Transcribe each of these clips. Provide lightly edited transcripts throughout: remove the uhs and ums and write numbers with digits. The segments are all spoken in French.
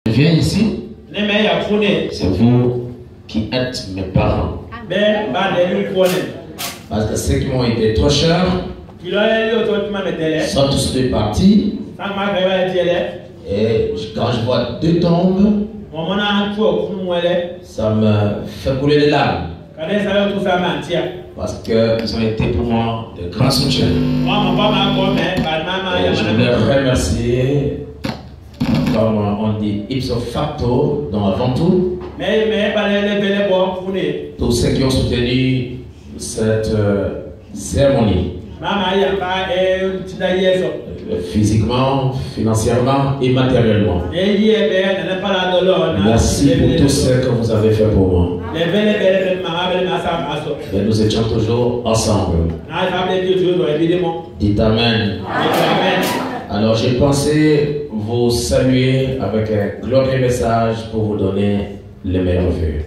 viens ici. C'est vous qui êtes mes parents. Parce que ceux qui m'ont été trop chers sont tous deux partis. Et quand je vois deux tombes, ça me fait couler les larmes. Parce qu'ils ont été pour moi de grands soutiens. Et je voudrais remercier, comme on dit, ipso facto, donc avant tout, tous ceux qui ont soutenu cette cérémonie. Physiquement, financièrement et matériellement. Merci pour tout ce que vous avez fait pour moi. Et nous étions toujours ensemble. Dites Amen. Alors j'ai pensé vous saluer avec un glorieux message pour vous donner les meilleurs vœux.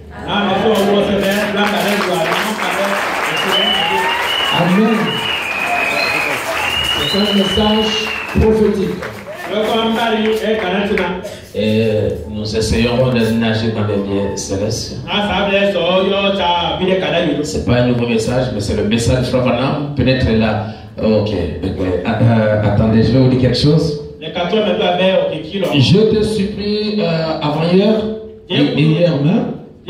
Amen. C'est un message prophétique. Et nous essayerons de nager dans les biens célestes. C'est pas un nouveau message, mais c'est le message de Frère Branham. Peut-être là. Ok. Attendez, je vais vous dire quelque chose. Je te supplie avant-hier et hier même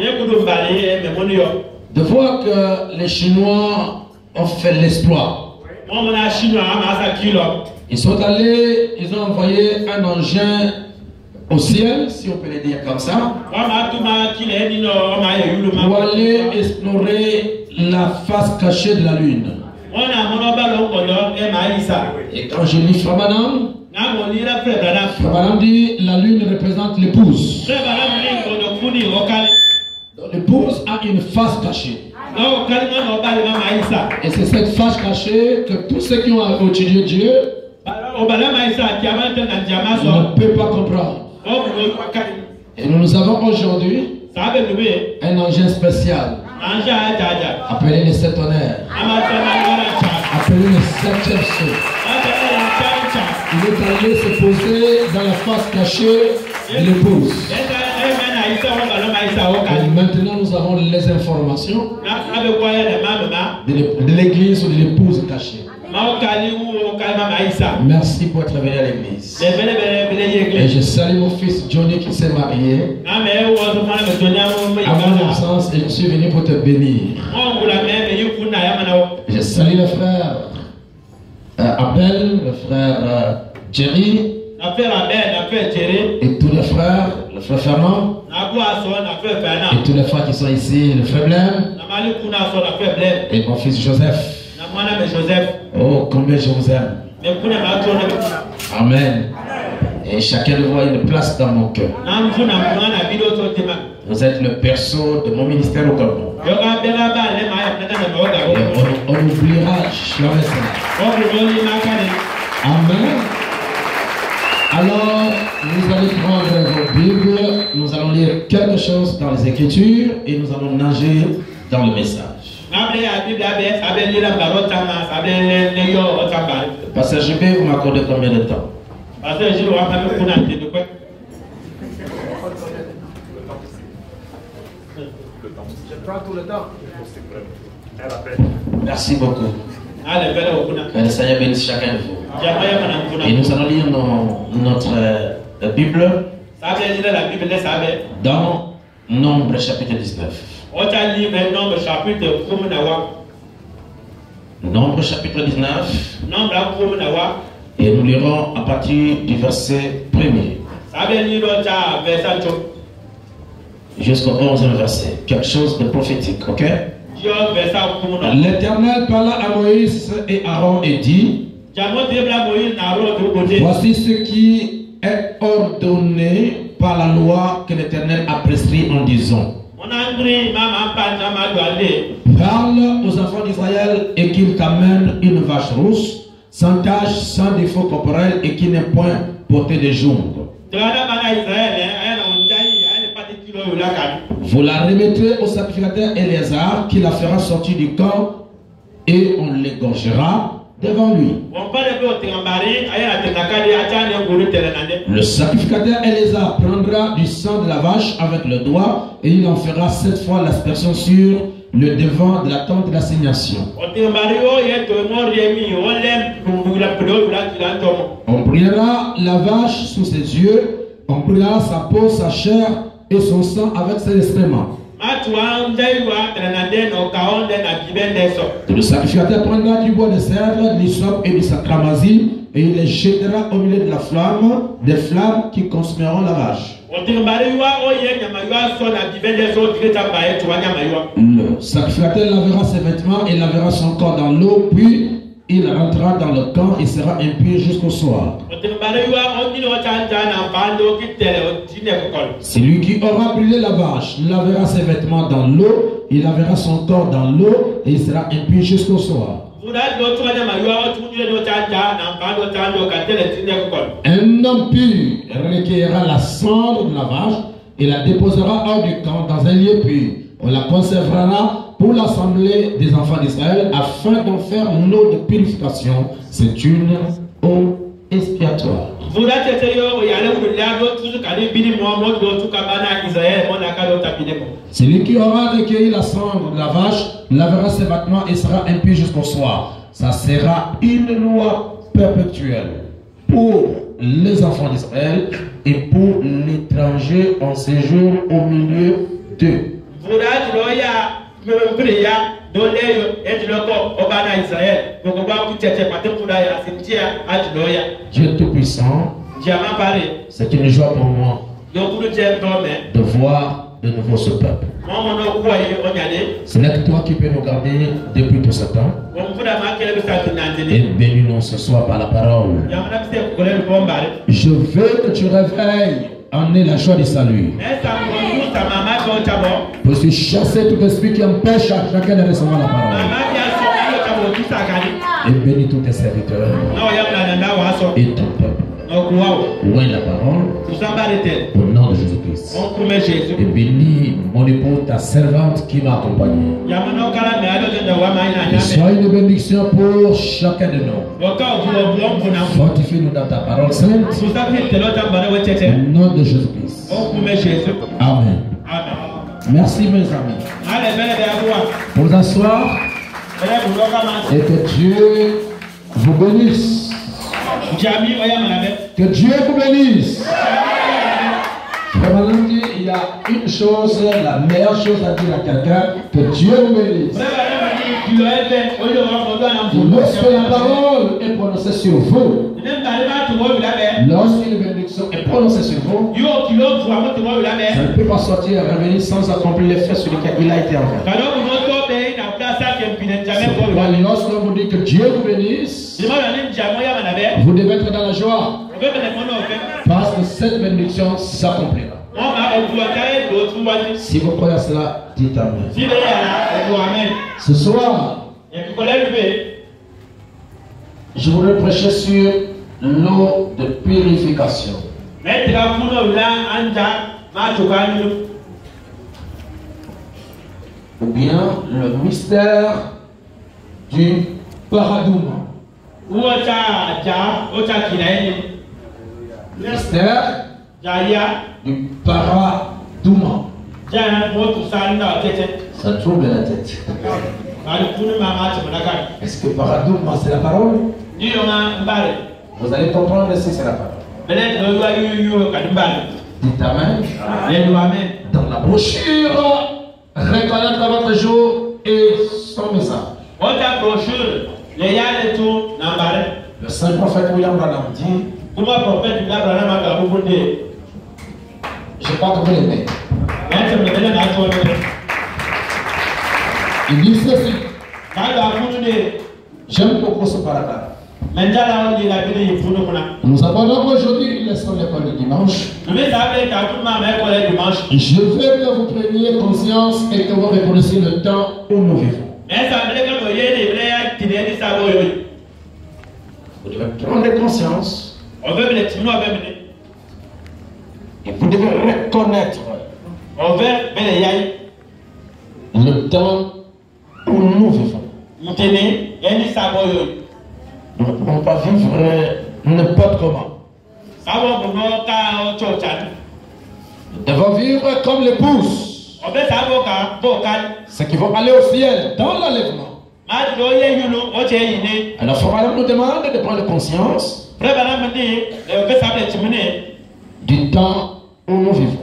de voir que les Chinois ont fait l'exploit. Ils sont allés, ils ont envoyé un engin au ciel, si on peut le dire comme ça, pour aller explorer la face cachée de la Lune. Et quand je lis Frère Branham, Frère Branham dit la Lune représente l'épouse. L'épouse a une face cachée. Et c'est cette face cachée que tous ceux qui ont étudié Dieu ne peuvent pas comprendre. Et nous avons aujourd'hui un engin spécial appelé le septonnaire, appelé le septième saut. Il est allé se poser dans la face cachée de l'épouse. Et maintenant nous avons les informations de l'église ou de l'épouse cachée. Merci pour être venu à l'église. Et je salue mon fils Johnny qui s'est marié à mon absence et je suis venu pour te bénir. Je salue le frère Abel, le frère Jerry et tous les frères, le frère Fernand et tous les frères qui sont ici, le frère Blême et mon fils Joseph. Oh, combien je vous aime. Amen. Et chacun de vous a une place dans mon cœur. Vous êtes le berceau de mon ministère au Gabon. On n'oubliera jamais cela. Amen. Alors, nous allons prendre vos Bibles, nous allons lire quelque chose dans les Écritures et nous allons nager dans le message. Pasteur JB, vous m'accordez combien de temps? Je prends tout le temps. Merci beaucoup. Que le Seigneur bénisse chacun de vous. Et nous allons lire notre Bible dans Nombre chapitre 19. Nombre chapitre 19. Et nous lirons à partir du verset 1er jusqu'au 11e verset. Quelque chose de prophétique, ok? L'Éternel parla à Moïse et Aaron et dit: voici ce qui est ordonné par la loi que l'Éternel a prescrit en disant: parle aux enfants d'Israël et qu'ils t'amènent une vache rousse, sans tache, sans défaut corporel et qui n'est point portée de jonque. Vous la remettrez au sacrificateur Éléazar qui la fera sortir du camp et on l'égorgera devant lui. Le sacrificateur Éléazar prendra du sang de la vache avec le doigt et il en fera 7 fois l'aspersion sur le devant de la tente d'assignation. On brûlera la vache sous ses yeux, on brûlera sa peau, sa chair et son sang avec ses excréments. Le sacrificateur prendra du bois de cèdre, de l'hysope et du sacramasine et il les jettera au milieu de la flamme, des flammes qui consumeront la vache. Le sacrificateur lavera ses vêtements et lavera son corps dans l'eau, puis il rentrera dans le camp et sera impur jusqu'au soir. Celui qui aura brûlé la vache lavera ses vêtements dans l'eau, il lavera son corps dans l'eau et il sera impur jusqu'au soir. Un homme pur recueillera la cendre de la vache et la déposera hors du camp dans un lieu pur. On la conservera pour l'assemblée des enfants d'Israël afin d'en faire une eau de purification. C'est une eau expiatoire. Celui qui aura recueilli la cendre de la vache lavera ses vêtements et sera impur jusqu'au soir. Ça sera une loi perpétuelle pour les enfants d'Israël et pour l'étranger en séjour au milieu d'eux. Dieu Tout-Puissant, c'est une joie pour moi de voir de nouveau ce peuple. Ce n'est que toi qui peux nous garder depuis tout ce temps. Et bénis-nous ce soir par la parole. Je veux que tu réveilles en ait la joie du salut. Pour se chasser tout esprit qui empêche à chacun de recevoir la parole. Et bénis tous tes serviteurs et ton peuple. Où est la parole? Au nom de Jésus-Christ. Et bénis mon épouse, ta servante qui m'a accompagné. Et sois une bénédiction pour chacun de nous. Fortifie-nous dans ta parole sainte. Au nom de Jésus-Christ. Amen. Merci mes amis. Pour vous asseoir. Et que Dieu vous bénisse. Que Dieu vous bénisse. Vraiment, il y a une chose, la meilleure chose à dire à quelqu'un, que Dieu vous bénisse. Lorsque la parole est prononcée sur vous, lorsqu'une bénédiction est prononcée sur vous, ça ne peut pas sortir et revenir sans accomplir les faits sur lesquels il a été envoyé. Lorsque vous dites que Dieu vous bénisse, vous devez être dans la joie. Parce que cette bénédiction s'accomplira. Si vous croyez à cela, dites Amen. Ce soir, je voudrais prêcher sur l'eau de purification. Ou bien le mystère du paradouma. Mystère du paradouma. Ça trouble la tête. Est-ce que paradouma c'est la parole? Vous allez comprendre si c'est la parole. Dites Amen. Dans la brochure, reconnaître votre jour et son message. Le saint prophète William Branham dit, je crois que vous l'aimez. Il dit ceci. J'aime beaucoup ce paragraphe. Nous avons donc aujourd'hui une leçon de l'école du dimanche. Je veux que vous preniez conscience et que vous reconnaissiez le temps où nous vivons. Vous devez prendre conscience. Et vous devez reconnaître le temps où nous vivons. Nous ne pouvons pas vivre n'importe comment. Nous devons vivre comme l'épouse. Ceux qui vont aller au ciel dans l'enlèvement. Alors, Frère Branham nous demande de prendre conscience du temps où nous vivons.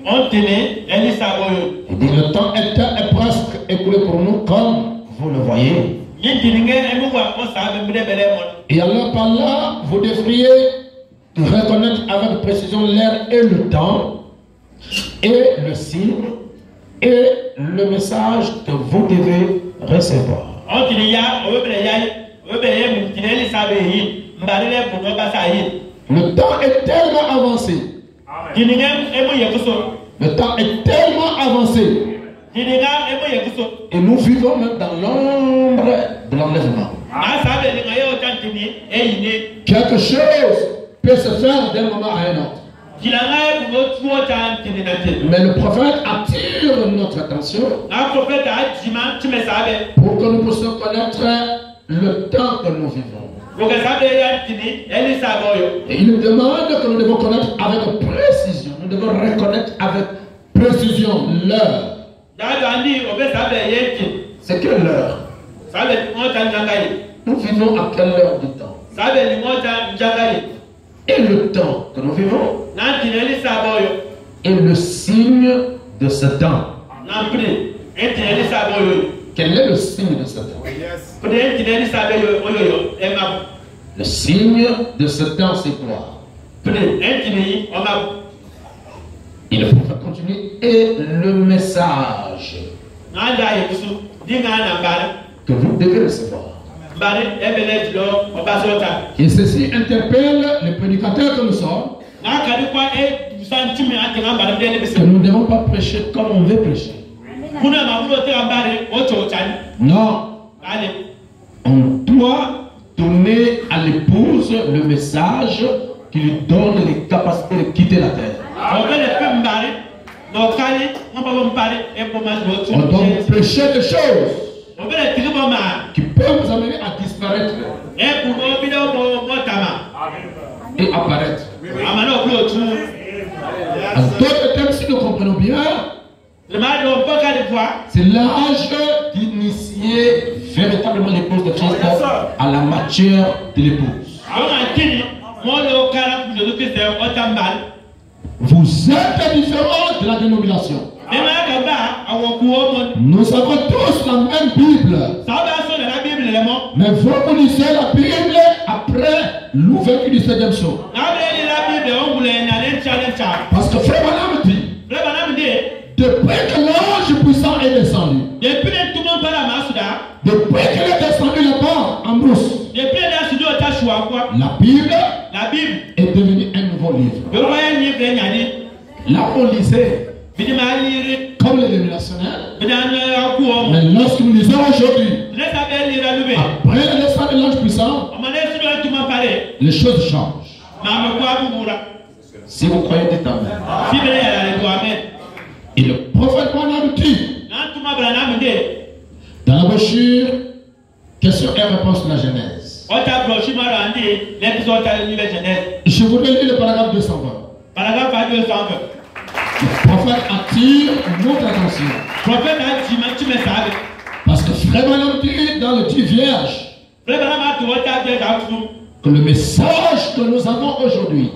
Il dit le temps est presque écoulé pour nous, comme vous le voyez. Et alors par là, vous devriez reconnaître avec précision l'heure et le temps, et le signe, et le message que vous devez recevoir. Le temps est tellement avancé. Le temps est tellement avancé. Et nous vivons même dans l'ombre de l'enlèvement. Quelque chose peut se faire d'un moment à un autre. Mais le prophète attire notre attention pour que nous puissions connaître le temps que nous vivons. Et il nous demande que nous devons connaître avec précision. Nous devons reconnaître avec précision l'heure. C'est quelle heure? Nous vivons à quelle heure du temps? Et le temps que nous vivons est le signe de ce temps. Quel est le signe de ce temps? Le signe de ce temps, c'est quoi? Il faut continuer. Et le message que vous devez recevoir. Et ceci interpelle les prédicateurs que nous sommes. Que nous ne devons pas prêcher comme on veut prêcher. Non. On doit donner à l'épouse le message qui lui donne les capacités de quitter la terre. On doit prêcher des choses qui peuvent vous amener à disparaître et apparaître. En d'autres termes, si nous comprenons bien, c'est l'âge d'initier véritablement l'épouse de Christ à la matière de l'épouse. Vous êtes différents de la dénomination. Nous avons tous la même Bible. Mais vous lisez la Bible après l'ouverture du 7e jour. Parce que Frère Branham dit, depuis que l'ange puissant est descendu, depuis qu'il est descendu là-bas en brousse, la Bible est devenue un nouveau livre. Là on lisait comme les dénominationnaires. Mais lorsque nous lisons aujourd'hui, après le descente de l'ange puissant, les choses changent. Si vous croyez, dites amen. Et le prophète Branham dit dans la brochure question et réponse de la Genèse. Je voudrais lire le paragraphe 220. Le prophète attire notre attention. Parce que Frère Branham dit dans le dit vierge que le message que nous avons aujourd'hui,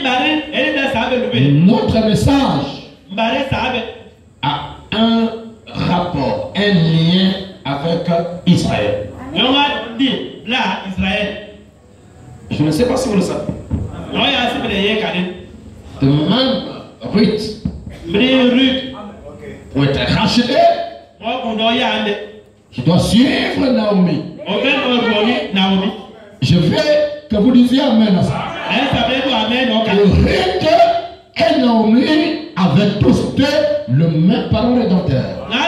notre message a un rapport, un lien avec Israël. Je ne sais pas si vous le savez. De même, Ruth, pour être rachetée, je dois suivre Naomi. Je veux que vous disiez amen à ça. Et Ruth et Naomi avaient tous deux le même parent rédempteur.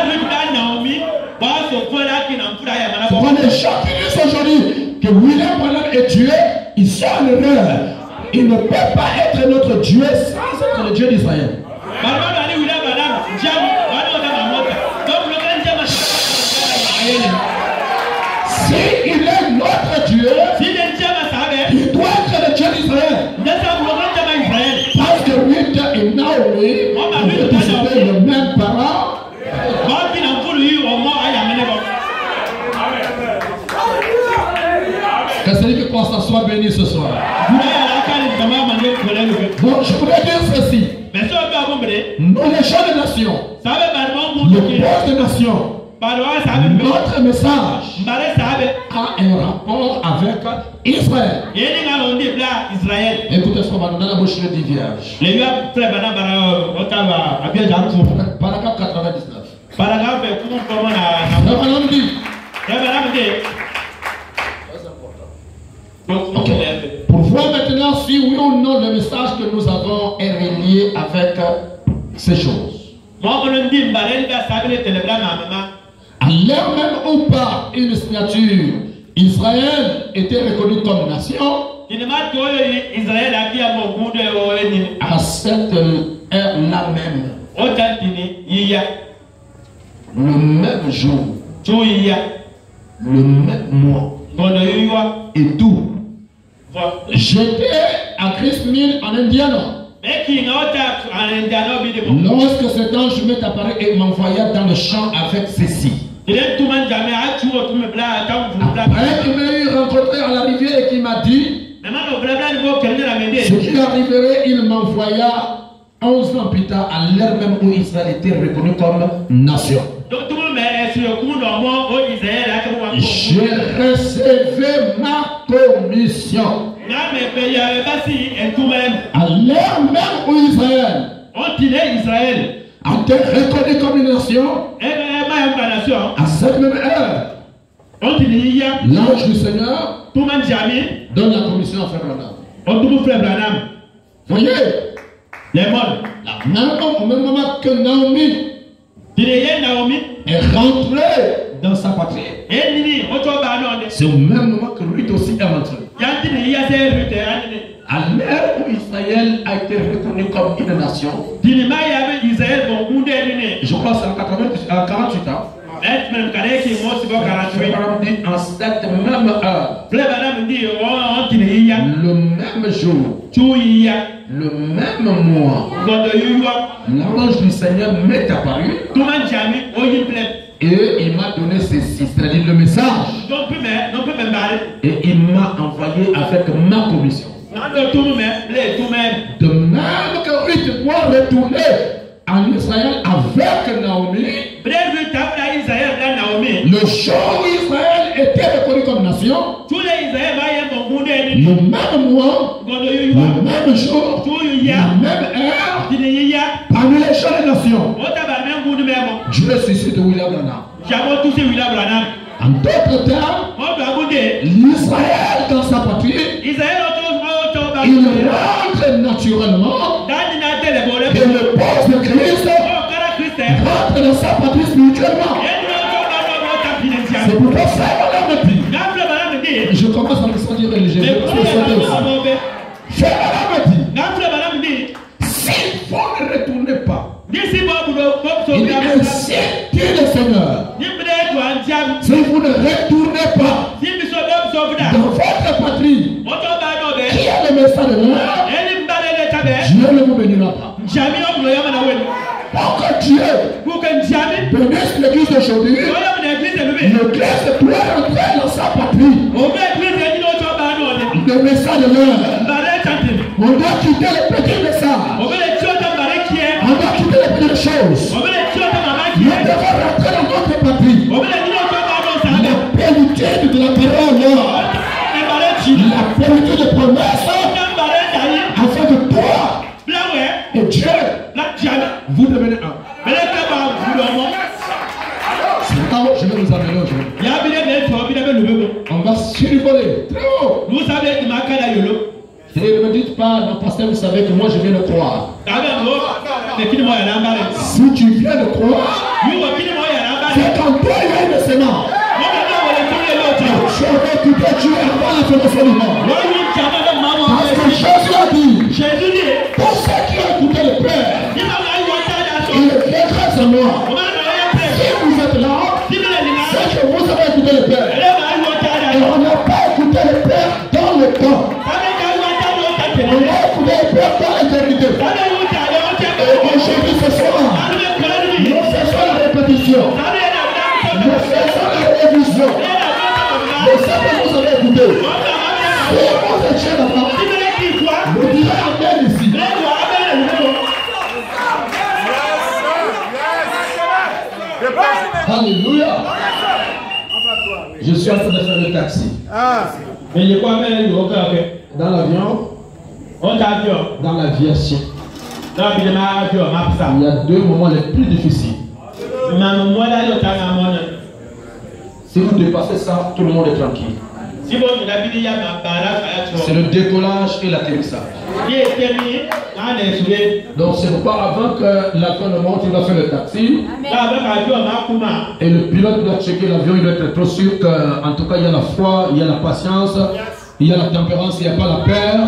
Pourquoi les gens qui disent aujourd'hui que William Branham est Dieu, ils sont en erreur. Il ne peut pas être notre Dieu sans être le Dieu d'Israël. Si il est notre Dieu, Nous les gens des nations, le peuple des nations, notre message a un rapport avec Israël. Écoutez ce qu'on va nous donner la bouche du vierge. Paragraphe 99. Okay. Pour voir maintenant si oui ou non le message que nous avons est relié avec ces choses. À l'heure même où par une signature, Israël était reconnu comme nation, à cette heure-là même, le même jour, le même mois, et tout, j'étais à Gristmill en Indiana. Lorsque cet ange m'est apparu et m'envoya dans le champ avec ceci. Après qu'il m'ait rencontré à la rivière et qu'il m'a dit ce qui arriverait, il m'envoya 11 ans plus tard, à l'heure même où Israël était reconnu comme nation. J'ai recevé ma commission. À l'heure même où Israël a été reconnu comme une nation, à cette même heure, l'ange du Seigneur donne la commission à Frère Branham. Voyez, au même moment que Naomi est rentrée dans sa patrie, c'est au même moment que Ruth aussi est rentrée. À l'heure où Israël a été reconnu comme une nation, je crois que c'est en 48 ans, en cette même heure, le même jour, le même mois, l'ange du Seigneur m'est apparu et il m'a donné ceci, c'est-à-dire le message, et il m'a envoyé avec ma commission. De même que Ruth doit retourner en Israël avec Naomi, le jour où Israël était reconnu comme nation, le même mois, le même jour, la même heure, parmi les gens des nations, je le suscite de William Branham. En d'autres termes, l'Israël dans sa patrie, il rentre naturellement et le poste de Christ rentre dans sa patrie spirituellement. C'est pourquoi ça me dit. Je commence à me sentir religieux. Frère me dit, si vous ne retournez pas, il dit ainsi dit le Seigneur, si vous ne retournez pas dans votre patrie, qui a le message de l'heure, Dieu ne vous bénira pas. Pour que Dieu bénisse l'église d'aujourd'hui, l'église doit rentrer dans sa patrie. Le message de l'heure. On doit quitter les petits messages. On doit quitter les petites choses. Nous devons rentrer dans notre patrie. La plénitude de la parole, la plénitude de promesses, afin que toi et Dieu, vous devenez un. C'est là où je vais vous amener aujourd'hui. On va survoler très haut. Et ne me dites pas, non, pasteur, vous savez que moi je viens de croire. Si tu viens de croire, c'est quand toi il y a une sémence. Tu as écouté Dieu avant la fondation du monde. Parce que Jésus a dit, pour ceux qui ont écouté le Père, il viendra à moi. Si vous êtes là, c'est que vous avez écouté le Père. Et on n'a pas écouté le Père dans le temps. On a écouté le Père dans l'éternité. Et aujourd'hui, ce soir, nous faisons la répétition. Nous faisons la révision. Mais ça que vous avez écouté, si vous étiez là-bas, vous direz Amen ici. Alléluia. Je suis en train de faire le taxi. Dans l'avion, dans l'aviation, il y a deux moments les plus difficiles. Si vous dépassez ça, tout le monde est tranquille. C'est le décollage et l'atterrissage. Donc c'est pourquoi avant que l'avion ne monte, il va faire le taxi. Et le pilote doit checker l'avion, il doit être trop sûr qu'en tout cas il y a la foi, il y a la patience, il y a la tempérance, il n'y a pas la peur.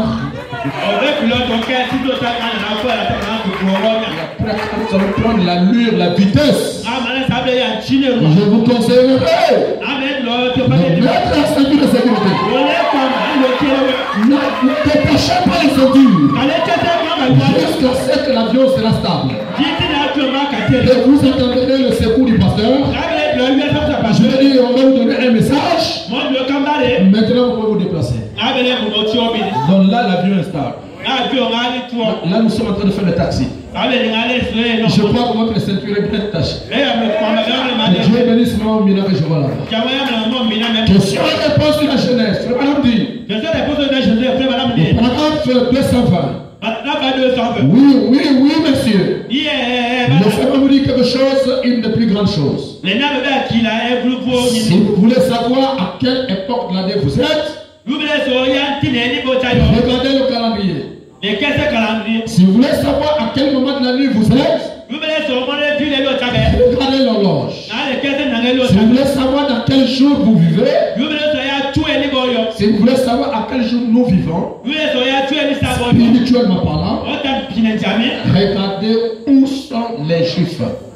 Ça va prendre l'allure, la vitesse. Je vous conseillerais de mettre la ceinture de sécurité. Ne détachez pas les ceintures jusqu'à ce que l'avion sera stable. Et vous entendrez le secours du pasteur. Je vais dire, on va vous donner un message. Maintenant, vous pouvez vous déplacer. Donc là, l'avion est stable. Là, nous sommes en train de faire le taxi. Je crois que votre ceinture est bien attachée. Dieu bénisse mon mina que je vois là. Question et réponse de la jeunesse. Frère Madame dit. Paragraphe 220. Oui, monsieur. Laissez-moi vous dire quelque chose, une des plus grandes choses. Si vous voulez savoir à quelle époque de l'année vous êtes, regardez le calendrier. Si vous voulez savoir à quel moment de l'année vous êtes, regardez l'horloge. Si vous voulez savoir dans quel jour vous vivez, si vous voulez savoir à quel jour nous vivons, spirituellement parlant, regardez où sont les Juifs.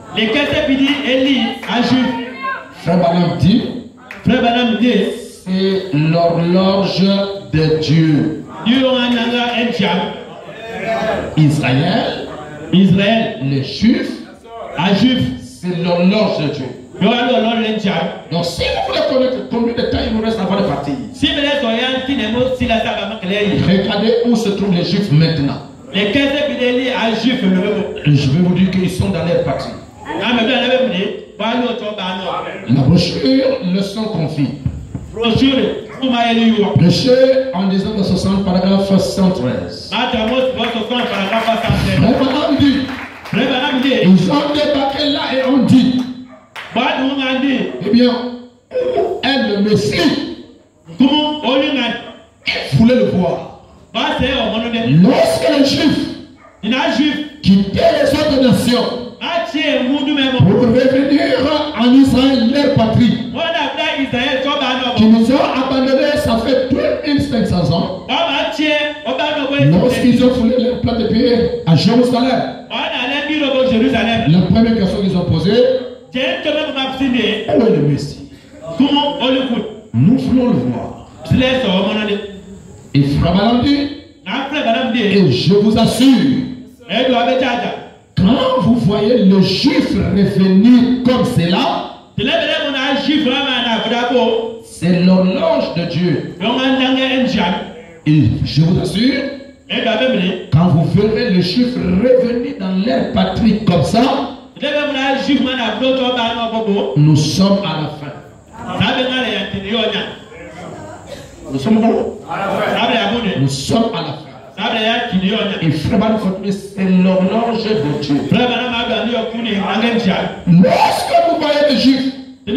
Frère Branham dit, c'est l'horloge de Dieu. Israël, les Juifs, c'est l'horloge de Dieu. Donc si vous voulez connaître combien de temps il nous reste avant de partir, regardez où se trouvent les Juifs maintenant. Et je vais vous dire qu'ils sont dans leur patrie. La brochure, leçon confie. Prêché en 1960, paragraphe 113. Ils ont débarqué là et on dit, eh bien, elle le Messie, il voulait le voir. Lorsque les Juifs quittaient les autres nations pour revenir en Israël, leur patrie, qui nous ont abandonnés, ça fait 2500 ans, lorsqu'ils ont foulé leur plat de pied à Jérusalem, la première question qu'ils ont posée, où est le Messie? Nous voulons le voir. Et Frère Branham dit, et je vous assure, quand vous voyez le Juif revenir comme cela, c'est l'horloge de Dieu. Et je vous assure, quand vous verrez le Juif revenir dans leur patrie comme ça, nous sommes à la fin. Nous sommes à la fin. Et Frère Branham continue, c'est l'horloge de Dieu. Lorsque vous voyez les Juifs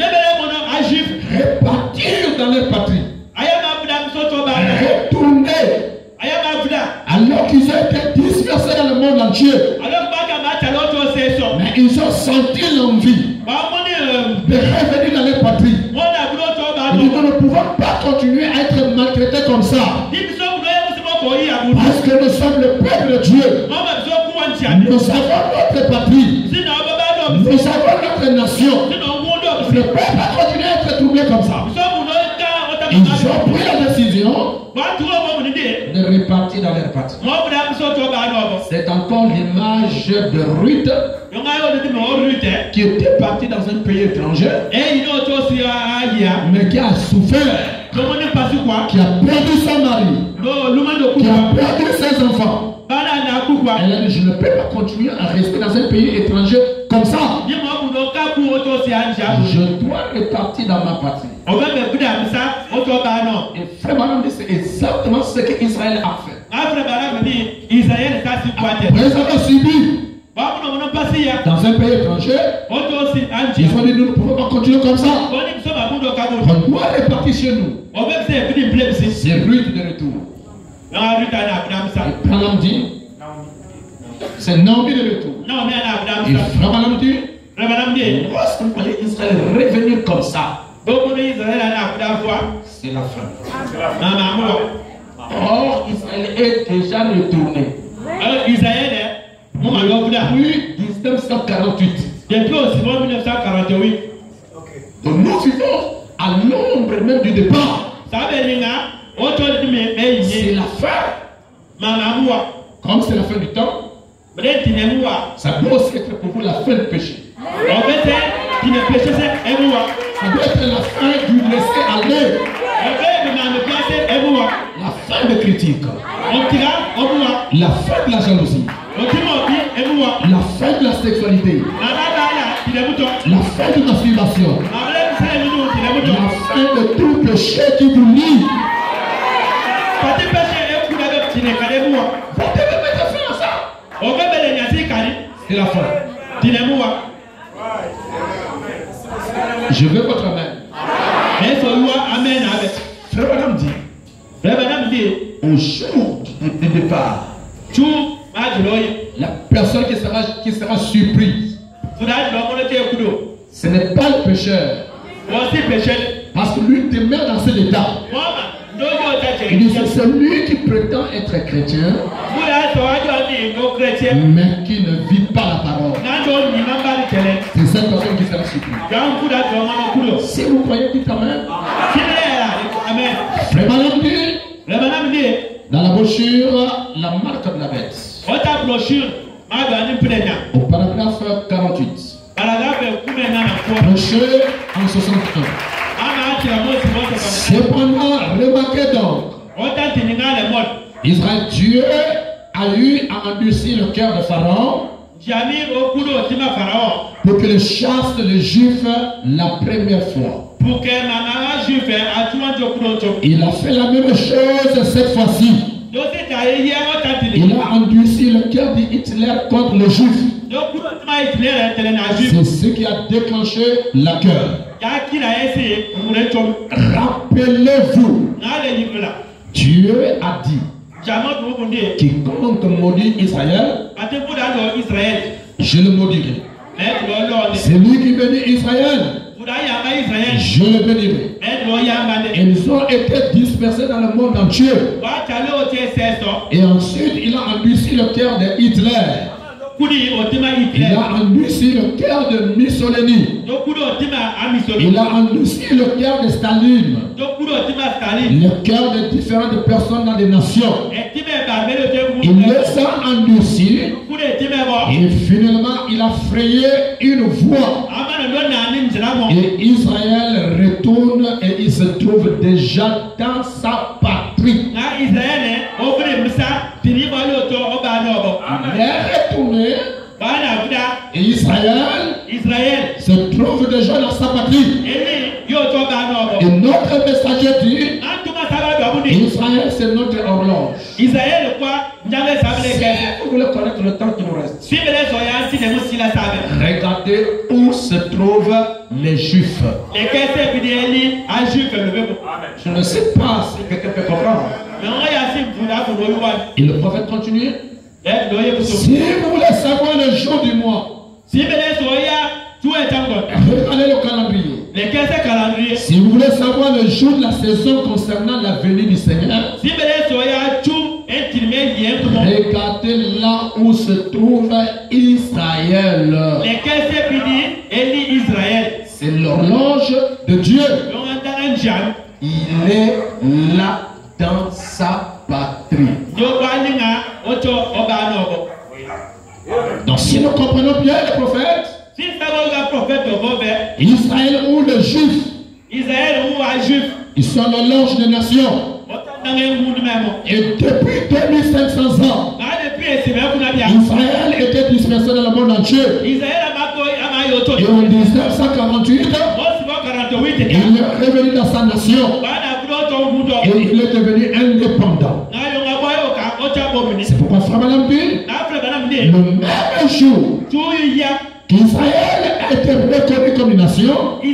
repartir dans leur patrie, retourner, alors qu'ils ont été dispersés dans le monde entier, mais ils ont senti l'envie de revenir dans leur patrie. Nous ne pouvons pas continuer à être maltraités comme ça. Parce que nous sommes le peuple de Dieu. Nous avons notre patrie. Nous avons notre nation. Nous ne pouvons pas continuer à être troublés comme ça. Ils ont pris la décision de repartir dans leur patrie. C'est encore l'image de Ruth qui était partie dans un pays étranger, mais qui a souffert, qui a perdu son mari, qui a perdu ses enfants. Elle a dit, je ne peux pas continuer à rester dans un pays étranger comme ça. Je dois répartir dans ma patrie. Et frère Branham dit c'est exactement ce qu'Israël a fait. Après avoir subi dans un pays étranger, ils ont dit nous ne pouvons pas continuer comme ça. On doit répartir chez nous. C'est Ruth de retour. Et Branham dit c'est Naomi de retour. Et frère Branham dit lorsque vous voyez Israël revenir comme ça, c'est la fin. Or, Israël est déjà retourné. Depuis 1948. Donc nous vivons à l'ombre même du départ. C'est la fin. Comme c'est la fin du temps, ça doit aussi être pour vous la fin du péché. Ça doit être la fin du laisser aller. La fin des critiques. La fin de la jalousie. La fin de la sexualité. La fin de masturbation. La fin de tout péché qui vous lie. Vous devez mettre fin à ça. C'est la fin. Je veux votre main. Frère Branham dit, au jour du départ, la personne qui sera surprise, ce n'est pas le pécheur. Parce que lui demeure dans cet état. Il dit c'est celui qui prétend être chrétien, mais qui ne vit pas la parole. C'est cette personne qui sera surprise. Si vous croyez, dites amen. Frère Branham dit, dans la brochure, la marque de la bête. Au paragraphe 48. Brochure en 61. Cependant, remarquez donc, Israël, Dieu a eu à endurcir le cœur de Pharaon pour que le chasse les Juifs la première fois. Il a fait la même chose cette fois-ci. Il a endurci le cœur d'Hitler contre les Juifs. C'est ce qui a déclenché la guerre. Rappelez-vous, Dieu a dit quiconque maudit Israël, je le maudirai. C'est lui qui bénit Israël, je le bénirai. Ils ont été dispersés dans le monde entier. Et ensuite, il a endurci le cœur de Hitler. Il a endurci le cœur de Mussolini. Il a endurci le cœur de Staline. Le cœur de différentes personnes dans les nations. Il les a endurcis. Et finalement, il a frayé une voie. Et Israël retourne et il se trouve déjà dans sa patrie. Il est retourné. Et Israël se trouve déjà dans sa patrie. Et notre messager dit Israël c'est notre horloge. Si vous voulez connaître le temps qui nous reste, regardez où se trouvent les Juifs. Je ne sais pas si quelqu'un peut comprendre. Et le prophète continue. Si vous voulez savoir le jour du mois, regardez le calendrier. Si vous voulez savoir le jour de la saison concernant la venue du Seigneur, regardez là où se trouve Israël. C'est l'horloge de Dieu. Il est là dans sa patrie. Donc si nous comprenons bien le prophète, Israël ou le juif, ils sont l'horloge des nations. Et depuis 2500 ans, Israël était dispersé dans le monde entier. Et en 1948, il est revenu dans sa nation et il est devenu indépendant. C'est pourquoi Frère Branham dit, le même jour qu'Israël a été reconnu comme une nation,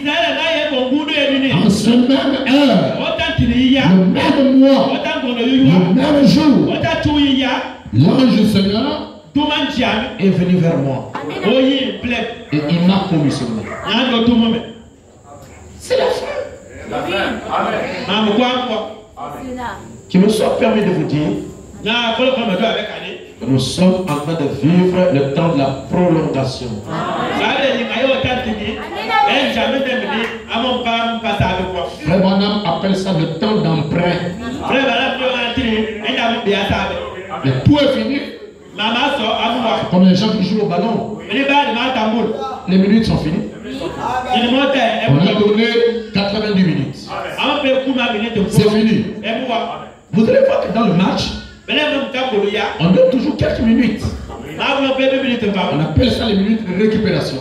en ce même heure, le même mois, le même jour, l'ange du Seigneur est venu vers moi. Et il m'a commissionné. C'est la fin. Qu'il me soit permis de vous dire que nous sommes en train de vivre le temps de la prolongation. Frère Branham appelle ça le temps d'emprunt. Mais tout est fini. Comme les gens qui jouent au ballon. Les minutes sont finies. On a donné 90 minutes. C'est fini. Vous allez voir que dans le match, on donne toujours quelques minutes. On appelle ça les minutes de récupération.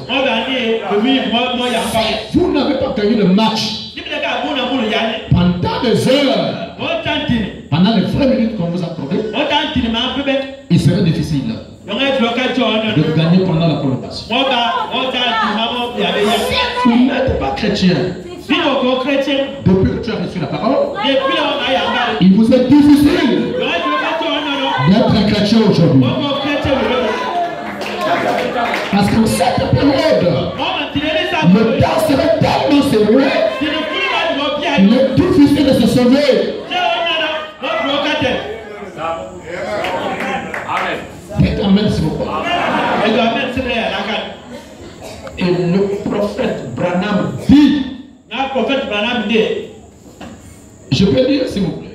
Vous n'avez pas gagné le match pendant des heures. Pendant les vraies minutes qu'on vous accorde, il serait difficile de gagner pendant la prolongation. Vous n'êtes pas chrétien. Depuis que tu as reçu la parole, il vous est difficile d'être un chrétien aujourd'hui. Parce qu'en cette période, le temps serait tellement serré, il est difficile de se sauver. Dites amen s'il vous plaît. Et le prophète Branham dit, je peux dire s'il vous plaît,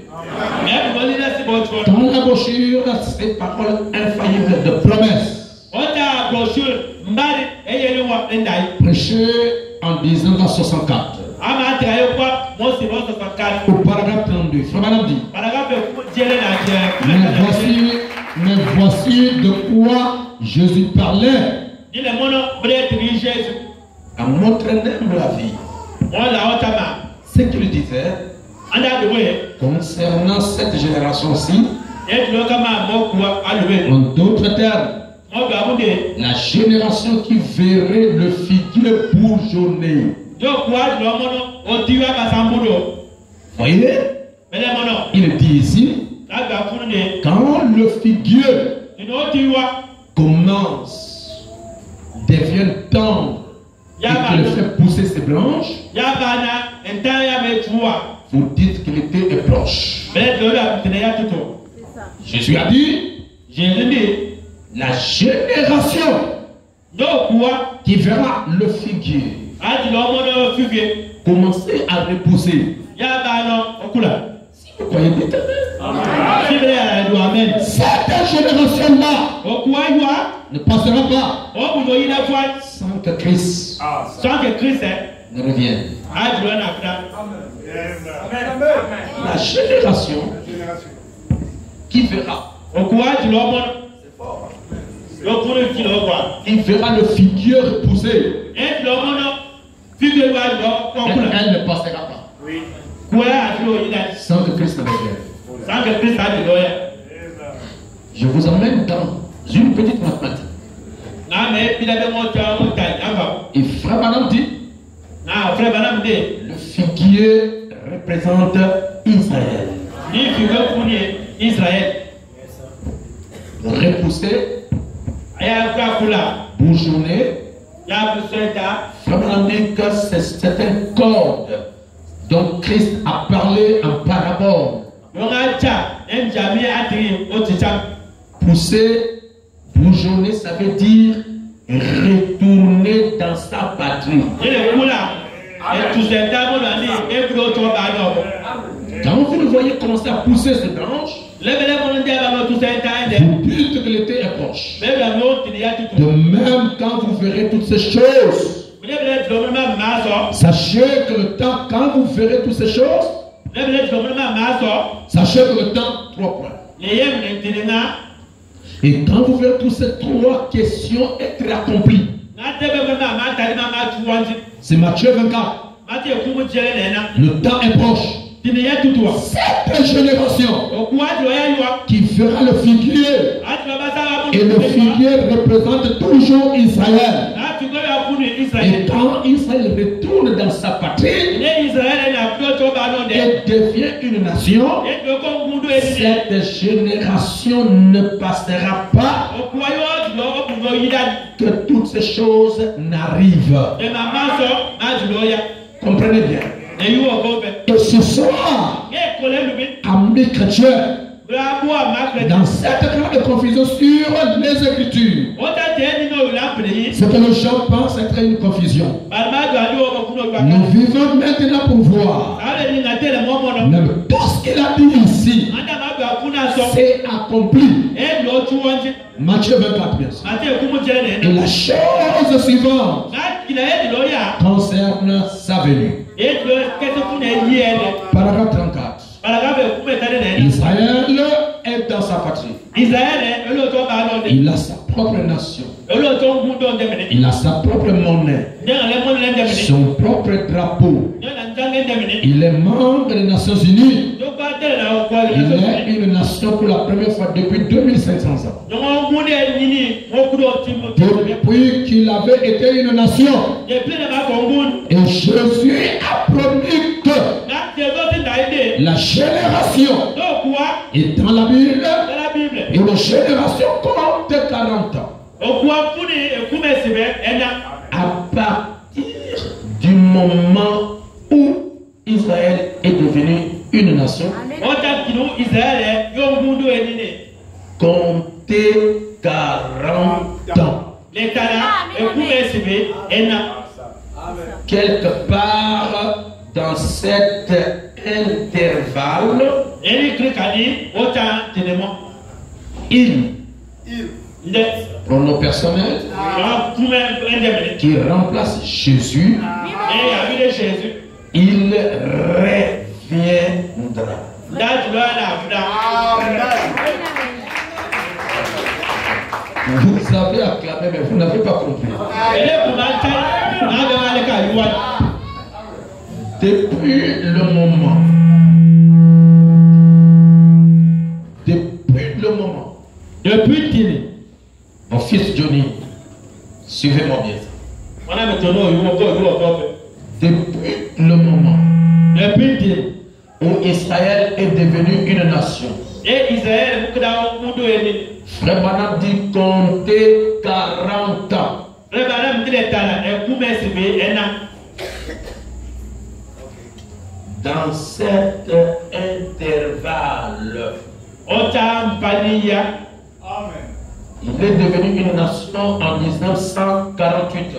dans la brochure, ces paroles infaillibles de promesse, prêché en 1964. Au paragraphe 32, Frère Branham dit, mais voici de quoi Jésus parlait en montrant la vie. Ce qu'il disait concernant cette génération-ci, en d'autres termes, la génération qui verrait le figuier bourgeonner. Voyez, il dit ici, quand le figuier commence, devient tendre et qu'il fait pousser ses branches, vous dites qu'il était proche. Jésus a dit, la génération qui verra le figuier commencer à repousser. Si vous croyez cette génération-là ne passera pas sans que Christ ne revienne. La génération qui verra, il verra le figuier repousser. Elle ne passera pas sans que Christ ne revienne. Je vous emmène dans une petite mathématique. Et Frère Branham dit, le figuier représente Israël. Repousser, bourgeonner. Frère Branham dit que c'est un code dont Christ a parlé en parabole. Pousser, bourgeonner, ça veut dire retourner dans sa patrie. Quand vous le voyez commencer à pousser ses branches, vous dites que l'été est proche. De même, quand vous verrez toutes ces choses, sachez que le temps, quand vous verrez toutes ces choses, sachez que le temps, 3 points. Et quand vous verrez toutes ces 3 questions être accomplies, C'est Matthieu 24. Le temps est proche. Cette génération qui fera le figuier, et le figuier représente toujours Israël. Et quand Israël retourne dans sa patrie et devient une nation, cette génération ne passera pas que toutes ces choses n'arrivent. Comprenez bien. Et ce soir, amis chrétiens, dans cette grande confusion sur les Écritures, ce que les gens pensent être une confusion, nous vivons maintenant pour voir même tout ce qu'il a dit ici, c'est accompli. Matthieu 24, bien sûr. Et la chose suivante concerne sa venue. Paragraphe 34. Israël est dans sa patrie. Il a sa propre nation. Il a sa propre monnaie. Son propre drapeau. Il est membre des Nations Unies. Il est une nation pour la première fois depuis 2500 ans. Depuis qu'il avait été une nation. Et Jésus a promis que la génération est dans la Bible. Et la génération compte 40 ans. À partir du moment où Israël est devenu une nation, comptez 40 ans. Quelque part dans cet intervalle, pronom personnel qui remplace Jésus, il reviendra. Vous avez acclamé, mais vous n'avez pas compris. Depuis le moment, mon fils Johnny, suivez-moi bien. Depuis le moment où Israël est devenu une nation, Frère Branham dit compter 40 ans. Dans cet intervalle, il est devenu une nation en 1948.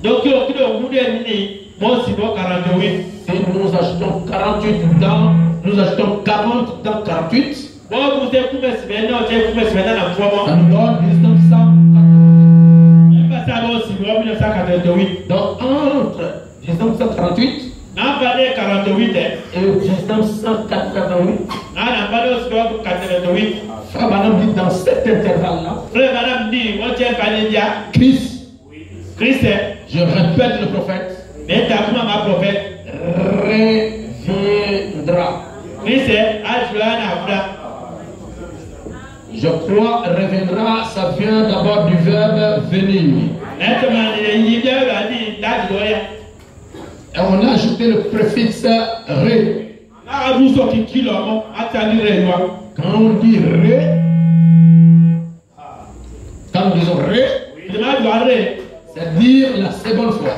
Et nous ajoutons 48 dans, nous ajoutons 40 dans 48. Ça nous donne 1948. Donc entre 1948 et 1988, Frère Branham dit dans cet intervalle-là, Christ, je répète le prophète, reviendra. Je crois reviendra, ça vient d'abord du verbe venir. Et on a ajouté le préfixe ré. Quand on dit ré, quand nous disons ré, c'est dire la seconde fois.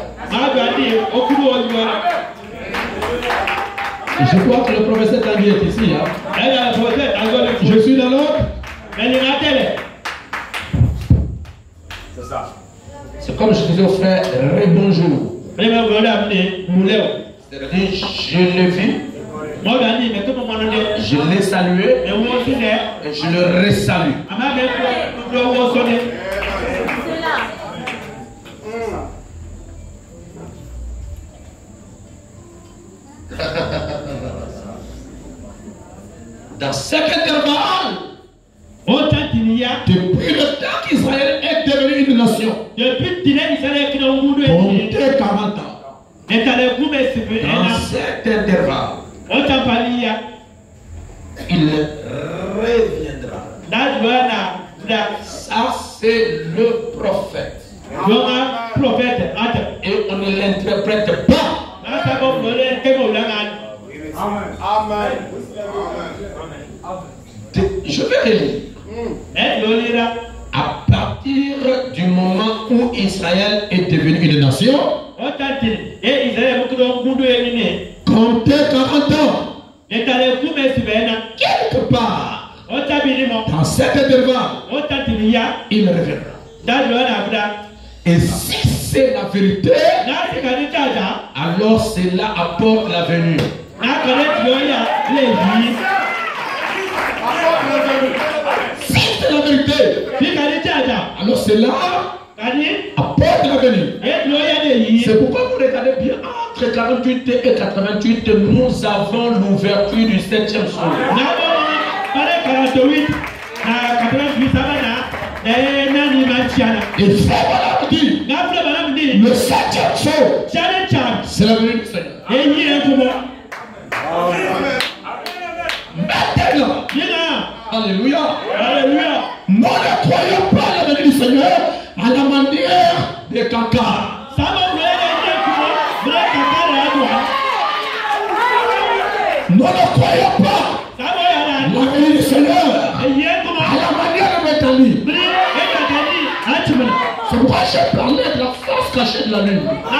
Je crois que le professeur Tanguy est ici. Hein? Je suis dans l'autre. C'est ça. C'est comme je disais au frère, ré bonjour. C'est-à-dire, je l'ai vu, je l'ai salué et je le resalue. Dans cet intervalle, depuis le temps qu'Israël est devenu une nation, comptez après 40 ans, dans cet intervalle, il reviendra. Ça, c'est le prophète. Et on ne l'interprète pas. Amen. Je vais relire. À partir du moment où Israël est devenu une nation, comptez 40 ans. Quelque part, dans cet intervalle, il reviendra. Et si c'est la vérité, alors cela apporte la venue. Si c'est la vérité, alors cela apporte la venue. C'est pourquoi vous regardez bien, entre 48 et 88, nous avons l'ouverture du 7e sol. Et frère Madame dit, le 7e sol, c'est la venue du Seigneur. Maintenant, alléluia, nous ne croyons pas à la venue du Seigneur à la manière des cancans. Nous ne croyons pas à la venue du Seigneur à la manière de Métali. C'est pourquoi j'ai parlé de la face cachée de la lune.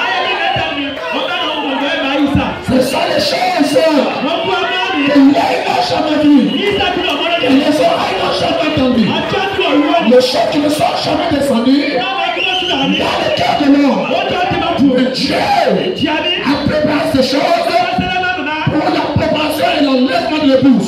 C'est ça les choses que l'œil n'a jamais vu, et les oreilles n'ont jamais entendu, les choses qui ne sont jamais descendues dans le cœur de l'homme. Mais Dieu a préparé ces choses pour la préparation et l'enlèvement de l'épouse.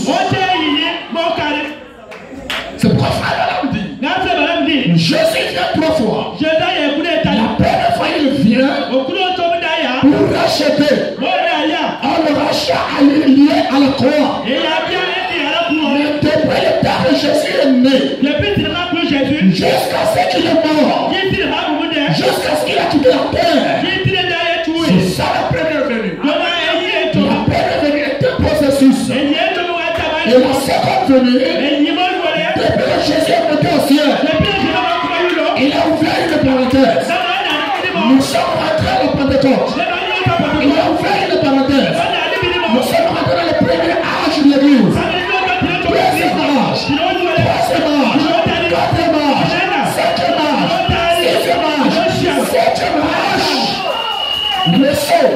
C'est pourquoi frère Madame dit, Jésus vient 3 fois. La première fois il vient pour racheter. Le rachat a eu lieu à la croix. Mais depuis le temps que Jésus est né, jusqu'à ce qu'il est mort, jusqu'à ce qu'il a quitté la terre, c'est ça la première venue. La première venue est un processus. Et la seconde venue, depuis que Jésus est monté au ciel, il a ouvert une parenthèse. Nous sommes rentrés à la Pentecôte. Il a ouvert une parenthèse. Nous sommes rentrés dans le premier âge de l'église. Deuxième âge, troisième âge, quatrième âge, cinquième âge, sixième âge, septième âge. Le saut,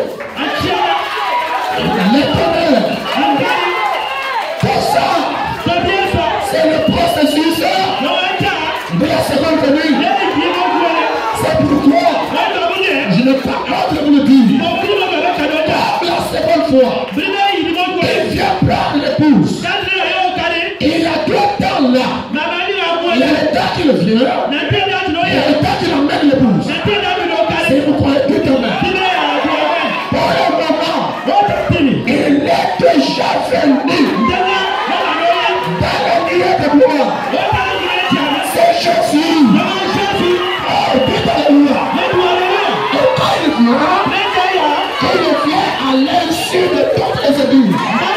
l'éternel, tout ça, c'est le processus de la seconde venue. C'est pourquoi je n'ai pas honte de vous le dire. La seconde fois, il vient prendre l'épouse. Il a 2 temps là. Il y a le temps qu'il vient. Il y a le temps qu'il emmène l'épouse. C'est pourquoi il est quand même. Pour le moment, il est déjà venu dans le milieu de moi. C'est Jésus. Oh, dit alléluia. Et quand il vient à l'insu de toutes les églises,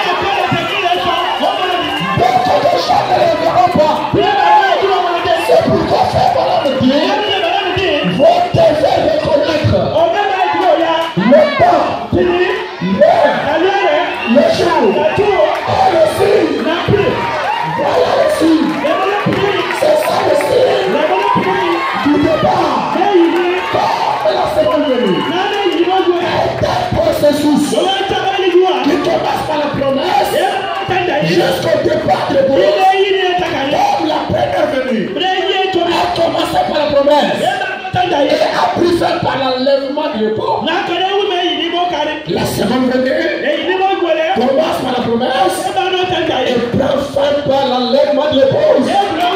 beaucoup de gens ne le verront pas. C'est pourquoi frère Madame dit, vous devez reconnaître le temps, l'heure, le jour, et le signe. Voilà le signe. C'est ça le signe du départ. Comme la seconde venue. C'est un processus qui commence par la promesse jusqu'au départ de l'épouse. Comme la première venue a commencé par la promesse et a pris fin par l'enlèvement de l'époux. La seconde venue commence par la promesse et prend fin par l'enlèvement de l'épouse.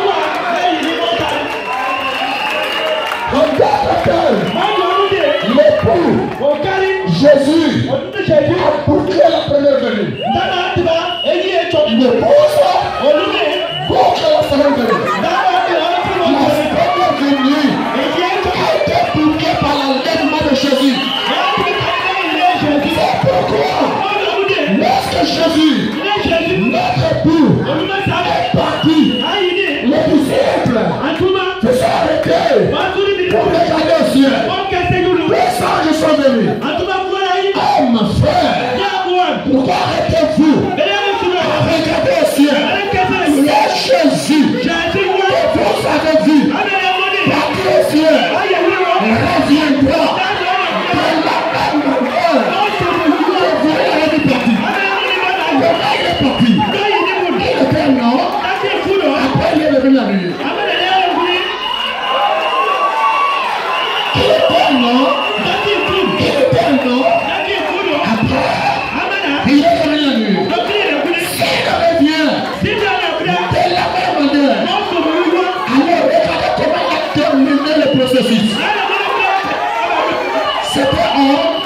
L'époux Jésus a bouclé la première venue. L'épouse boucle la seconde venue. La première venue a été bouclée par l'enlèvement de Jésus.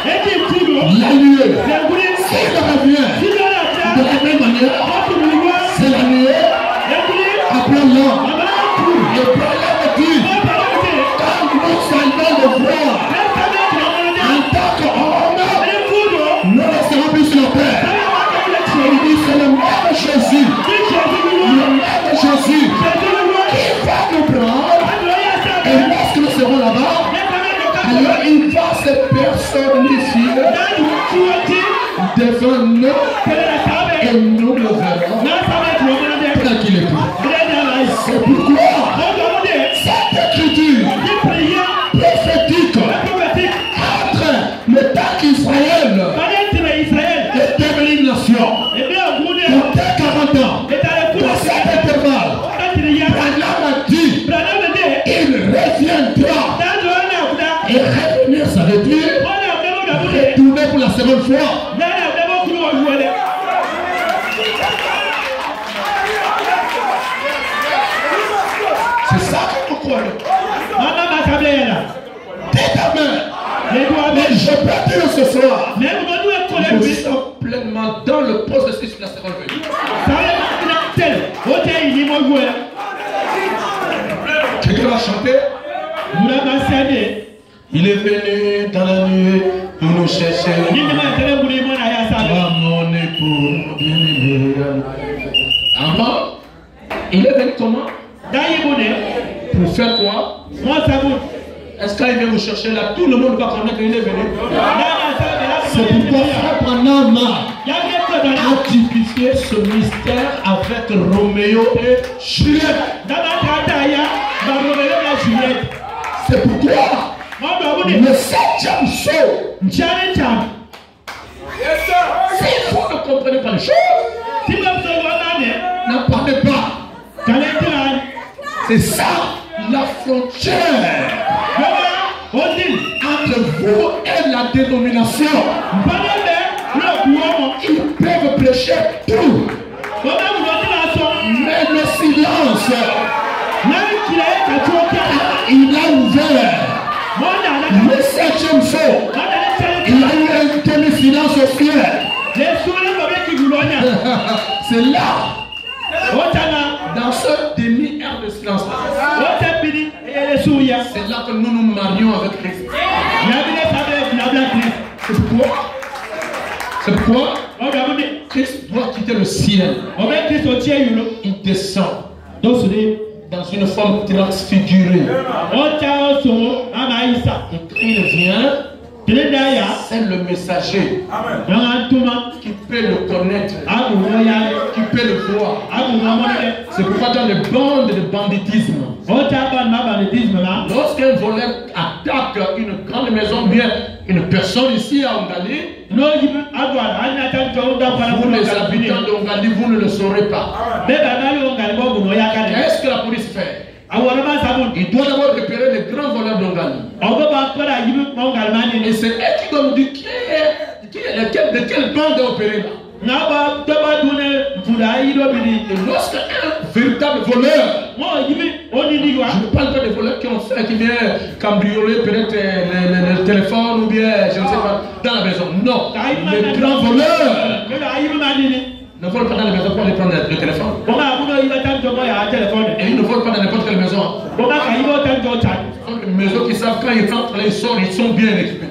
la nuée. S'il revient de la même manière, c'est la nuée. Appelons-le. Le problème dit, quand nous saluons le voir, en tant qu'homme, nous ne serons plus sur terre. Il dit, c'est le même Jésus. Le même Jésus qui va nous prendre. Et lorsque nous serons là-bas, alors il va se personnifier devant nous et nous le verrons tranquillement. C'est pourquoi cette écriture prophétique entre le temps qu'Israël est devenu une nation, comptait 40 ans, dans cet intervalle, Branham a dit, il reviendra. Et revenir, ça veut dire retourner pour la seconde fois. C'est ça que nous croyons. Dites amen. Mais je peux dire ce soir, nous sommes pleinement dans le processus de la seconde venue. Quelqu'un va chanter. Il est venu dans la nuit pour nous chercher. Toi, mon époux, bien-aimé. Avant, il est venu comment? Pour faire quoi? Est-ce qu'il vient vous chercher là? Tout le monde va connaître qu'il est venu. C'est pourquoi Frère Branham a typifié ce mystère avec Roméo et Juliette. C'est pourquoi le 7e saut, si vous ne comprenez pas les choses, n'en parlez pas. C'est ça la frontière entre vous et la dénomination. Ils peuvent prêcher tout, mais le silence, il a ouvert le 7e saut. Il a eu un demi-silence au ciel. C'est là, dans ce demi-air de silence, c'est là que nous nous marions avec Christ. C'est pourquoi Christ doit quitter le ciel. Il descend dans une forme transfigurée. Et il vient, c'est le messager qui peut le connaître, qui peut le voir. C'est pourquoi dans les bandes de banditisme, lorsqu'un voleur attaque une grande maison, bien une personne ici à Ongali, vous les habitants d'Ongali, vous ne le saurez pas. Qu'est-ce que la police fait? Il doit d'abord repérer les grands voleurs d'Ongali. Et c'est eux qui doivent nous dire de quelle bande est opéré là. Et lorsqu'un véritable voleur, je ne parle pas des voleurs qui viennent cambrioler peut-être le téléphone ou bien je ne sais pas dans la maison. Non, les grands voleurs ne volent pas dans la maison pour aller prendre le téléphone. Et ils ne volent pas dans n'importe quelle maison. Les maisons qui savent quand ils rentrent, ils sortent, ils sont bien équipés.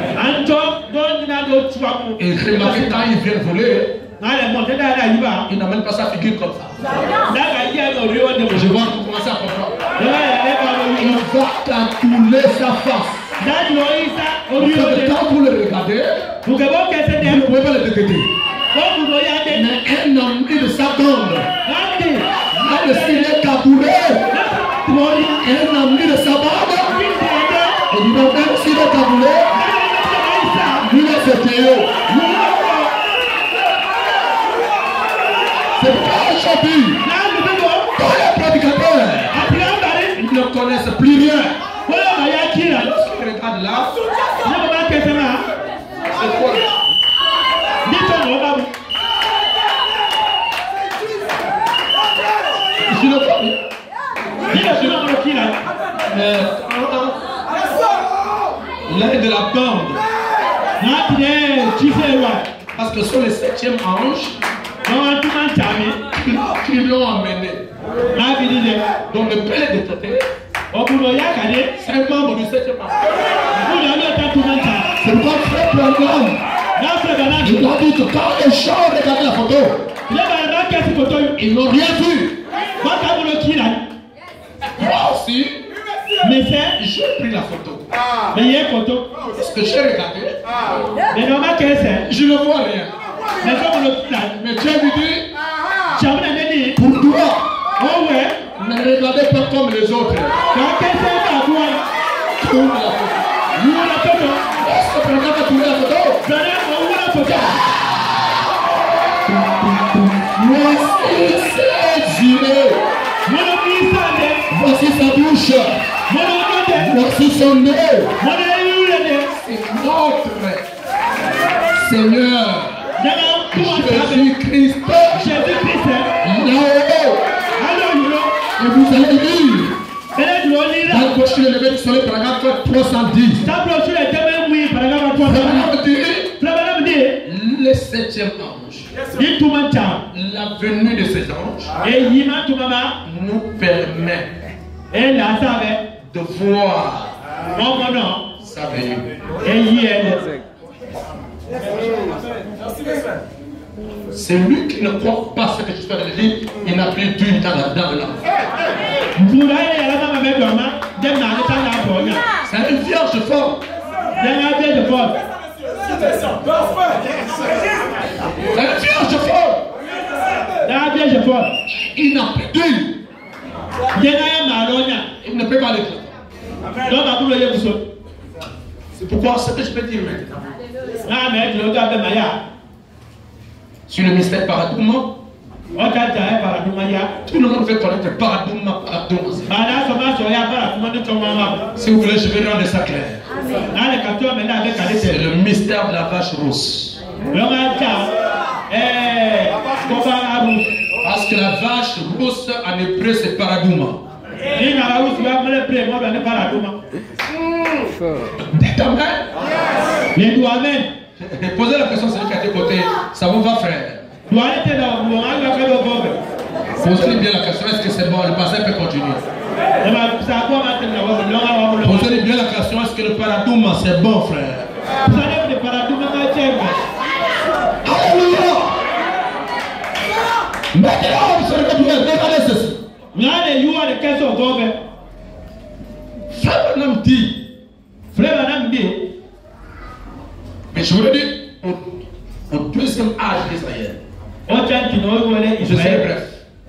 Et remarquez quand ils viennent voler, ils n'amènent pas sa figure comme ça. Je vois que vous commencez à comprendre. Il va calculer sa face. Quand vous le regardez, vous ne pouvez pas le détecter. Mais un homme de sa bande, même s'il est cabouré, un homme de sa bande, et même s'il est cabouré, lui c'est Théo. C'est pas aujourd'hui. Tous les prédicateurs, ils ne connaissent plus rien. Lorsqu'ils regardent là, c'est quoi? Je ne vois rien. L'un de la bande Parce que sur le 7e ange qui l'ont amené. Donc le père est détecté. C'est un membre du 7e ange. C'est pourquoi frère Branham, il a dit que quand les gens regardaient la photo, ils n'ont rien vu. Moi aussi, j'ai pris la photo. Est-ce que j'ai regardé? Je ne vois rien. Mais Dieu lui dit, pour toi, ne regardez pas comme les autres. Tourne la photo. Est-ce que Branham a tourné la photo? Voici ses yeux. Voici sa bouche. Voici son nez. C'est notre Seigneur Jésus-Christ. Là-haut. Et vous allez lire dans le brochure élevé du soleil, paragraphe 310. Le 7e ange. La venue de ces anges nous permet de voir sa venue. C'est lui qui ne croit pas ce que je fais de dire, il n'a plus d'huile dans la lampe. C'est une vierge forte. C'est une vierge forte. Il n'a plus d'huile. Il ne peut pas l'éclairer. C'est pourquoi ce que je peux dire maintenant. Sur le mystère Paradouma, tout le monde veut connaître Paradouma. Si vous voulez, je vais rendre ça clair. C'est le mystère de la vache rousse. Parce que la vache rousse en hébreu c'est Paradouma. Dites amen. Posez la question à celui qui a été côté. Ça vous va, frère? Posez-lui bien la question. Est-ce que c'est bon? Le passé peut continuer. Posez-lui bien la question. Est-ce que le paradouma c'est bon, frère? Alléluia. Maintenant, vous serez regardez ceci. Frère Branham dit. Mais je vous le dis, au deuxième âge d'Israël. Je serai bref.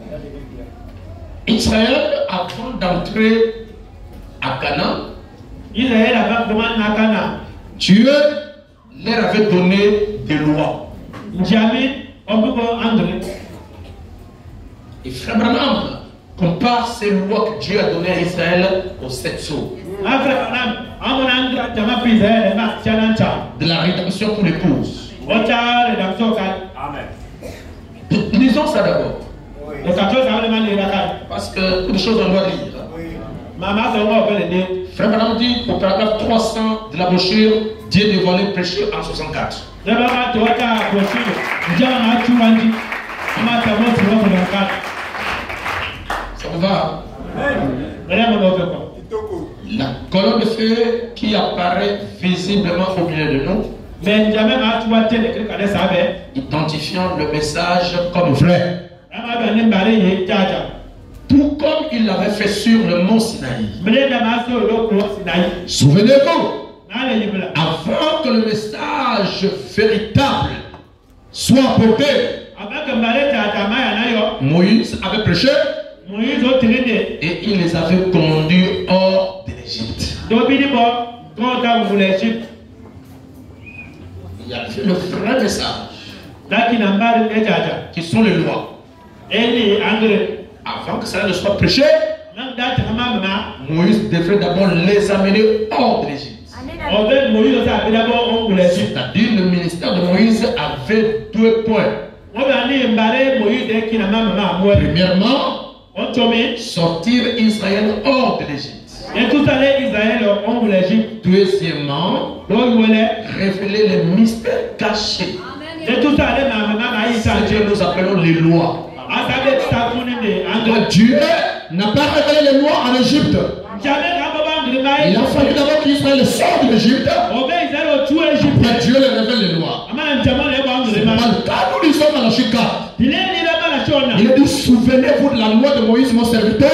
Israël, avant d'entrer à Canaan, Dieu leur avait donné des lois. Et Frère Branham compare ces lois que Dieu a données à Israël aux 7 sceaux. De la rédemption pour l'épouse. Lisons ça d'abord. Parce que toutes les choses on doit lire. Frère Branham dit au paragraphe 300 de la brochure, Dieu dévoilé péché en 64. Ça vous va? La colonne de feu qui apparaît visiblement au milieu de nous, identifiant le message comme vrai. Tout comme il l'avait fait sur le mont Sinaï. Souvenez-vous, avant que le message véritable soit apporté, Moïse avait prêché et il les avait conduits hors de l'Égypte. Il y a le vrai message qui sont les lois. Avant que cela ne soit prêché, Moïse devrait d'abord les amener hors de l'Égypte. C'est-à-dire le ministère de Moïse avait 2 points. Premièrement, sortir Israël hors de l'Égypte. Et tout ça, les Israël ont l'Égypte. Deuxièmement, révéler les mystères cachés. Et tout ça, ce que nous appelons les lois. Dieu n'a pas révélé les lois en Égypte. Il a fallu d'abord qu'Israël sorte de l'Égypte. Après Dieu les révèle les lois. C'est pas le cas, nous lisons dans la Chika. Il a dit, souvenez-vous de la loi de Moïse, mon serviteur.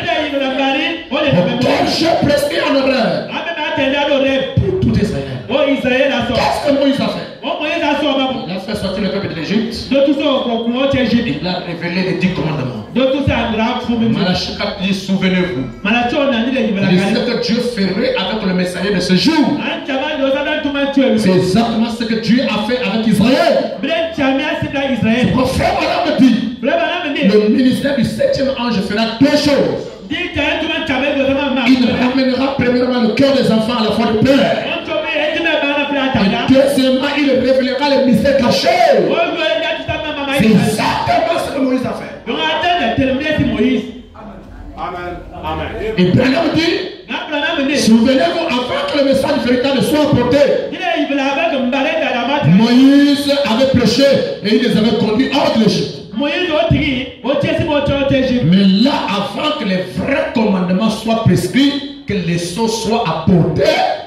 Quel jeu prescrit en horreur pour tout Israël. Qu'est-ce que Moïse a fait? Il a fait sortir le peuple de l'Égypte. Il a révélé les 10 commandements. Malachie 4 dit, souvenez-vous. C'est ce que Dieu ferait avec le messager de ce jour. C'est exactement ce que Dieu a fait avec Israël. C'est pourquoi Frère Branham dit, le ministère du 7e ange fera 2 choses. Il ramènera premièrement le cœur des enfants à la foi de père. Et deuxièmement, il révélera les mystères cachés. C'est exactement ce que Moïse a fait. Amen. Et Branham dit, souvenez-vous, avant que le message véritable soit apporté, Moïse avait péché et il les avait conduits hors de l'Égypte. Mais là, avant que les vrais commandements soient prescrits, que les sceaux soient apportés,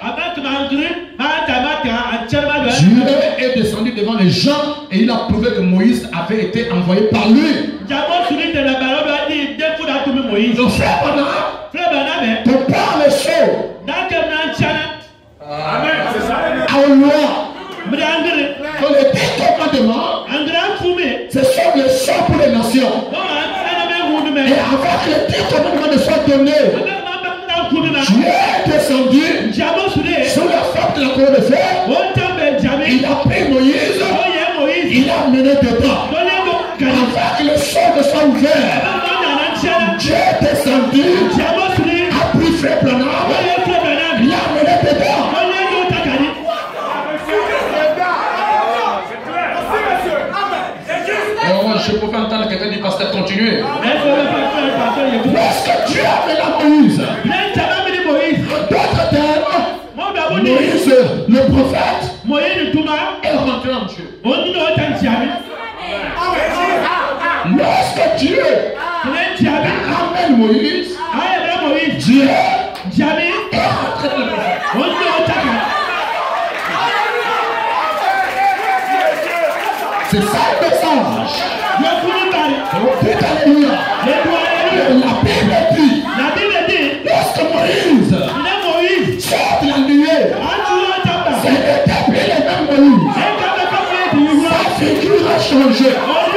Dieu est descendu devant les gens et il a prouvé que Moïse avait été envoyé par lui. Donc frère Branham compare les sceaux à une loi. Dans les 10 commandements, ce sont les sceaux pour les nations. Et avant que les 10 commandements ne soient donnés, Dieu est descendu sous la forme de la colonne de fer. Il a pris Moïse, il a mené dedans. Avant que le sol ne soit ouvert, Dieu est descendu, a pris Frère Branham, il a mené dedans. Je pouvais entendre quelqu'un dire, pasteur, continuez. Lorsque Dieu appela Moïse, d'autres termes, Moïse, le prophète, est rentré en Dieu. Lorsque Dieu ramène Moïse, Dieu est rentré dans le prophète. C'est ça le message. Alléluia. La Bible dit, lorsque Moïse sort de la nuée, ce n'était plus le même Moïse. Sa figure a changé.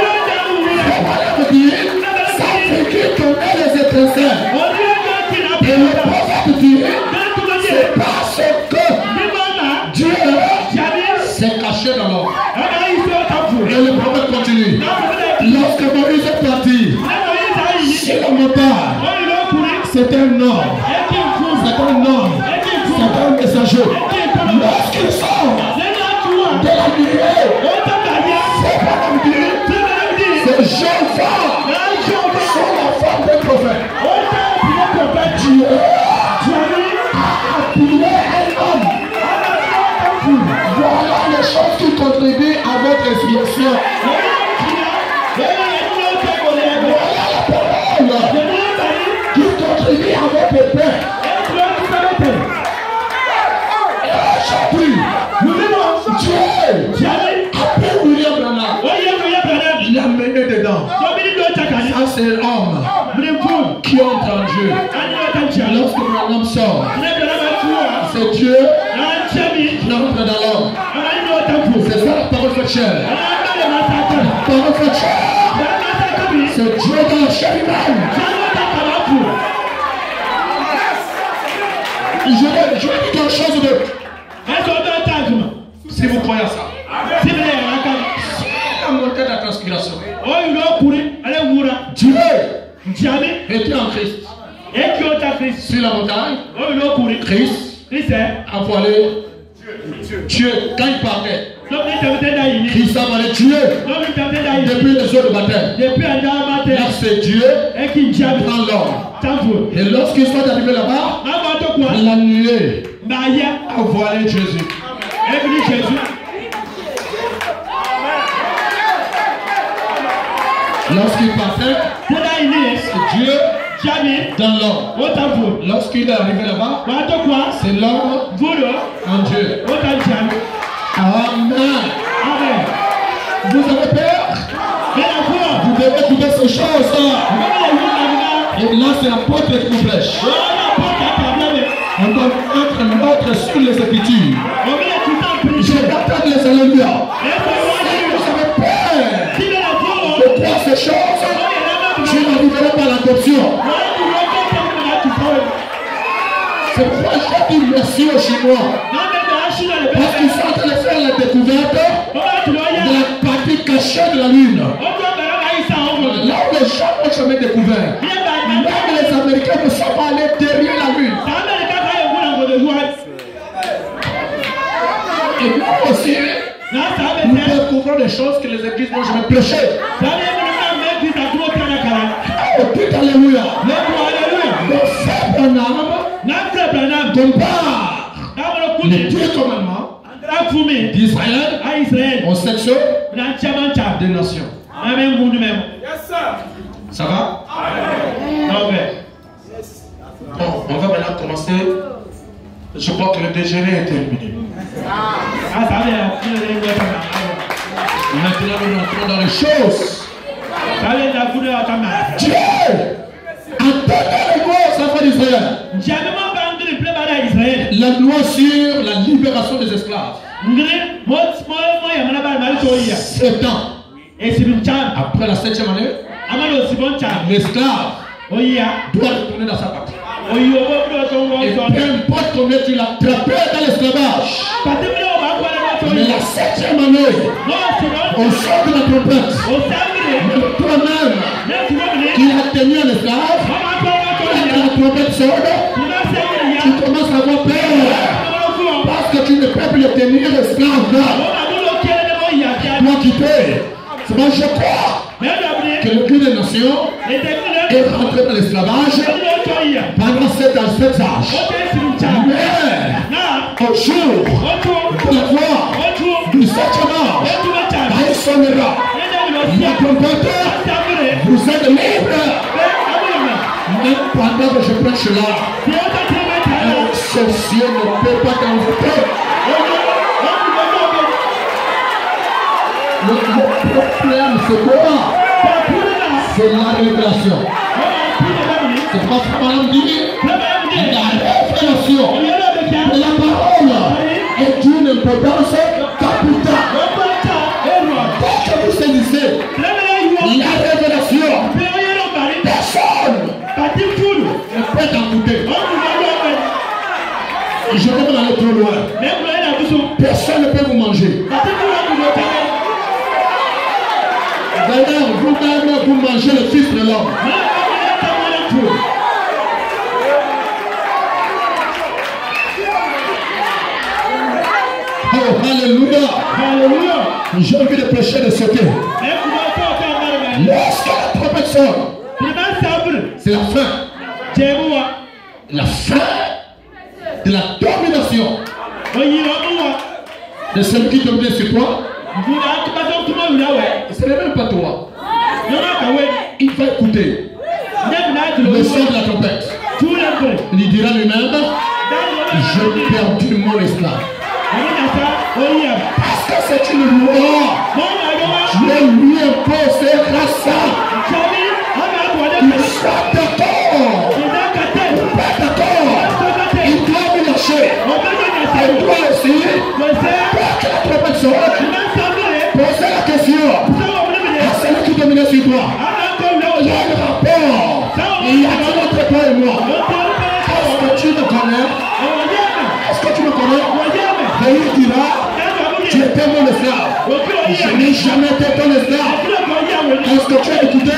Sa figure tournait les étincelles. Et le prophète dit, c'est parce que Dieu s'est caché dans l'homme. Et le prophète continue. Lorsque Moïse est parti sur la montagne, c'est un homme. C'est un homme. C'est un messager. Lorsqu'il sort de la nuée, c'est pas comme Dieu. C'est jeune femme sur la forme d'un prophète. Dieu a appelé un homme. Voilà les choses qui contribuent à votre inspiration. Qui contribue à votre paix. Et aujourd'hui, Dieu appelle William Branham. Il l'a mené dedans. Ça c'est l'homme qui entre en Dieu. Lorsque Branham sort, c'est Dieu qui entre dans l'homme. C'est ça la parole faite chair. La parole faite chair. C'est Dieu dans la chair humaine. Je vais dire quelque chose de... Si vous croyez à ça. Si la montée de la transpiration. Dieu était en Christ. Sur la montagne, Christ a voilé Dieu. Quand il parlait, Christ a voilé Dieu depuis les eaux de baptême. c'est Dieu dans l'homme. Et lorsqu'ils sont arrivés là-bas, la nuée a voilé Jésus. Lorsqu'il partait, c'est Dieu dans l'homme. Lorsqu'il est arrivé là-bas, c'est l'homme en Dieu. Amen. Vous avez peur? Vous devez écouter ces choses. Et là, c'est l'apôtre qui prêche. On doit mettre l'autre sur les Écritures. Je vais entendre les alléluia. Vous avez peur de croire ces choses, je n'arriverai pas à l'adoption. C'est pourquoi j'ai dit merci aux Chinois. Parce qu'ils sont en train de faire la découverte de la partie cachée de la Lune. Là où les gens ont jamais découvert. Même les Américains ne sont pas allés derrière la Lune. Et nous aussi, nous découvrons des choses que les églises n'ont jamais prêchées. Oh, tout alléluia. Le frère Branham compare les 2 commandements d'Israël en section des nations. Ça va? Bon, on va maintenant commencer. Je crois que le déjeuner est terminé. Maintenant, nous entrons dans les choses. Dieu a donné les mots aux enfants d'Israël. La loi sur la libération des esclaves. 7 ans. Après la 7e année, l'esclave doit retourner dans sa patrie. Et peu importe combien tu l'as attrapé dans l'esclavage, mais la 7e année, au son de la trompette, même toi-même qui as tenu un esclave, quand la trompette sonne, tu commences à avoir peur parce que tu ne peux plus le tenir esclave là. Tu dois quitter. C'est moi je crois que le Dieu des nations est rentré dans l'esclavage pendant 7 âges. Mais au jour de la gloire du 7e âge, quand il sonnera la trompette, vous êtes libres. Même pendant que je prêche là, un sorcier ne peut pas t'envoûter. Le problème c'est quoi? C'est la révélation. C'est pas ce que Madame dit. La révélation de la parole est d'une importance capitale. Dès que vous saisissez la révélation, personne ne peut t'envoûter. Je ne vais pas aller trop loin. Personne ne peut vous manger. D'ailleurs, vous-même, vous mangez le Fils de l'homme. Oh, alléluia. J'ai envie de prêcher de ce que lorsque la trompette sonne, c'est la fin. La fin de la domination de celui qui domine sur toi. Ce n'est même pas toi. Il va écouter le son de la trompette. Il dira lui-même, j'ai perdu mon esclave. Parce que c'est une loi. Je lui impose grâce à il soit d'accord. Pas d'accord. Il doit me lâcher. Et toi aussi, pour que la trompette sonne, posez la question à celui qui domine sur toi. Il y a un rapport. Il y a entre toi et moi. Est-ce que tu me connais? Est-ce que tu me connais? Et il dira, tu étais mon esclave. Je n'ai jamais été ton esclave. Est-ce que tu as écouté?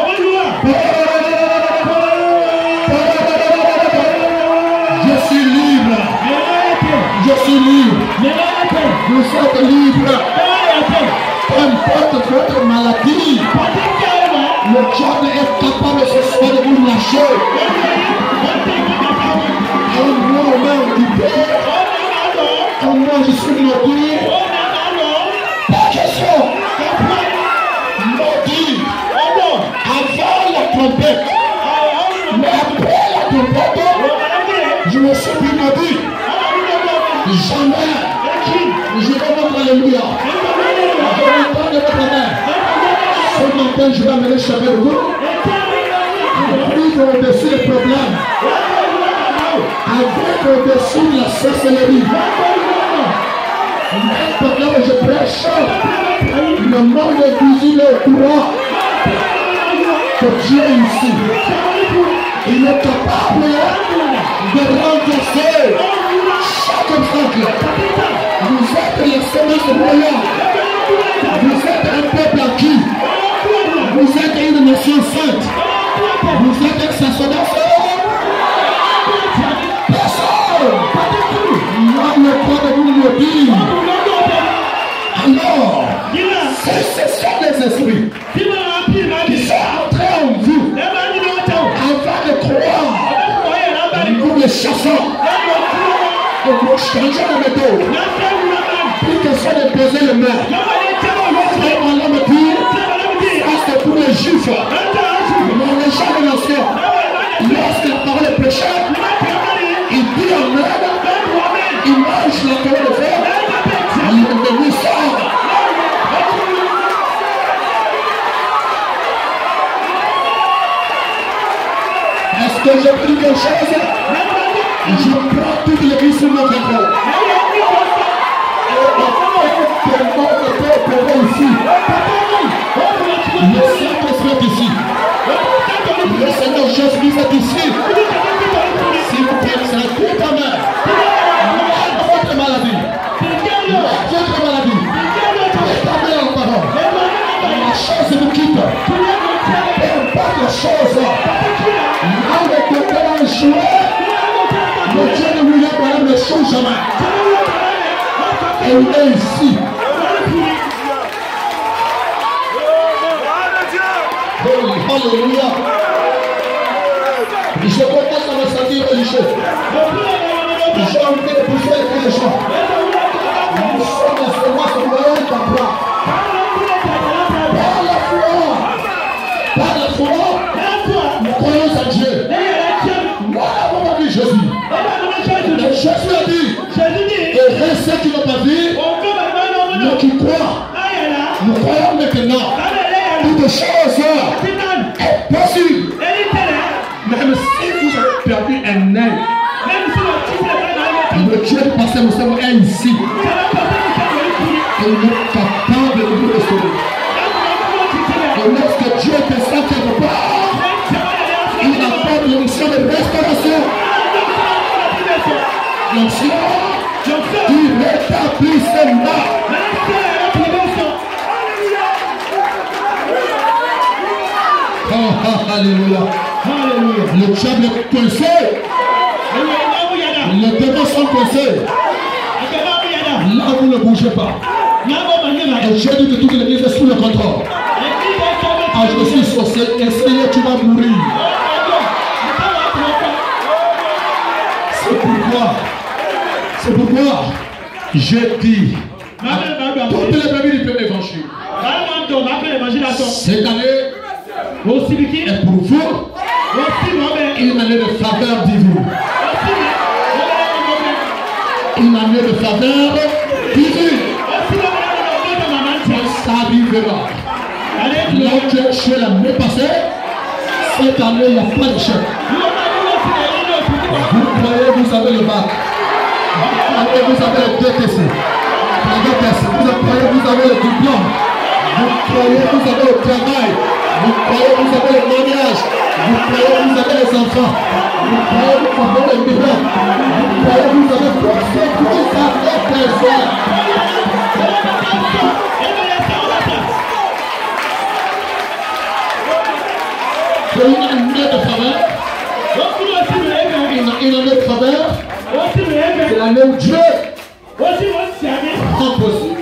Je suis libre. Je suis libre. Vous êtes libre. Peu importe votre maladie, le diable péché. En moi, même du Père. En moi, je suis maudit. Pas question. Maudit. Avant la trompette. Mais après la trompette, je me suis plus maudit. Jamais. Je vais mettre alléluia. Je vais prendre votre main. Ce matin, je vais amener chacun de vous. Avec au-dessus des problèmes. Avec au-dessus de la sorcellerie. Maintenant que je prêche, le monde est visible au courant que Dieu est ici. Il est capable de renverser chaque obstacle. Vous êtes les semences royales. Vous êtes un peuple acquis. Vous êtes une nation sainte. Vous êtes un sacerdoce. Personne n'a le droit de vous le dire. Alors, ce sont des esprits qui sont entrés en vous avant de croire. Nous les chassons. Et nous changeons de méthode. Plus que ça de poser les mains. Vraiment l'homme dit, ça c'est pour les juifs. Mais les gens de nation, lorsque la parole est prêchée, il dit en aide, il mange la colonne de fer, l'ennemi sort. Est-ce que j'ai pris quelque chose? Je prends toute l'église sur notre épaule. Ici. Le Saint-Esprit est ici. Le Seigneur Jésus-Christ est ici. Si vous prenez ça, tout ta main. Votre maladie. Votre maladie. Établis la parole. La chose vous quitte. Peu importe la chose. Là où le docteur a échoué, le Dieu ne lui a pas ne change jamais. Et il est ici. Alléluia. Je commence à me sentir religieux. J'ai envie de pousser les gens. Nous sommes à ce mois sur le haut d'emploi. Par la foi, nous croyons à Dieu. Nous n'avons pas vu Jésus. Mais Jésus a dit, et ceux qui n'ont pas vu, mais qui croient, nous croyons maintenant. Toutes choses est possible. Même si vous avez perdu un œil, le Dieu du passé nous sommes ici. Et il est capable de vous restaurer. Et lorsque Dieu descend quelque part, il apporte l'onction de restauration. L'onction du rétablissement. Alléluia. Alléluia. Le diable est coincé. Les démons sont coincés. Là, vous ne bougez pas. Et j'ai dit que toute l'église est sous le contrôle. Ah, je suis sorcier. Essayez, tu vas mourir. C'est pourquoi j'ai dit à toutes les familles du peuple évangile. Cette année, et pour vous, une année de faveur divine. Une année de faveur divine. Ça arrivera. Là où tu as échoué l'année passée, cette année, il n'y a pas d'échec. Vous croyez, vous avez le bac. Vous avez le DTC. Vous croyez, vous avez le diplôme. Vous croyez, vous avez le travail. Vous croyez, vous avez le mariage. Vous croyez, vous avez les enfants. Vous croyez, vous avez les miracles. Vous croyez, vous avez tout ce que vous avez besoin. C'est une année de faveur. Une année de faveur. C'est l'année où Dieu rend possible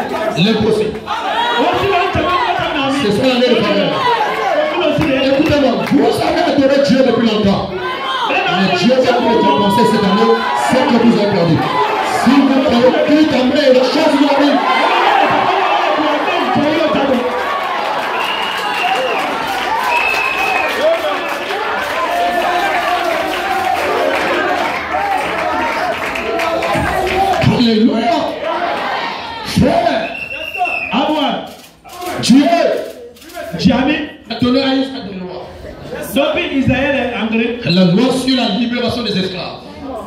l'impossible. C'est ça l'année de faveur. Écoutez-moi. vous avez adoré Dieu depuis longtemps. Mais Dieu va vous récompenser cette année ce que vous avez perdu. Si vous croyez, dites amen, les choses vous arrivent. Alléluia. Frère, Dieu a donné à Israël des lois. La loi sur la libération des esclaves.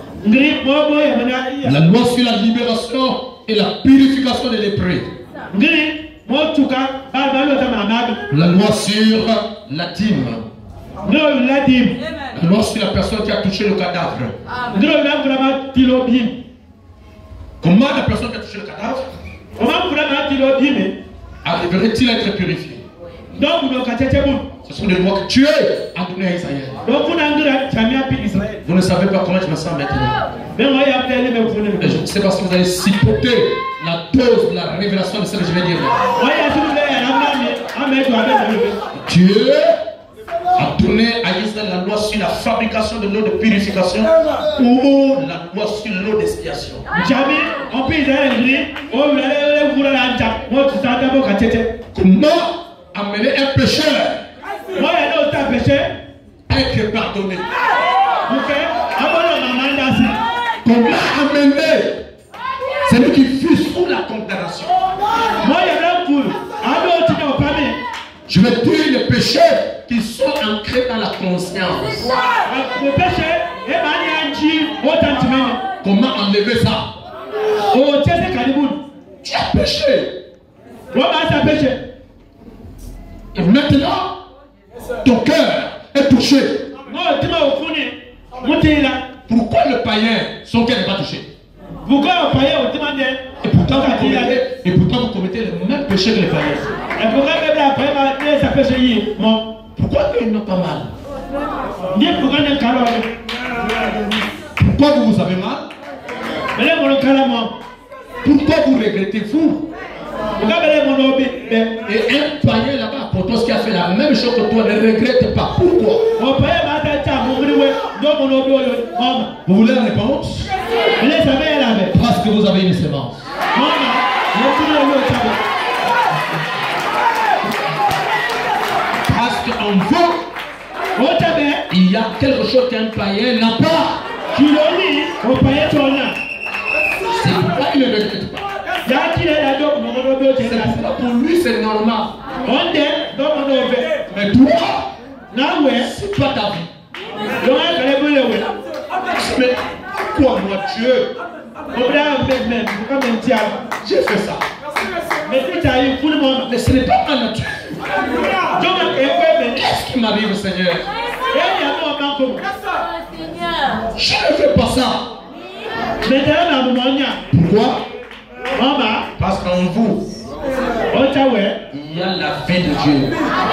La loi sur la libération et la purification des lépreux. La loi sur la dîme. La loi sur la personne qui a touché le cadavre. Comment la personne qui a touché le cadavre arriverait-il à être purifié? Ce sont des lois que Dieu a données à Israël. Vous ne savez pas comment je me sens maintenant. C'est parce que vous allez supporter la dose de la révélation de ce que je vais dire. Dieu a donné à Israël la loi sur la fabrication de l'eau de purification ou la loi sur l'eau d'expiation. Comment amener un pécheur à être pardonné? Comment amener celui qui fut sous la condamnation? Je vais dire les péchés qui sont ancrés dans la conscience. Comment enlever ça? Tu as péché. Et maintenant, ton cœur est touché. Pourquoi le païen, son cœur n'est pas touché? Et pourtant vous commettez le même péché que les païens. Pourquoi ils n'ont pas mal? Pourquoi vous avez mal? Pourquoi vous regrettez-vous? Et un païen là-bas à Potos qui a fait la même chose que toi ne regrette pas. Pourquoi? Vous voulez la réponse? Parce que vous avez une sémence. Parce qu'en vous, il y a quelque chose qu'un païen n'a pas. C'est pourquoi il ne regrette pas. C'est pourquoi pour lui c'est normal. Mais toi, c'est pas ta vie. Mais pourquoi moi Dieu? J'ai fait ça. Mais ce n'est pas ma nature. Qu'est-ce qui m'arrive, Seigneur? Je ne fais pas ça. Pourquoi? Parce qu'en vous, il y a la vie de Dieu.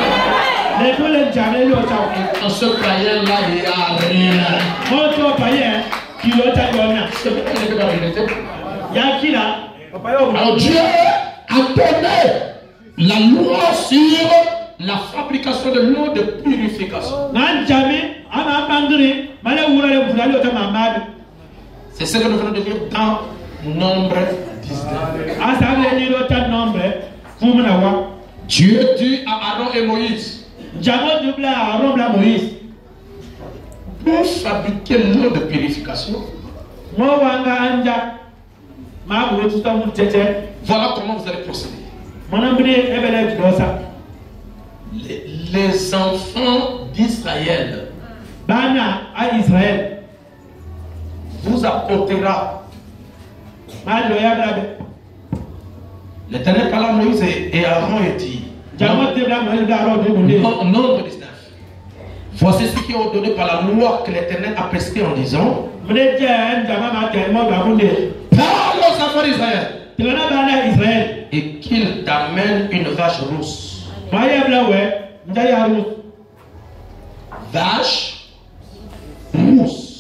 Et dans ce païen-là, il n'y a rien. C'est pourquoi il ne peut pas regretter. Alors Dieu a donné la loi sur la fabrication de l'eau de purification. C'est ce que nous venons de lire dans Nombre 19. Dieu dit à Aaron et Moïse, pour fabriquer l'eau de purification, voilà comment vous allez procéder. Les enfants d'Israël vous apportera. L'Éternel parla à Moïse et Aaron et dit, Nombre 19. Voici ce qui est ordonné par la loi que l'Éternel a prescrit en disant, parle aux enfants d'Israël et qu'ils t'amènent une vache rousse. Vache rousse.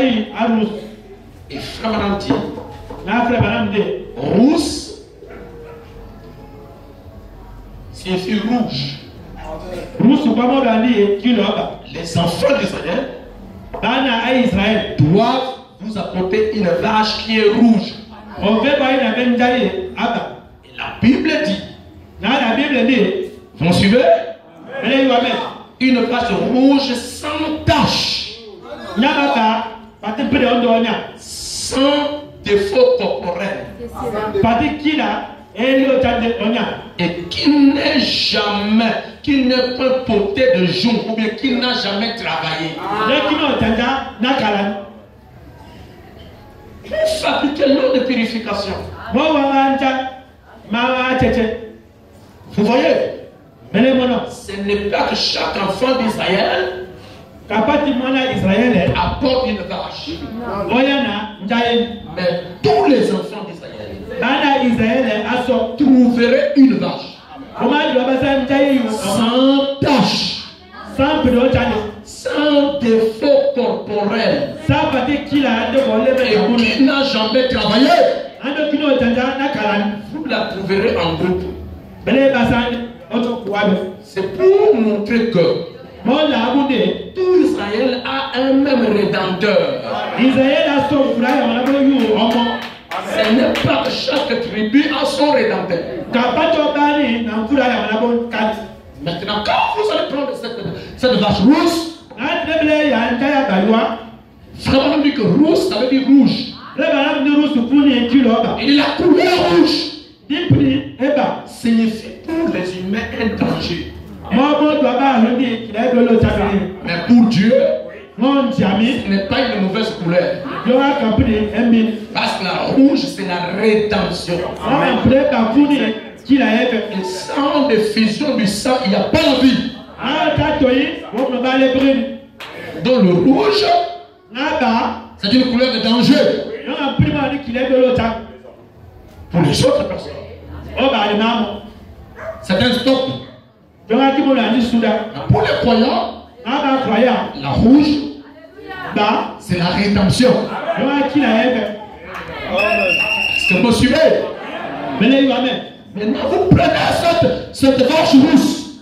Et frère madame dit, rousse signifie rouge. Les enfants d'Israël doivent vous apporter une vache qui est rouge. Et la Bible dit, vous me suivez? Une vache rouge sans tache, sans défaut corporel, et qui n'est jamais, qui n'est pas porté de jour, ou bien qui n'a jamais travaillé. Fabriquer l'eau de purification. Vous voyez? Ce n'est pas que chaque enfant d'Israël apporte une vache. Mais tous les enfants d'Israël trouveraient une vache sans tache, sans défaut corporel, et qui n'a jamais travaillé. Vous la trouverez en groupe. C'est pour montrer que tout Israël a un même rédempteur. Ce n'est pas que chaque tribu a son rédempteur. Maintenant, quand vous allez prendre cette vache rousse, vraiment dit que rousse, ça veut dire rouge. Et la couleur rouge signifie pour les humains un danger. Mais pour Dieu, ce n'est pas une mauvaise couleur. Parce que la rouge, c'est la rédemption. Et sans diffusion du sang, il n'y a pas la vie. Donc le rouge, c'est une couleur de danger pour les autres personnes. C'est un stop. Pour les croyants, la rouge, c'est la rédemption. Est-ce que vous suivez? Maintenant, vous prenez cette vache rousse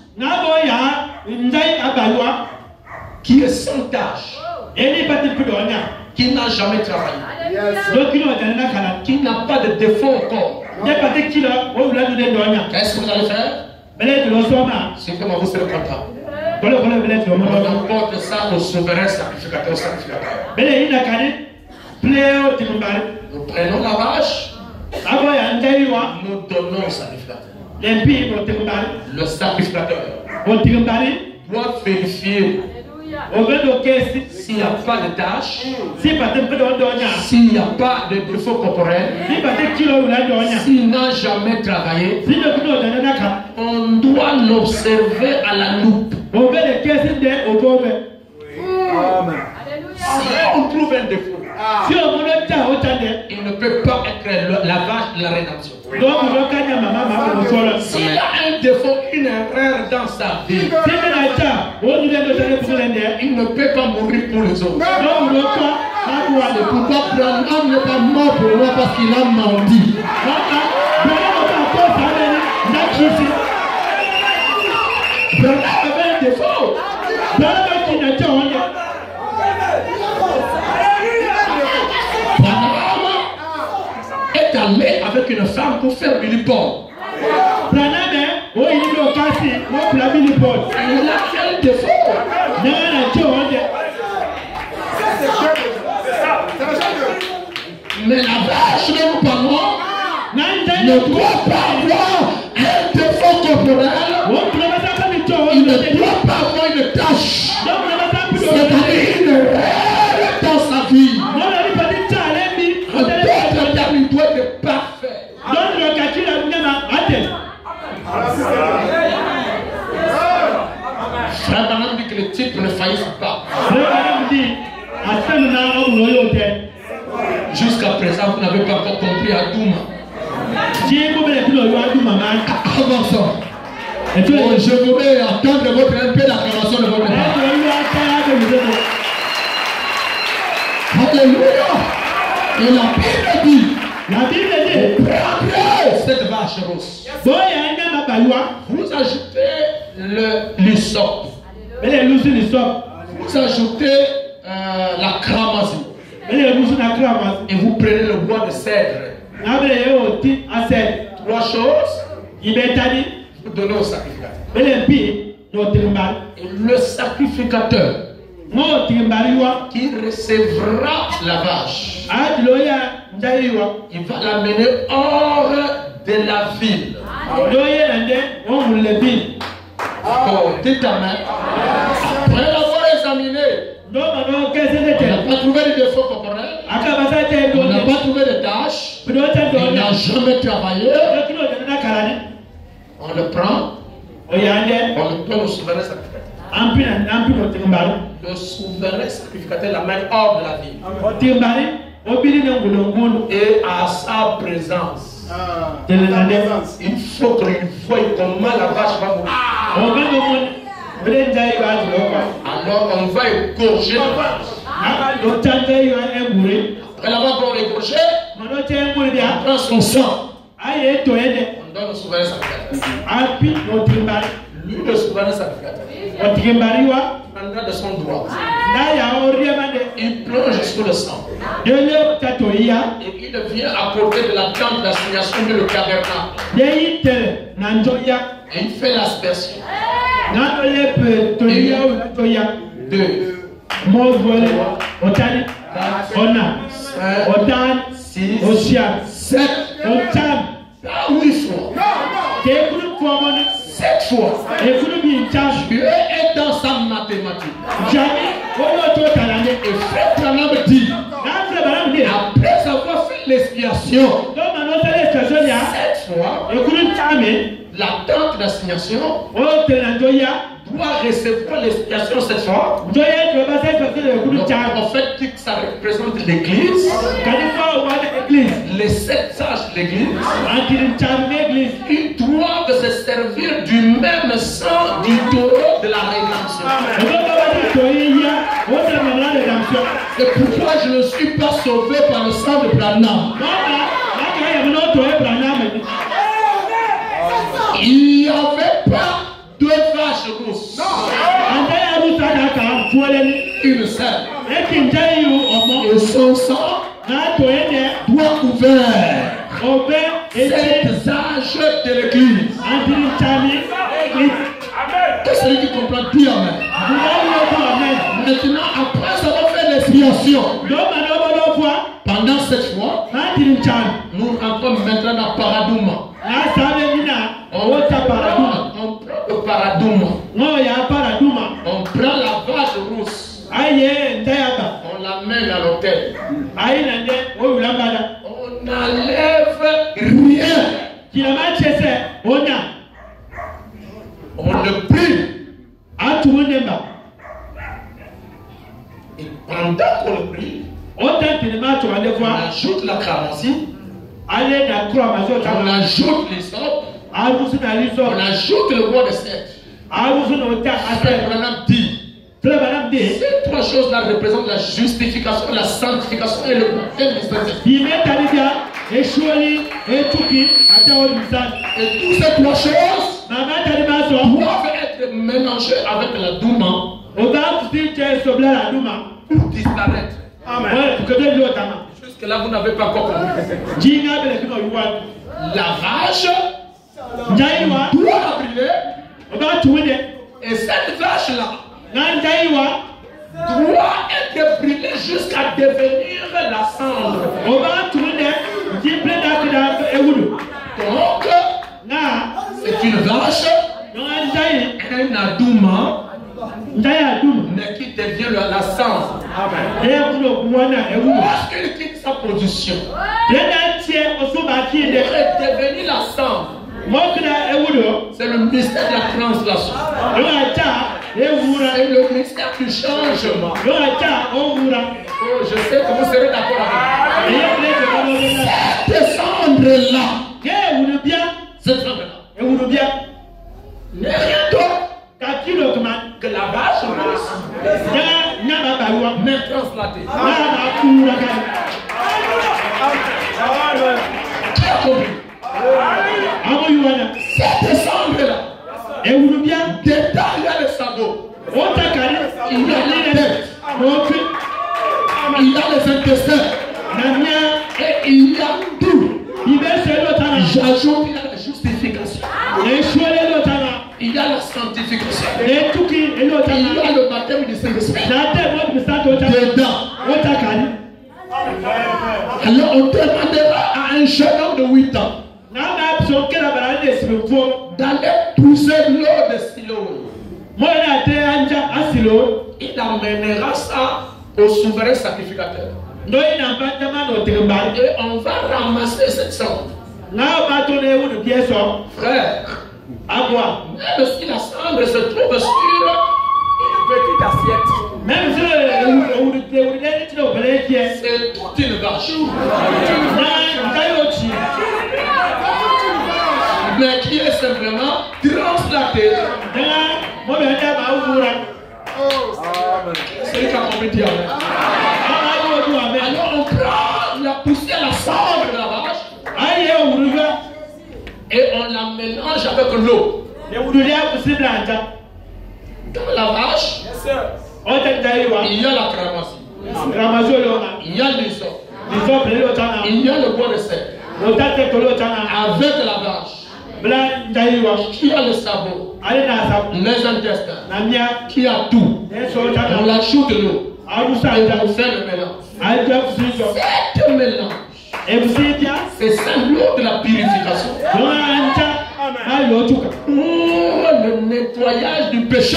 qui est sans tache, qui n'a jamais travaillé, qui n'a pas de défaut au corps. Qu'est-ce que vous allez faire? C'est comment vous serez content. On apporte ça au souverain sacrificateur. Nous prenons la vache, nous donnons au sacrificateur. Le sacrificateur doit vérifier s'il n'y a pas de tâche, s'il n'y a pas de défaut corporel, s'il n'a jamais travaillé, on doit l'observer à la loupe. Si on trouve un défaut, il ne peut pas être la vache de la rédemption. S'il a un défaut, une erreur dans sa vie, il ne peut pas mourir pour les autres. C'est pourquoi Branham n'est pas mort pour moi parce qu'il a menti. Branham avait un défaut. Est allé avec une femme pour faire Billy Paul. Il a quel défaut? Mais la vache dont nous parlons ne doit pas avoir un défaut corporel. Il ne doit pas avoir une tâche. C'est-à-dire une erreur dans sa vie. Il doit être parfait. Frère Branham dit que le type ne faillisse pas. Jusqu'à présent, vous n'avez pas encore compris à Douma. Avançons. Je voudrais attendre un peu l'acclamation de votre part. Alléluia. Et la Bible dit, prendrez cette vache rousse. Vous ajoutez l'hysope. Vous ajoutez la cramoisie. Et vous prenez le bois de cèdre. 3 choses. Vous donnez au sacrificateur. Et le sacrificateur qui recevra la vache, il va l'amener hors de la ville. Dites amen. Après l'avoir examiné, on n'a pas trouvé de défaut corporel, on n'a pas trouvé de tâches, il n'a jamais travaillé. On le prend, on le donne au souverain sacrificateur. Le souverain sacrificateur l'amène hors de la ville. Et à sa présence, il faut qu'il voie comment la vache va mourir. Alors on va égorger la vache. Elle va égorger, on prend son sang. On donne au souverain sacrificateur. Lui, le souverain sacrificateur, prendra de son doigt. Il plonge sur le sang. Et il vient apporter de la tente d'assignation de le tabernacle. Et il fait l'aspersion. 2, 6, 7, 8 fois. 7 fois. Dieu est dans sa mathématique. Et Frère Branham dit, après avoir fait l'expiation 7 fois, la tente d'assignation doit recevoir l'expiation 7 fois. Le prophète dit que ça représente l'église, les 7 sages de l'église. Ils doivent se servir du même sang du taureau de la rédemption. C'est pourquoi je ne suis pas sauvé par le sang de Branham. Il n'y avait pas 2 vaches rousses. Une seule. Et son sang doit couvrir 7 âges de l'église. Que celui qui comprend dit amen. Maintenant, après avoir fait l'expiation, pendant 7 fois, nous rentrons maintenant dans Paradouma. On prend le Paradouma. On prend la vache rousse. On l'amène à l'autel. On n'enlève rien. On le prie. Et pendant qu'on le prie, on ajoute la cramoisie. On ajoute les sortes. On ajoute le bois de cèdre. Frère Branham dit, ces 3 choses-là représentent la justification, la sanctification et le baptême du Saint-Esprit. Et toutes ces 3 choses doivent être mélangées avec la Douma pour disparaître. Jusque là, vous n'avez pas encore compris. La vache doit brûler. Et cette vache-là doit être brûlée jusqu'à devenir la cendre. Donc, c'est une vache, un adouma, mais qui devient la cendre. Lorsqu'il quitte sa position, il est devenu la cendre. C'est le mystère de la translation. C'est le mystère du changement. Oh, je sais que vous serez d'accord avec moi. Cette cendre-là, cette cendre-là, n'est rien d'autre que la vache rousse, mais translatée. Qui a compris? Cette cendre-là dépend J'ajoute, il y a la justification. Il y a la sanctification. Il y a le baptême du Saint-Esprit. Dedans. Alors on demandera à un jeune homme de 8 ans d'aller pousser l'eau de Siloé. Il amènera ça au souverain sacrificateur. Et on va ramasser cette sang. Frère, même si la cendre se trouve sur une petite assiette, c'est toute une vache. Mais qui est simplement translatée. Celui qui a compris, dit amen. Alors on prend la poussière, la cendre de la vache et on la mélange avec l'eau. Dans la vache, il y a la cramassie, il y a l'hysope, il y a le bois de cèdre. Avec la vache, qui a le sabot, les intestins, qui a tout, on l'ajoute de l'eau et on fait le mélange. Cette mélange, c'est ça l'eau de la purification. Le nettoyage du péché.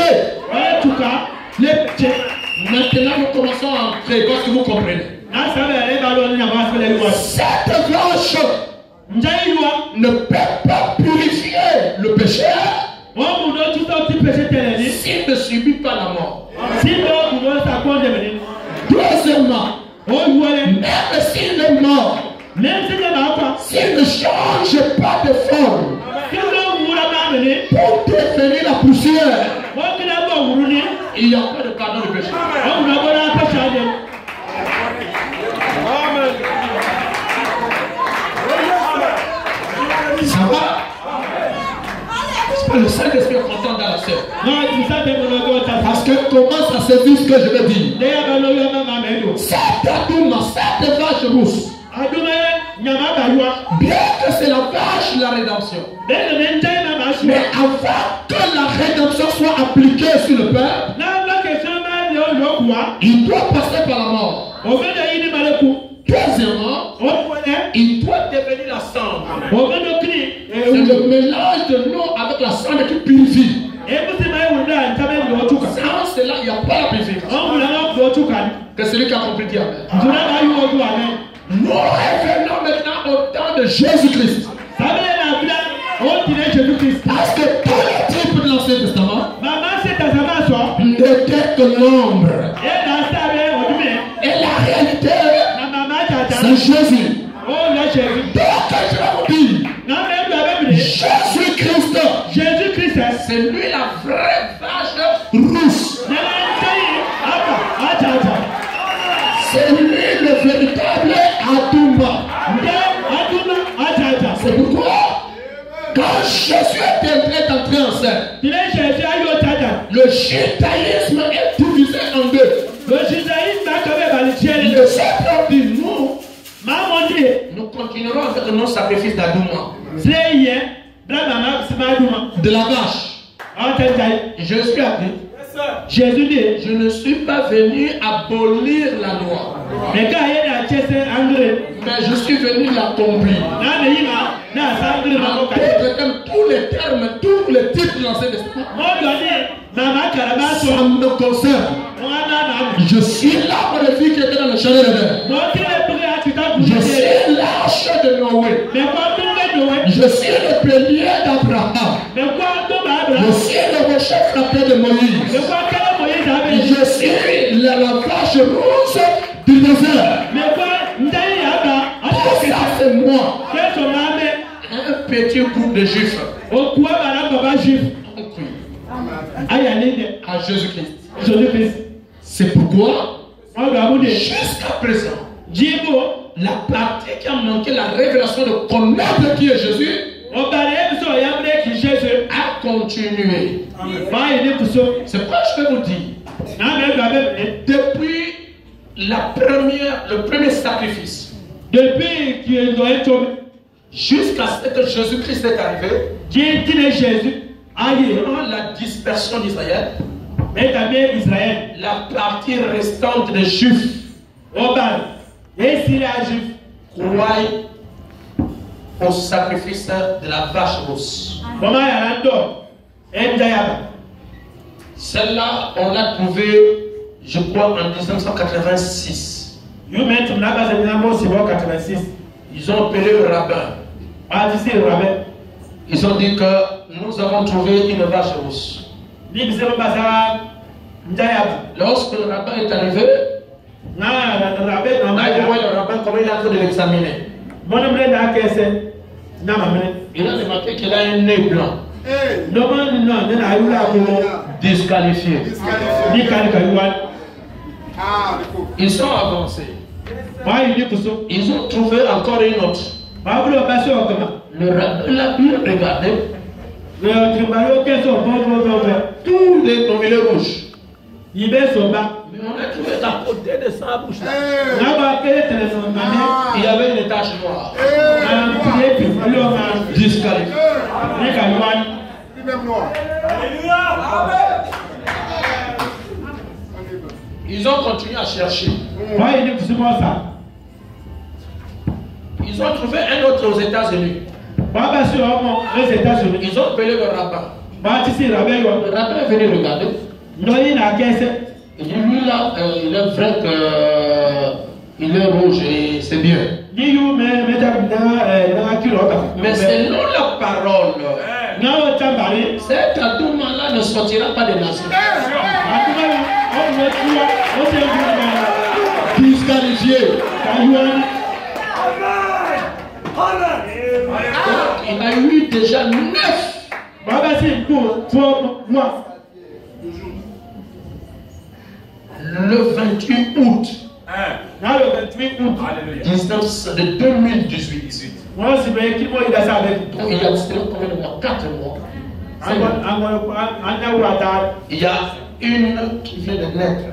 Maintenant nous commençons à entrer, parce que vous comprenez. Cette vache ne peut pas purifier le péché s'il ne subit pas la mort. Deuxièmement, même s'il est mort, s'il ne change pas de forme pour devenir la poussière, il n'y a pas de pardon de péché. Ça va? Le Saint-Esprit est content dans la sœur. Parce que commence à saisir ce que je vais dire. Cette adouma, cette vache rousse, bien que c'est la vache de la rédemption, mais avant que la rédemption soit appliquée sur le peuple, il doit passer par la mort. Deuxièmement, il doit devenir la cendre. C'est le mélange de l'eau avec la cendre qui purifie. Sans cela, il n'y a pas la purification. Que celui qui a compris dit amen. Nous revenons maintenant au temps de Jésus-Christ. Parce que tous les types de l'Ancien Testament n'étaient que l'ombre. Et la réalité, c'est Jésus. Donc je vous dis, Jésus-Christ, c'est lui la vraie vache rousse. C'est lui le véritable Adouma. C'est pourquoi, quand Jésus est entré en scène, le judaïsme est divisé en deux. Le Seigneur dit nous continuerons avec nos sacrifices d'Adouma. De la vache. Jésus a dit, je ne suis pas venu abolir la loi, mais je suis venu l'accomplir. Tous les termes, tous les types de l'Ancien Testament, ça me concerne. Je suis l'arbre de vie qui était dans le jardin d'Éden. Je suis l'arche de Noé. Je suis le pilier d'Abraham. Je suis le rocher frappé de Moïse. Je suis la vache rousse du désert. Ça c'est moi. Un petit groupe de juifs à Jésus-Christ. C'est pourquoi jusqu'à présent, la partie qui a manqué la révélation de connaître qui est Jésus a continué. C'est pourquoi je vais vous dire, depuis le premier sacrifice, Jusqu'à ce que Jésus-Christ est arrivé. Dans la dispersion d'Israël. La partie restante des Juifs. Croient au sacrifice de la vache rousse. Celle-là, on l'a trouvée, je crois, en 1986. Ils ont appelé le rabbin. Ils ont dit que nous avons trouvé une vache rousse. Lorsque le rabbin est arrivé, on a vu le rabbin comment il est en train de l'examiner. Il a remarqué qu'il a un nez blanc. Disqualifié. Ils sont avancés. Ils ont trouvé encore une autre. Le rabbin l'a bien regardé. Tous les tombés rouges. Mais on a trouvé à côté de sa bouche là. Il y avait une tache noire. Disqualifié. Ils ont continué à chercher. Ils ont trouvé un autre aux États-Unis. Ils ont appelé le rabbin. Le rabbin est venu regarder. Il dit, lui là, il est vrai qu'il est rouge et c'est bien. Mais selon la parole, cet Adouma-là ne sortira pas des nations. Disqualifié. Il a eu déjà 9. Le 28 août. De 2018. Il y a combien de mois? 4 mois. Il y a une qui vient de naître.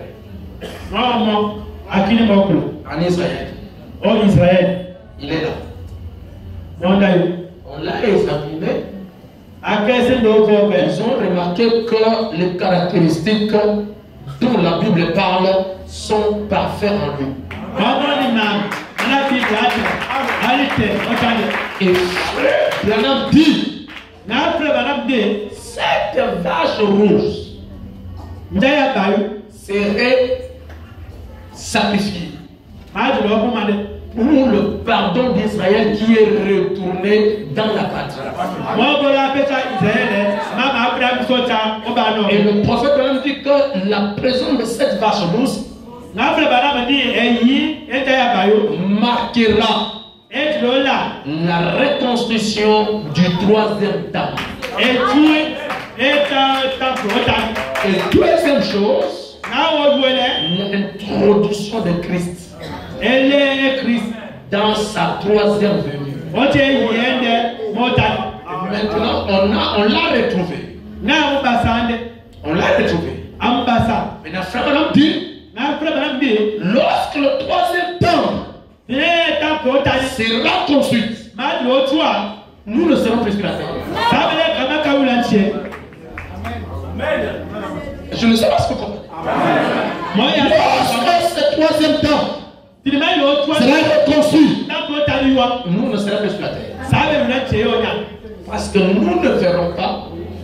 En Israël. Il est là. On l'a examiné. Ils ont remarqué que les caractéristiques dont la Bible parle sont parfaites en lui. Et Branham dit, cette vache rouge serait sacrifiée pour le pardon d'Israël qui est retourné dans la patrie. Et le prophète dit que la présence de cette vache rousse marquera la reconstruction du 3e temple. Et deuxième chose, l'introduction de Christ dans sa 3e venue. Maintenant, on l'a retrouvé. On l'a retrouvé. Maintenant, Frère Branham dit, lorsque le 3e temple sera construit, nous ne serons plus sur la terre. Je ne sais pas ce que vous comprenez. Lorsque ce 3e temple sera reconstruit, nous ne serons plus sur la terre. Parce que nous ne verrons pas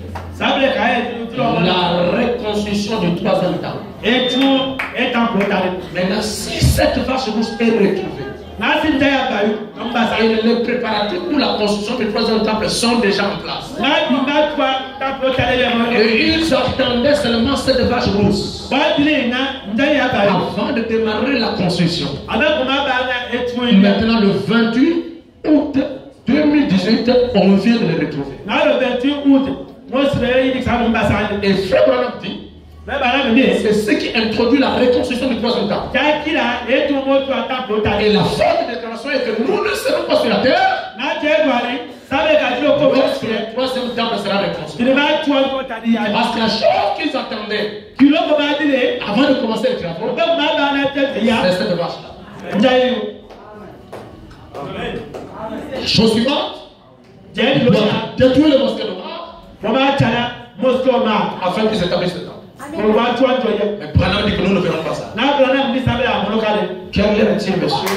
la reconstruction du 3e temple. Maintenant, si cette vache rouge est retrouvée, et les préparatifs pour la construction du 3e temple sont déjà en place. Et ils attendaient seulement cette vache rousse avant de démarrer la construction. Maintenant, le 28 août 2018, on vient de les retrouver. Et Frère Branham dit, c'est ce qui introduit la reconstruction du 3e temple. Et la forte déclaration est que nous ne serons pas sur la terre. Lorsque le 3e temple sera reconstruit. Parce que la chose qu'ils attendaient avant de commencer les travaux, c'est cette vache-là. Chose suivante. Il doit détruire le mosquée noir afin qu'ils s'établissent le temple. Mais Branham dit que nous ne verrons pas ça. Quelle heure est-il, monsieur?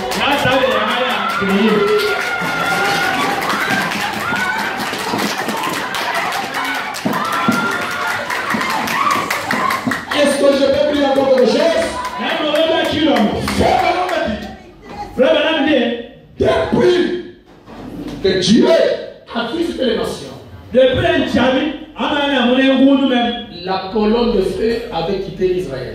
Est-ce que je peux prier encore quelque chose? Frère Branham dit depuis que Dieu a visité les nations, la colonne de feu avait quitté Israël.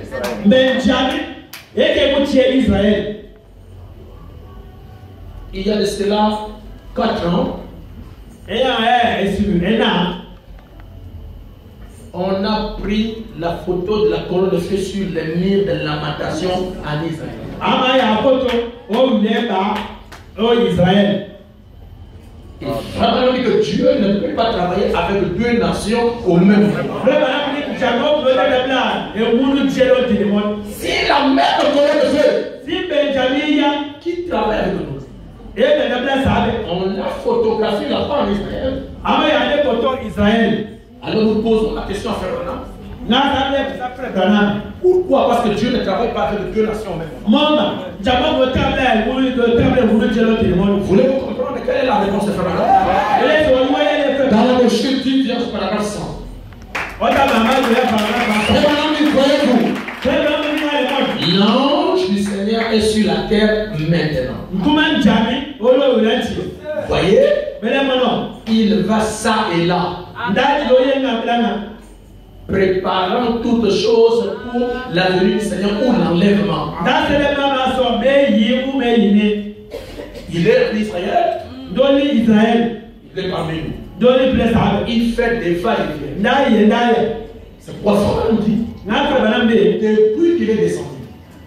Il y a de cela 4 ans, on a pris la photo de la colonne de feu sur les murs de lamentation en Israël. Et vraiment dit que Dieu ne peut pas travailler avec 2 nations au même moment. Si la même colonne de feu qui travaille avec nous, on a photographié la part en Israël. Alors nous posons la question à Frère Branham. Pourquoi? Parce que Dieu ne travaille pas avec 2 nations en même moment. Voulez-vous comprendre quelle est la réponse de Frère Branham? Dans le chute 10, paragraphe 100. L'ange du Seigneur est sur la terre maintenant. Voyez? Il va ça et là, préparant toutes choses pour la venue du Seigneur ou l'enlèvement. Il est d'Israël. Il est parmi nous. Il fait des va-et-vient. C'est quoi ça nous dit? Depuis qu'il est descendu,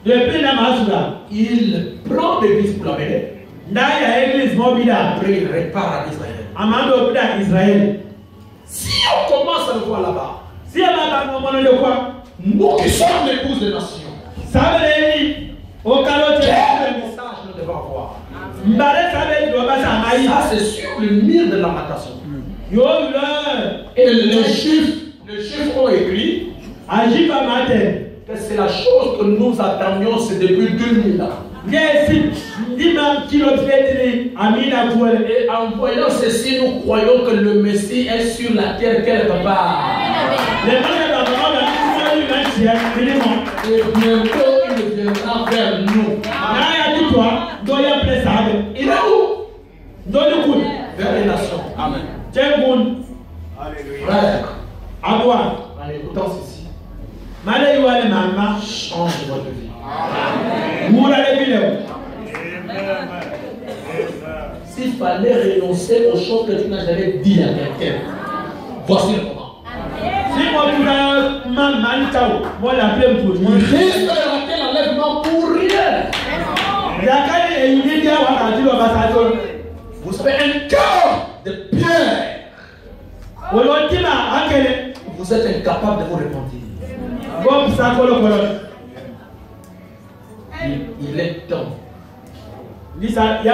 il prend l'église pour la mener. Après il répare à Israël. Si on commence à le voir là-bas, nous qui sommes l'épouse des nations, quel message nous devons avoir? Ça c'est sur le mur de lamentation. Et les Juifs ont écrit que c'est la chose que nous attendions, c'est depuis 2000 ans. Et en voyant ceci, nous croyons que le Messie est sur la terre quelque part. Et bientôt il viendra vers nous. Il est où? Vers les nations. Amen. Frère, en écoutant ceci, change votre vie. S'il fallait renoncer aux choses que tu n'as jamais dit à quelqu'un, voici le moment. Il risque de rater l'enlèvement pour rien. Vous avez un cœur de pierre. Vous êtes incapable de vous repentir. Il est temps. Le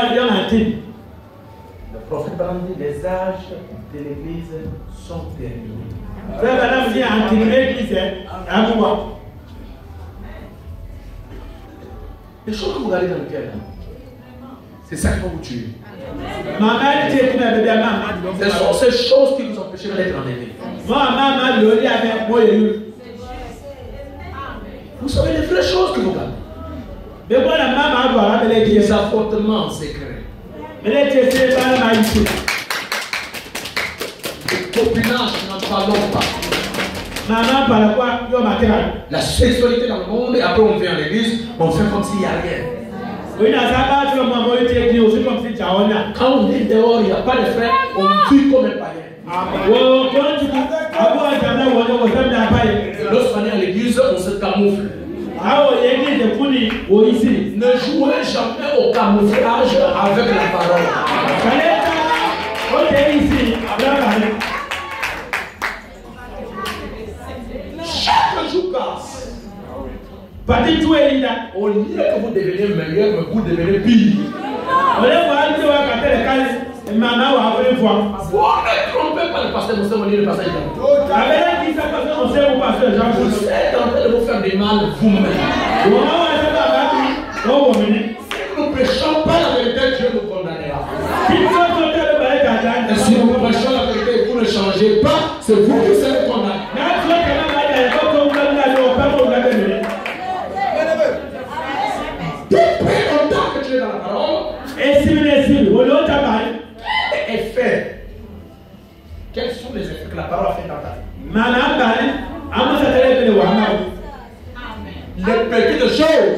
prophète Branham dit les âges de l'église sont terminés. Les choses que vous regardez dans le cœur, c'est ça qui va vous tuer. Ce sont ces choses qui vous empêcheront d'être enlevés. Vous savez les vraies choses que vous regardez. Des affrontements secrets. Le copinage, n'en parlons pas. La sexualité dans le monde, et après on vient à l'église, on fait comme s'il n'y a rien. Quand on est dehors, il n'y a pas de frère, on vit comme un païen. Lorsqu'on est à l'église, on se camoufle. Ne jouez jamais au camouflage avec la parole. Chaque jour passe. Au lieu que vous deveniez meilleur, mais vous devenez pire. Maman va avoir une voix. Vous ne trompez pas le pasteur Moussa Moli, le pasteur Jean. La vérité qui s'est passé, on sait où pasteur Jean. Vous êtes en train de vous faire du mal vous-même. Si nous ne prêchons pas la vérité, Dieu nous condamnera. Et si nous prêchons la vérité et vous ne changez pas, c'est vous qui serez condamnés. Depuis longtemps que tu es dans la parole, et fait. Quels sont les effets que la parole a fait dans ta vie? Les petites choses,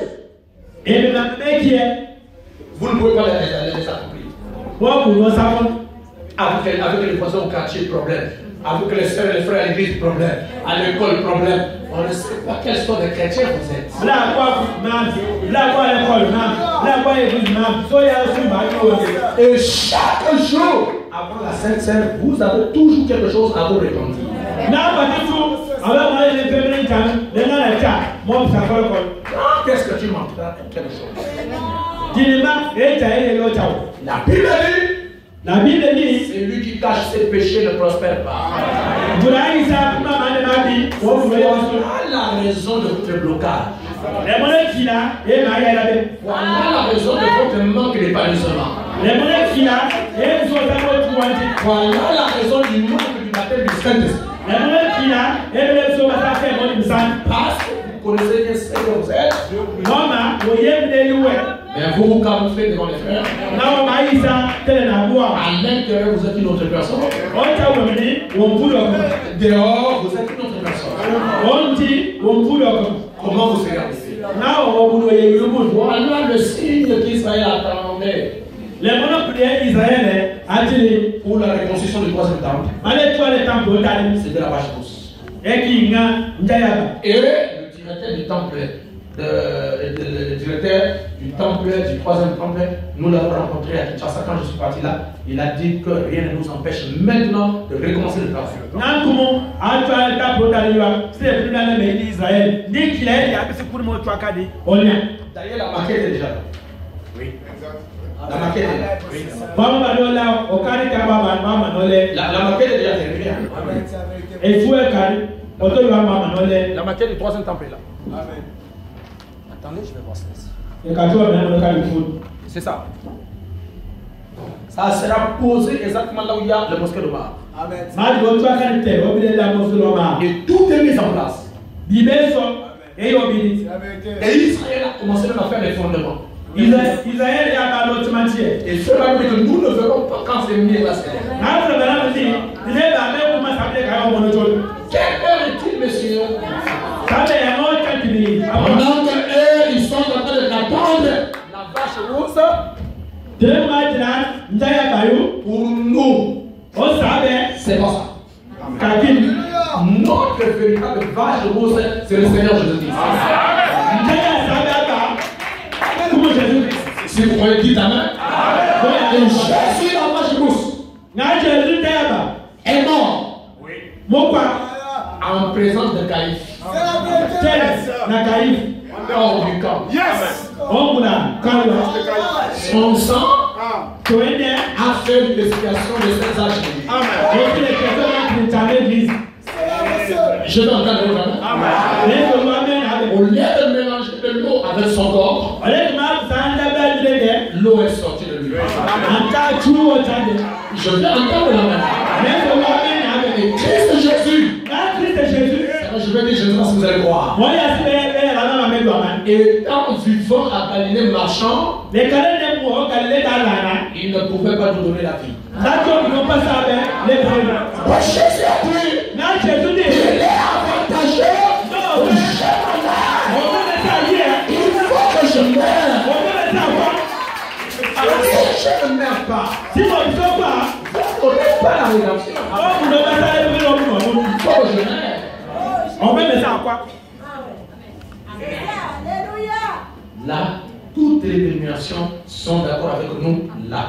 vous ne pouvez pas les accomplir. Avec les voisins au quartier, problème. Avec les soeurs et les frères à l'église, problème. À l'école, problème. On ne sait pas quels sont les chrétiens vous êtes. Et chaque jour, avant la Sainte Seine, vous avez toujours quelque chose à vous répondre. Qu'est-ce que tu manqueras pour quelque chose? La Bible dit, c'est lui qui cache ses péchés ne prospère pas. Voilà la raison de votre blocage. Voilà la raison de votre manque d'épanouissement. Voilà la raison du manque du baptême du Saint-Esprit. Parce que vous connaissez bien ce que vous êtes. Mais vous vous camouflez devant les frères. À l'intérieur, vous êtes une autre personne. Dehors, vous êtes une autre personne. Comment vous serez arrivé? Voilà le signe qu'Israël attendait. Pour la reconstruction du troisième temple. C'était la vache rousse. Et le directeur du temple, le directeur du temple, du troisième temple, nous l'avons rencontré à Kinshasa quand je suis parti là. Il a dit que rien ne nous empêche maintenant de recommencer le travail. D'ailleurs, la maquette est déjà là. Oui. La maquette est là. Oui. La maquette est déjà terminée. La maquette du troisième temple est là. Amen. Attendez, je vais voir ça. C'est ça. Ça sera posé exactement là où il y a le mosquée de Bar. Amen. Et tout est mis en place. Et Israël a commencé à faire les fondements. Israël et cela veut dire que nous ne verrons pas quand c'est mis là. Quelle heure est-il, monsieur? Pendant qu'eux, ils sont en train de l'attendre, la vache rousse, pour nous, c'est pas ça. Notre véritable vache rousse, c'est le Seigneur Jésus-Christ. Si vous croyez, dites Amen. Et je suis la vache rousse. Est mort. En présence de Caïphe. Hors du camp. Son sang a fait une l'expiation de ses âges. Je vais entendre le Amen. Au lieu de mélanger de l'eau avec son corps, l'eau est sortie de lui. Je vais entendre l'Amen. Et Christ Jésus. Je vais dire Jésus parce que vous allez croire. Et en vivant à Galilée marchand, il ne pouvait pas nous donner la vie. Jésus a pris. Il est avantagé. Il faut que je meure. Si je ne meurs pas, vous n'aurez pas la rédemption. Il faut que je meure. On met ça à quoi? Là, toutes les dénominations sont d'accord avec nous là.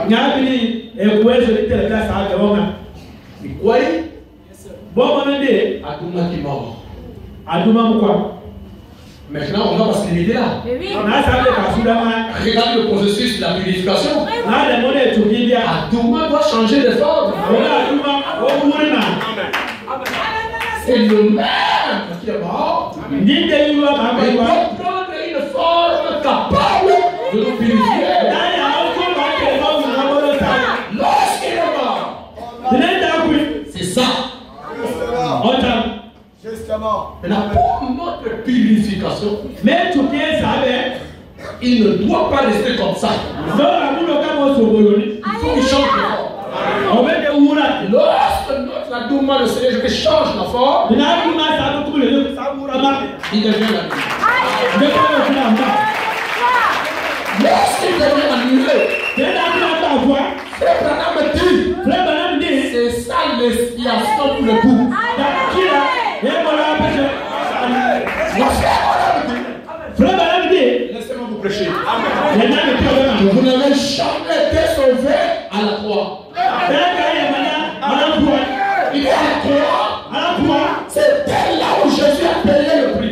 Et quoi? Adouma qui est mort. Adouma quoi? Maintenant, on va pas se limiter là. Regarde le processus de la purification. Adouma doit changer de forme. Et le même qui est mort, il doit prendre une forme capable de nous purifier. Lorsqu'il est mort, c'est ça. Maintenant, pour notre purification, il ne doit pas rester comme ça. Il faut qu'il change de forme. Lorsque notre Adouma, le Seigneur, change la forme, il devient la lorsqu'il devient annulé, Frère Branham dit, c'est ça l'expiation pour le coup. Laissez-moi vous prêcher. Vous n'avez jamais été sauvé à la croix. Il est à la croix. C'était là où Jésus a payé le prix.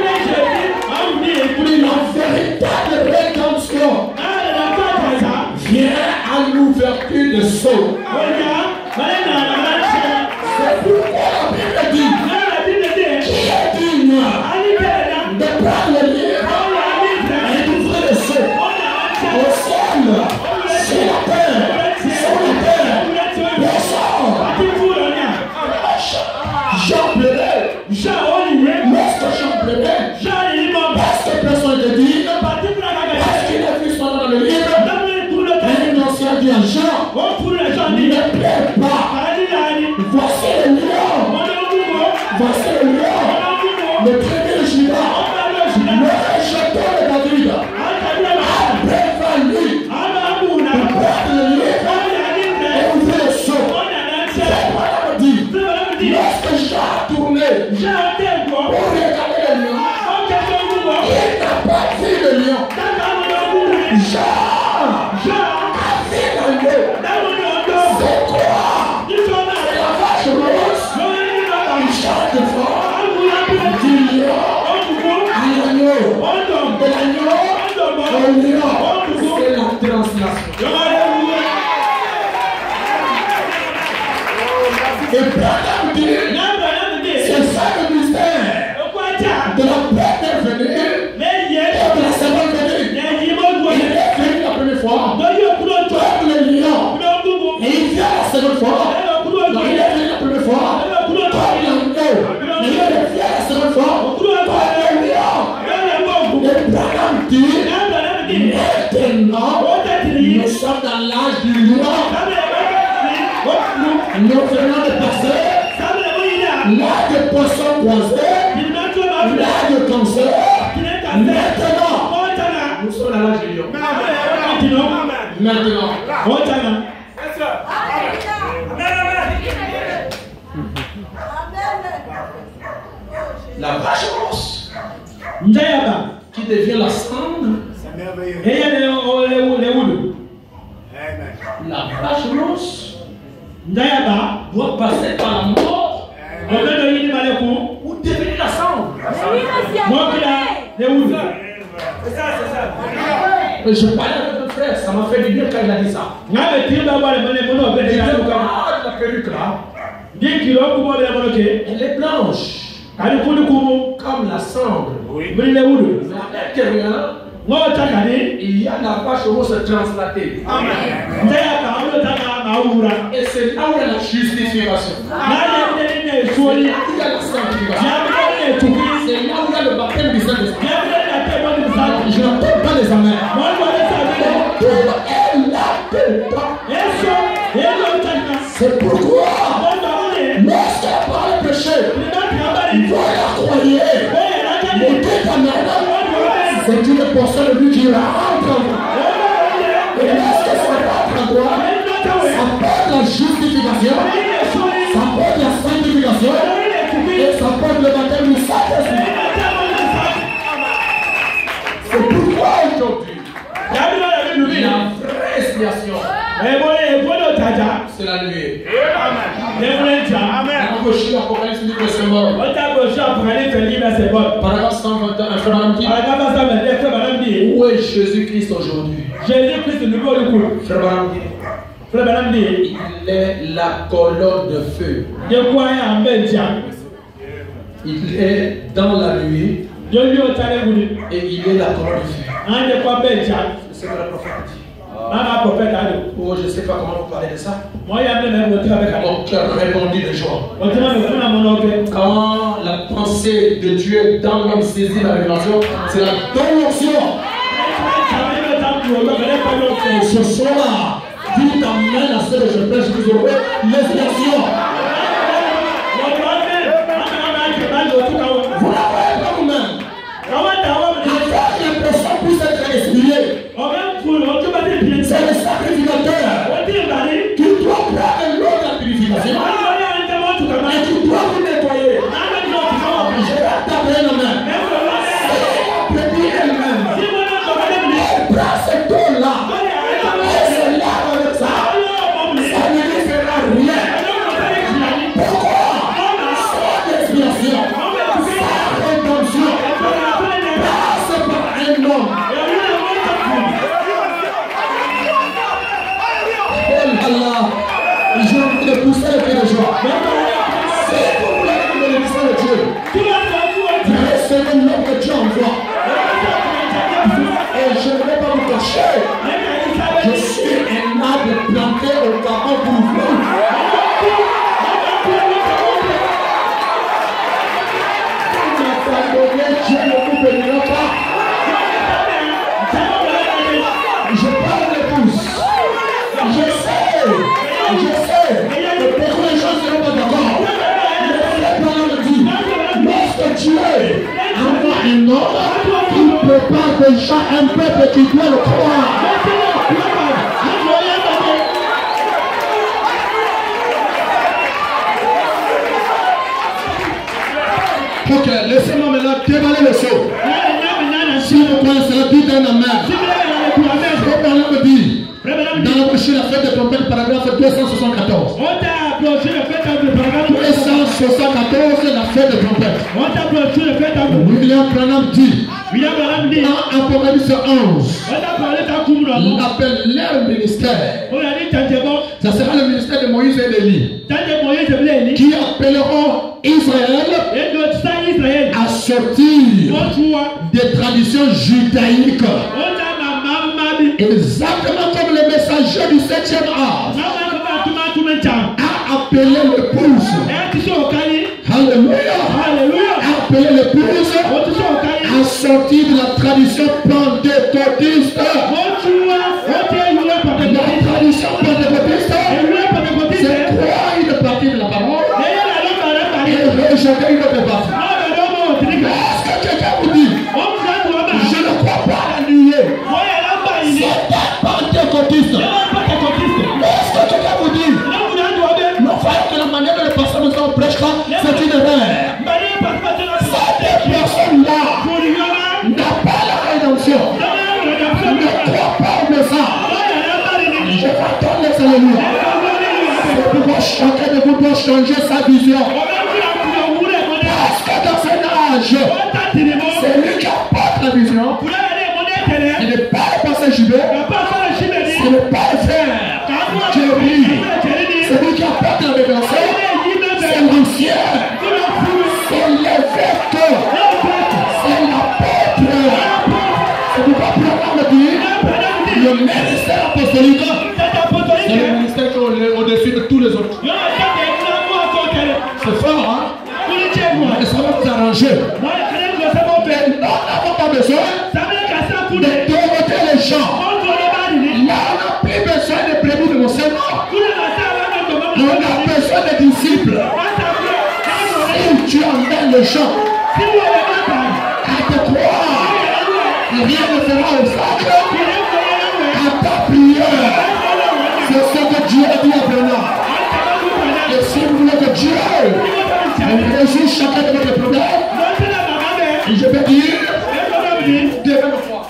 Pour la véritable rédemption vient à l'ouverture de sceaux. C'est pourquoi la Bible dit qui est digne de prendre le livre et d'ouvrir le sceau. Au ciel, sur la terre, personne. Jean pleurait. Lorsque Jean pleurait, parce que personne ne dit, parce qu'il a vu son nom dans le livre, et un ancien dit à Jean, ne pleure pas. Voici le lion. Voici le lion. Le premier de Juda. Le rejeton de David. Après va lui. Prendre le livre et ouvrir le sceau. C'est quoi la dit. Lorsque Jean a tourné pour regarder le lion, il n'a pas vu le lion. Jean a vu l'agneau. C'est quoi? C'est la vache rose. Il change de forme. Du lion à l'agneau. De l'agneau au lion. C'est la translation. Et Branham dit, c'est ça le mystère de la première venue et de la seconde venue. Il est venu la première fois comme le lion. Et il vient la seconde fois. Donc il est venu la première fois comme l'agneau. Et il vient la seconde fois comme le lion. Et Branham dit, maintenant, nous sommes dans l'âge du lion. Nous venons de passer l'âge de poisson croisé, l'âge de cancer. Maintenant, nous sommes dans l'âge du lion. Maintenant. La vache rousse qui devient la cendre. La vache rousse doit passer par la mort ou devenir la cendre. Je parlais avec mon frère, ça m'a fait du bien quand il a dit ça. Il était là, la perruque là. Elle est blanche. Comme la cendre. Mais à l'intérieur, il y a la vache rose translatée. Et c'est là où il y a la justification. C'est là où il y a la sanctification. C'est là où il y a le baptême du Saint-Esprit. Je n'attends pas les amens. C'est pourquoi lorsqu'il a parlé péché, il doit la croyer. C'est une personne de lui qui rentre en vous. Et lorsque ça rentre en toi, ça porte la justification, ça porte la sanctification, et ça porte le baptême du Saint-Esprit. C'est pourquoi aujourd'hui, la vraie expiation, c'est la nuée. broché l'Apocalypse livre symbole. Paragraphe 121, frère Madame dit. Où est Jésus-Christ aujourd'hui? Frère Madame dit. Il est la colonne de feu. Il est dans la nuit. Et il est la colonne de feu. C'est ce que le prophète dit. Oh, je ne sais pas comment vous parlez de ça. Mon cœur répondit de joie. Quand la pensée de Dieu dans l'homme saisit la révélation, c'est la donation. Ce soir, dites amen à ce que je prêche, vous aurez l'inspiration. Vous l'avez pas vous-même. Afin que les personnes puissent être inspirées. C'est le sacrificateur qui doit prendre l'eau de la purification et qui doit vous nettoyer. Je vais taper la main. C'est la brebis elle-même. Elle prend cette eau-là et se lave avec ça. Ça ne lui fera rien. Pourquoi? Sans expiation, sans rédemption, passe par un homme. Allah, je vous de pousser le pied de joie. Si vous voulez que le message de Dieu, recevez l'homme que Dieu envoie. Et je ne vais pas vous cacher. Je suis un arbre planté au Gabon pour vous. Dieu ne vous bénira pas. Je parle de tous. Je sais, que beaucoup de gens ne seront pas d'accord. Mais la parole dit, lorsque Dieu envoie un homme qui prépare déjà un peuple qui doit le croire. Ok, laissez-moi maintenant déballer le seau. Si vous croyez cela, dites un amen. Frère me dit, dans la brochure la fête de trompette, paragraphe 274. 274, la fête de trompette. William Branham dit, dans Apocalypse 11, il appelle leur ministère. Ça sera le ministère de Moïse et d'Élie, qui appelleront Israël à sortir des traditions judaïques. Exactement comme le messager du 7e art a appelé l'épouse. Alléluia. A appelé l'épouse à sortir de la tradition pentecôtiste. La tradition pentecôtiste, c'est croire une partie de la parole et rejeter une autre partie. Est-ce que quelqu'un vous dit, je ne crois pas à la nuée? C'est un pentecôtiste. Est-ce que quelqu'un vous dit, nous voyons que la manière dont les personnes nous en prêchent, c'est une erreur. Cette personne-là n'a pas la rédemption. Ne croit pas au message. Je vais attendre les alléluia. C'est pourquoi chacun de vous doit changer sa vision. Parce que dans cet âge, c'est lui qui apporte la vision. Il n'est pas le passé Jubé. Ce n'est pas le frère Jerry. C'est lui qui apporte la révélation. C'est l'ancien. C'est l'évêque. C'est l'apôtre. C'est pourquoi Branham me dit, le ministère apostolique, c'est le ministère qui est au-dessus de tous les autres. C'est fort, hein? Et ça va vous arranger. Mais nous n'avons pas besoin de doroter les gens. Là, on n'a plus besoin de brebis de mon Seigneur. On a besoin de disciples. Si tu emmènes les gens à te croire, rien ne fera obstacle à ta prière. C'est ce que Dieu a dit à Branham. Et si vous voulez que Dieu résout chacun de votre problème, je vais dire, devant le foi.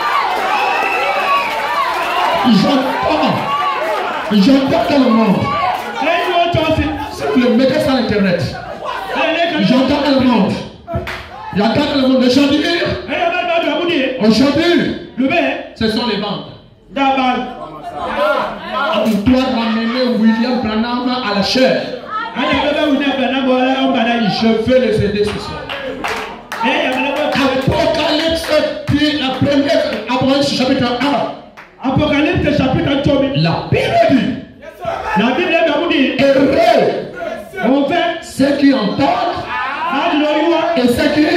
J'entends dans le monde Si vous le mettez sur Internet, j'entends le monde. J'entends le monde. Aujourd'hui, ce sont les bandes. On doit ramener William Branham à la chair. Je vais les aider ce soir. Apocalypse, la première, Apocalypse chapitre 1. Apocalypse chapitre 1. La Bible dit. La Bible dit. Heureux. Ceux qui entendent. Et ceux qui.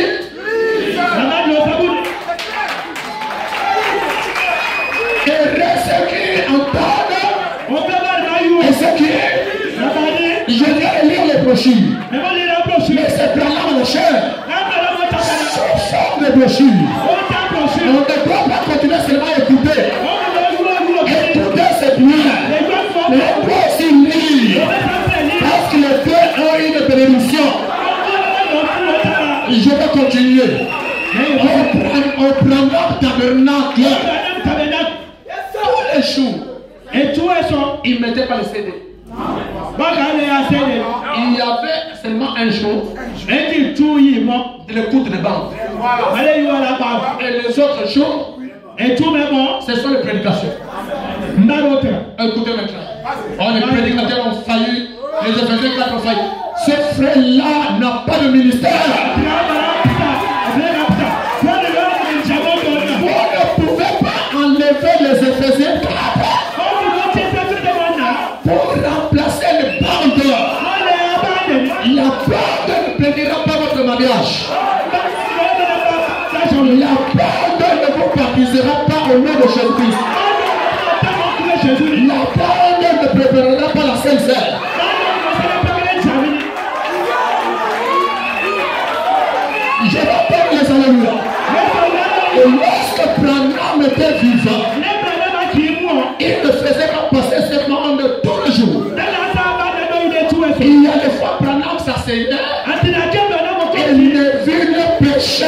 Heureux ceux qui entendent. Et ceux qui. Je viens de lire les brochures. Mais c'est vraiment la chair. Sort des brochures. On ne doit pas continuer seulement à écouter. Écouter c'est bien. Mais on doit aussi lire. Parce que les deux ont une bénédiction. Je vais continuer. On prendra le tabernacle. Tous les jours. Et tous les jours, ils ne mettaient pas le CD. Il y avait seulement un jour de l'écoute de bande. Et les autres jours, ce sont les prédications. Écoutez maintenant. Les prédicateurs ont failli, les Éphésiens 4 ont failli. Ce frère-là n'a pas de ministère. Vous ne pouvez pas enlever les Éphésiens 4 pour remplacer les bandes. La bande ne bénira pas votre mariage. La bande ne vous baptisera pas au nom de Jésus-Christ. La bande ne préparera pas la Sainte Seine. Je rappelle les alléluia. Et lorsque Branham était vivant, il ne faisait pas passer cette bande tous les jours. Il y a des fois Branham s'asseyait et il ne vit le péché.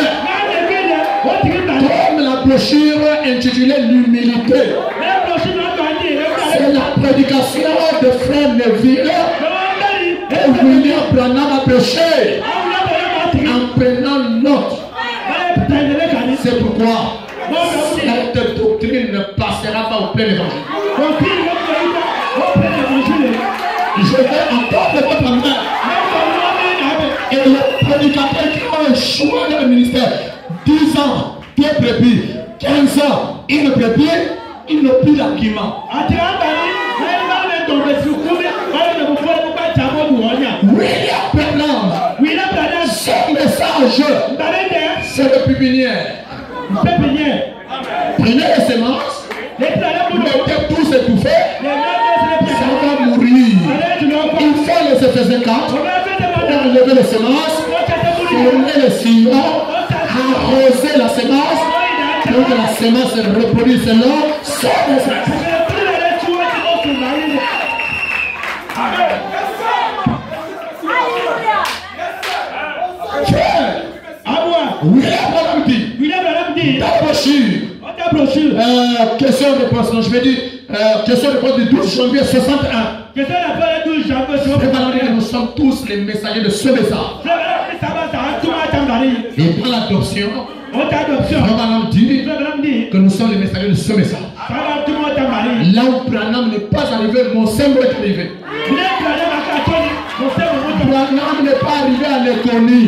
Comme la brochure intitulée l'humilité. C'est la prédication de frère Neville et William Branham a prêché en prenant note. C'est pourquoi cette doctrine ne passera pas au plein évangile. Je vais entendre votre main. Et les prédicateurs qui ont échoué dans le ministère, 10 ans, 2 brebis, 15 ans, une brebis, ils n'ont plus d'argument. William Branham, ce message, c'est le pépinière. Prenez les semences, mettez tous étouffés, ça va mourir. Il faut les Éphésiens 4 pour enlever les semences, tourner les sillons, arroser la semence, pour que la semence se reproduise selon son message. William Branham dit dans la brochure, question-réponse, je vais dire question-réponse du 12 janvier 61. Nous sommes tous les messagers de ce message. Et dans l'adoption, Branham dit que nous sommes les messagers de ce message. Là où Branham n'est pas arrivé, mon symbole est arrivé. Branham n'est pas arrivé à l'économie.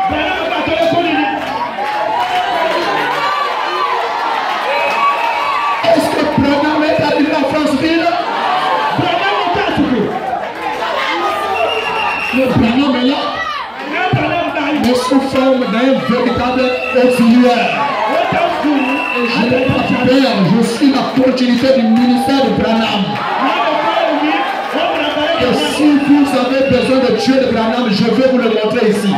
Est-ce que Branham est arrivé à Franceville? Le Branham est là. Mais sous forme d'un véritable auxiliaire. Et je n'ai pas peur, je suis la continuité du ministère de Branham. Et si vous avez besoin de Dieu de Branham, je vais vous le montrer ici.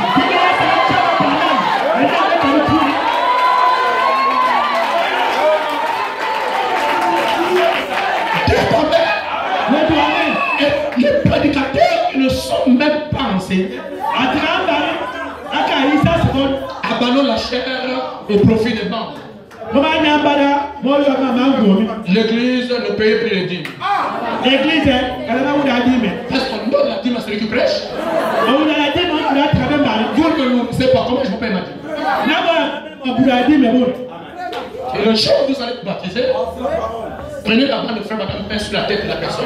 Les prédicateurs ne sont même pas enseignés. Abandonne la chair au profit des banques. L'église ne paye plus les dîmes. Parce qu'on donne la dîme à celui qui prêche. Vous ne savez pas comment je vous paye ma dîme. Et le jour où vous allez vous baptiser, prenez la main de frère madame, pain sur la tête de la personne.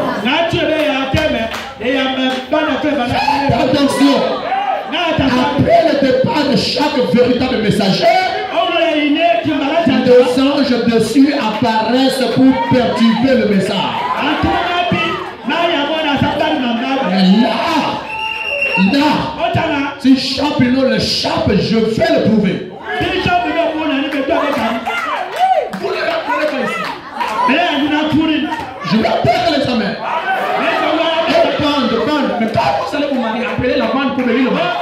Attention. Après le départ de chaque véritable messager, des anges dessus apparaissent pour perturber le message. Là, si champignon le chape, je vais le prouver. Vous ne l'appelez pas ici. Je vais perdre l'examen. Bande. Mais quand vous allez vous marier, appelez la bande pour venir le marier.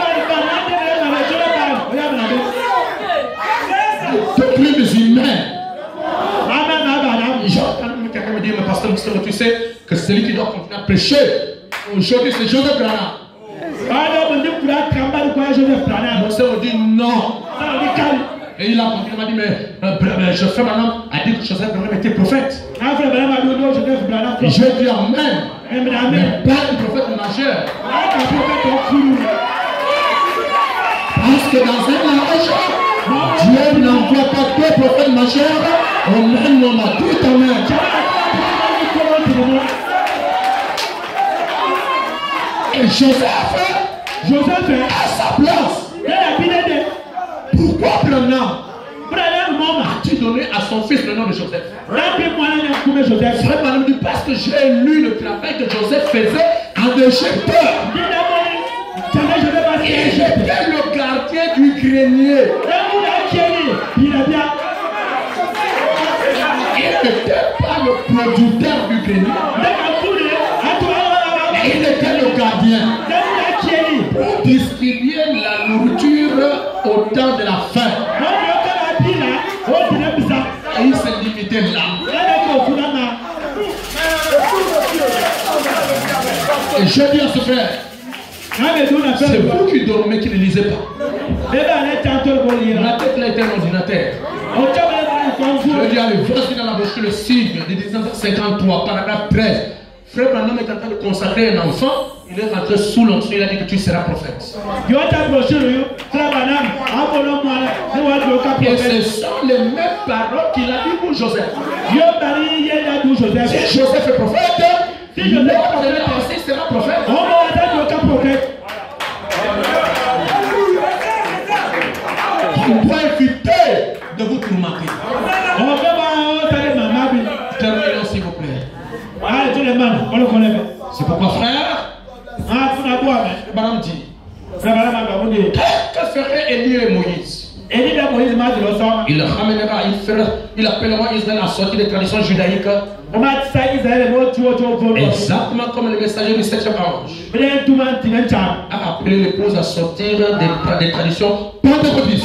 Toutes les humains. Quelqu'un me dit, mais pasteur, tu sais que celui qui doit continuer à prêcher, aujourd'hui c'est Joseph Branham. Mon sœur me dit non. Et il a continué, il m'a dit, mais Joseph Branham a dit que Joseph Branham était prophète. Et je dis amen. Mais pas un prophète majeur. Parce que dans un âge, Dieu n'envoie pas deux prophètes majeurs au même moment. Tout amen. Et Joseph à sa place. Pourquoi Branham as-tu donné à son fils le nom de Joseph? Frère Branham dit parce que j'ai lu le travail que Joseph faisait en Égypte. Et j'étais le gardien du grenier. Il n'était pas le producteur du grenier. Il était le gardien pour distribuer la nourriture au temps de la faim. Et il s'est limité là. Et je dis à ce frère, c'est vous qui dormez, qui ne lisez pas. La tête là est un ordinateur. Je dis, allez, voici dans la brochure le signe de 1953, paragraphe 13. Frère Branham est en train de consacrer un enfant, il est rentré sous l'onction, il a dit que tu seras prophète. Et ce sont les mêmes paroles qu'il a dit pour Joseph. Si Joseph est prophète, l'autre de l'Église sera prophète. On doit éviter de vous tourmenter. Terminons s'il vous plaît. C'est pourquoi frère, Branham dit, que ferait Élie et Moïse? Il ramènera, il appellera Israël à sortir des traditions judaïques. Exactement comme le messager du 7e ange a appelé l'épouse à sortir des traditions pentecôtistes.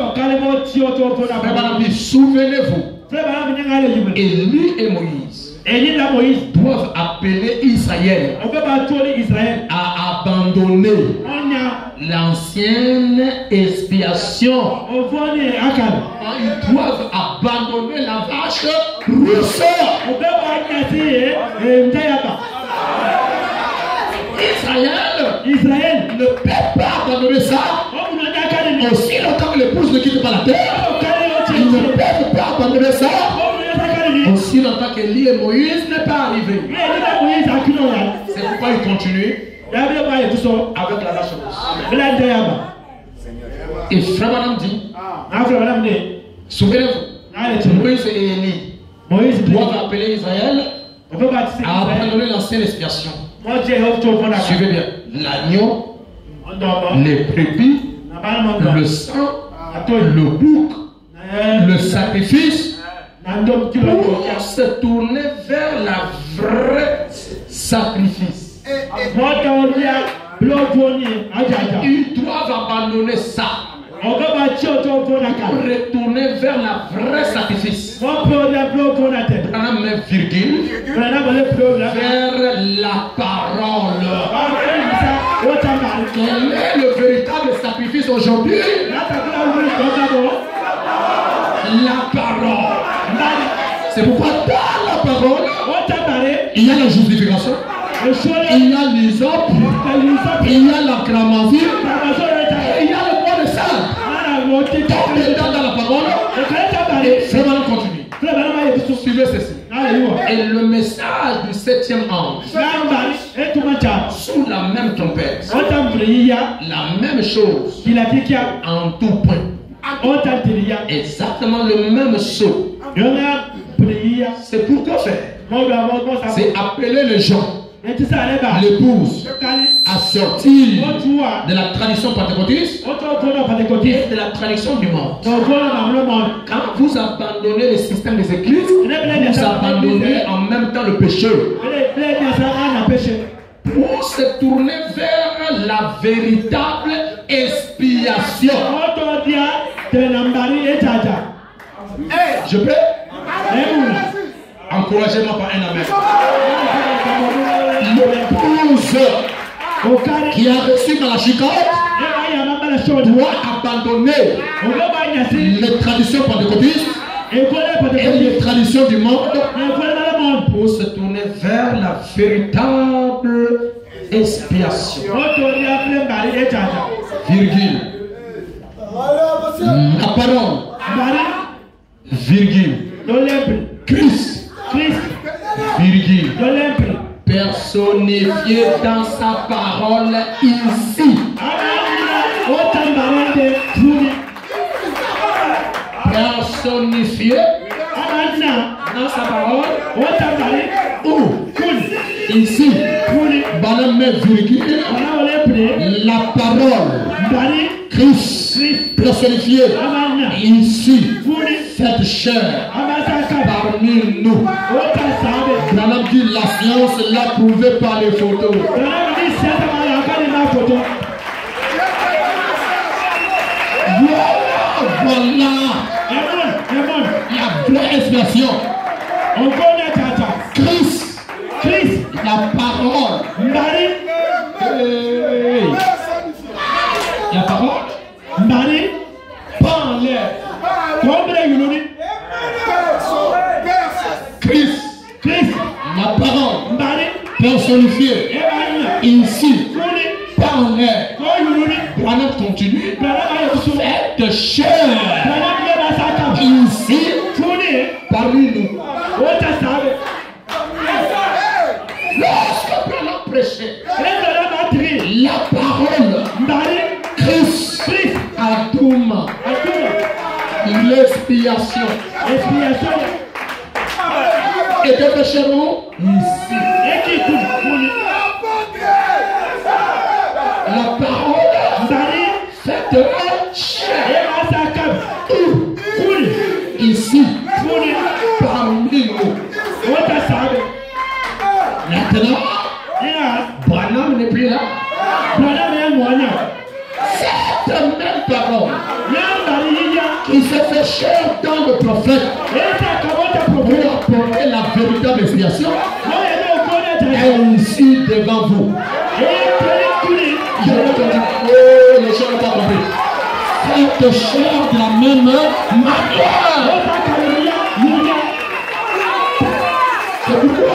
Souvenez-vous, Élie et Moïse doivent appeler Israël à abandonner l'ancienne expiation. Ils doivent abandonner la vache rousse. Israël ne peut pas abandonner ça. Aussi longtemps que l'épouse ne quitte pas la terre, ils ne peuvent pas abandonner ça. Aussi longtemps qu'Élie et Moïse n'est pas arrivé. C'est pourquoi ils continuent avec la vache rousse. Et frère Branham dit, souvenez-vous, Moïse et Élie doivent appeler Israël à abandonner l'ancienne expiation. Suivez bien, l'agneau, les brebis, le sang, le bouc, le sacrifice, pour se tourner vers la vraie sacrifice. Ils doivent abandonner ça pour retourner vers la vraie sacrifice. Branham met virgule vers la parole. Quel est le véritable sacrifice aujourd'hui? La parole. C'est pourquoi dans la parole, il y a la justification, il y a l'hysope, il y a la cramancie, et il y a le bois de sel. Tombe dedans dans la parole, et vraiment continue. Suivez ceci. Et le message du 7e ange, sous la même trompette, la même chose, en tout point, exactement le même saut. C'est pour quoi faire? C'est appeler les gens, l'épouse, à sortir de la tradition pentecôtiste et de la tradition du monde. Quand vous abandonnez le système des églises, vous abandonnez en même temps le péché. Pour se tourner vers la véritable expiation. Je peux? Encouragez-moi par un amen. L'épouse qui a reçu dans la chicotte doit abandonner les traditions pentecôtistes et les traditions du monde pour se tourner vers la véritable expiation. Virgule. La parole. Virgule. Christ. Virgule. Personnifié dans sa parole ici. Personnifié dans sa parole. Où? Ici. Virgule. La parole. Christ. Personnifié. Ici. Cette chair. Parmi nous. Madame dit la science l'a prouvé par les photos. Voilà la vraie expression. Christ, la parole. La parole. Pas en l'air. Christ, la parole personnifiée ici, pas en l'air. Branham continue. Faites chair ici, parmi nous. Lorsque Branham prêchait la parole, Christ, Adouma, l'expiation. Et de pécherons ici. La parole fait chair ici parmi nous. Maintenant, Branham n'est plus là. Cette même parole qui s'est fait chair dans le prophète pour apporter la véritable expiation est ici devant vous. Je vais te dire, oh, les gens n'ont pas compris. Faites chair de la même manière. C'est pourquoi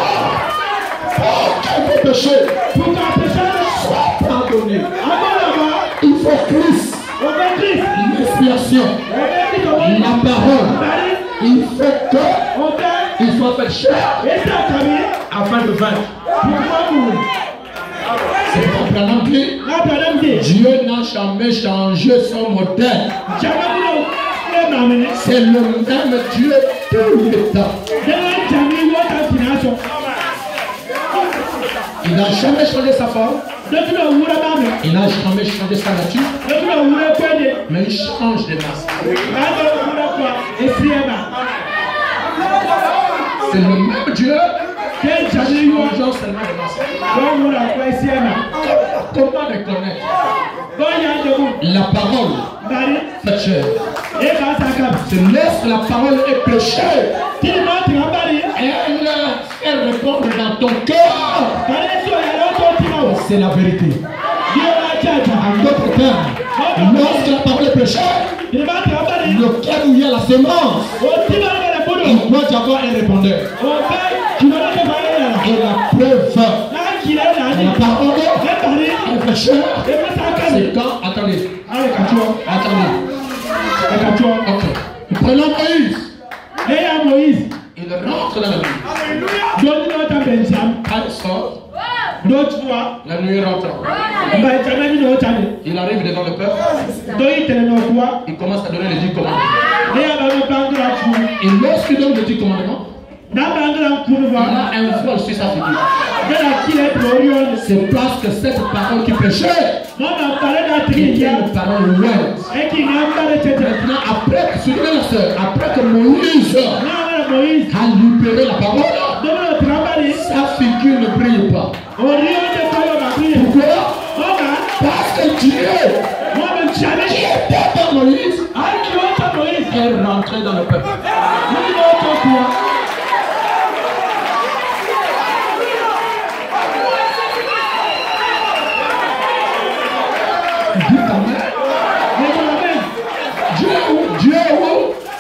vos péchés soient pardonnés. Il faut Christ, l'expiation, la parole. Il faut faire chair afin de vaincre. C'est pour Branham dit, Dieu n'a jamais changé son modèle. C'est le même Dieu tout le temps. Il n'a jamais changé sa forme. Il n'a jamais changé sa nature. Mais il change de masse. C'est le même Dieu. Changeant seulement de masse. Comment reconnaître? La parole fait chair. C'est lorsque la parole est péchée. Elle répond dans ton cœur. C'est la vérité. En d'autres termes, lorsque la parole est péchée, le cœur où il y a la semence, il doit y avoir un répondeur. Et la preuve, la parole fraîcheur, c'est quand, attendez, ok, nous prenons Moïse, il rentre dans la nuit, quand il sort, la nuit rentre, il arrive devant le peuple, il commence à donner les 10 commandements, et lorsqu'il donne les 10 commandements, il a un voile sur sa figure. C'est parce que cette parole qui prêchait était une parole loin. Maintenant, après que Moïse a libéré la parole, sa figure ne brille pas. Pourquoi? Parce que Dieu, qui était dans Moïse, est rentré dans le peuple. Dieu est où?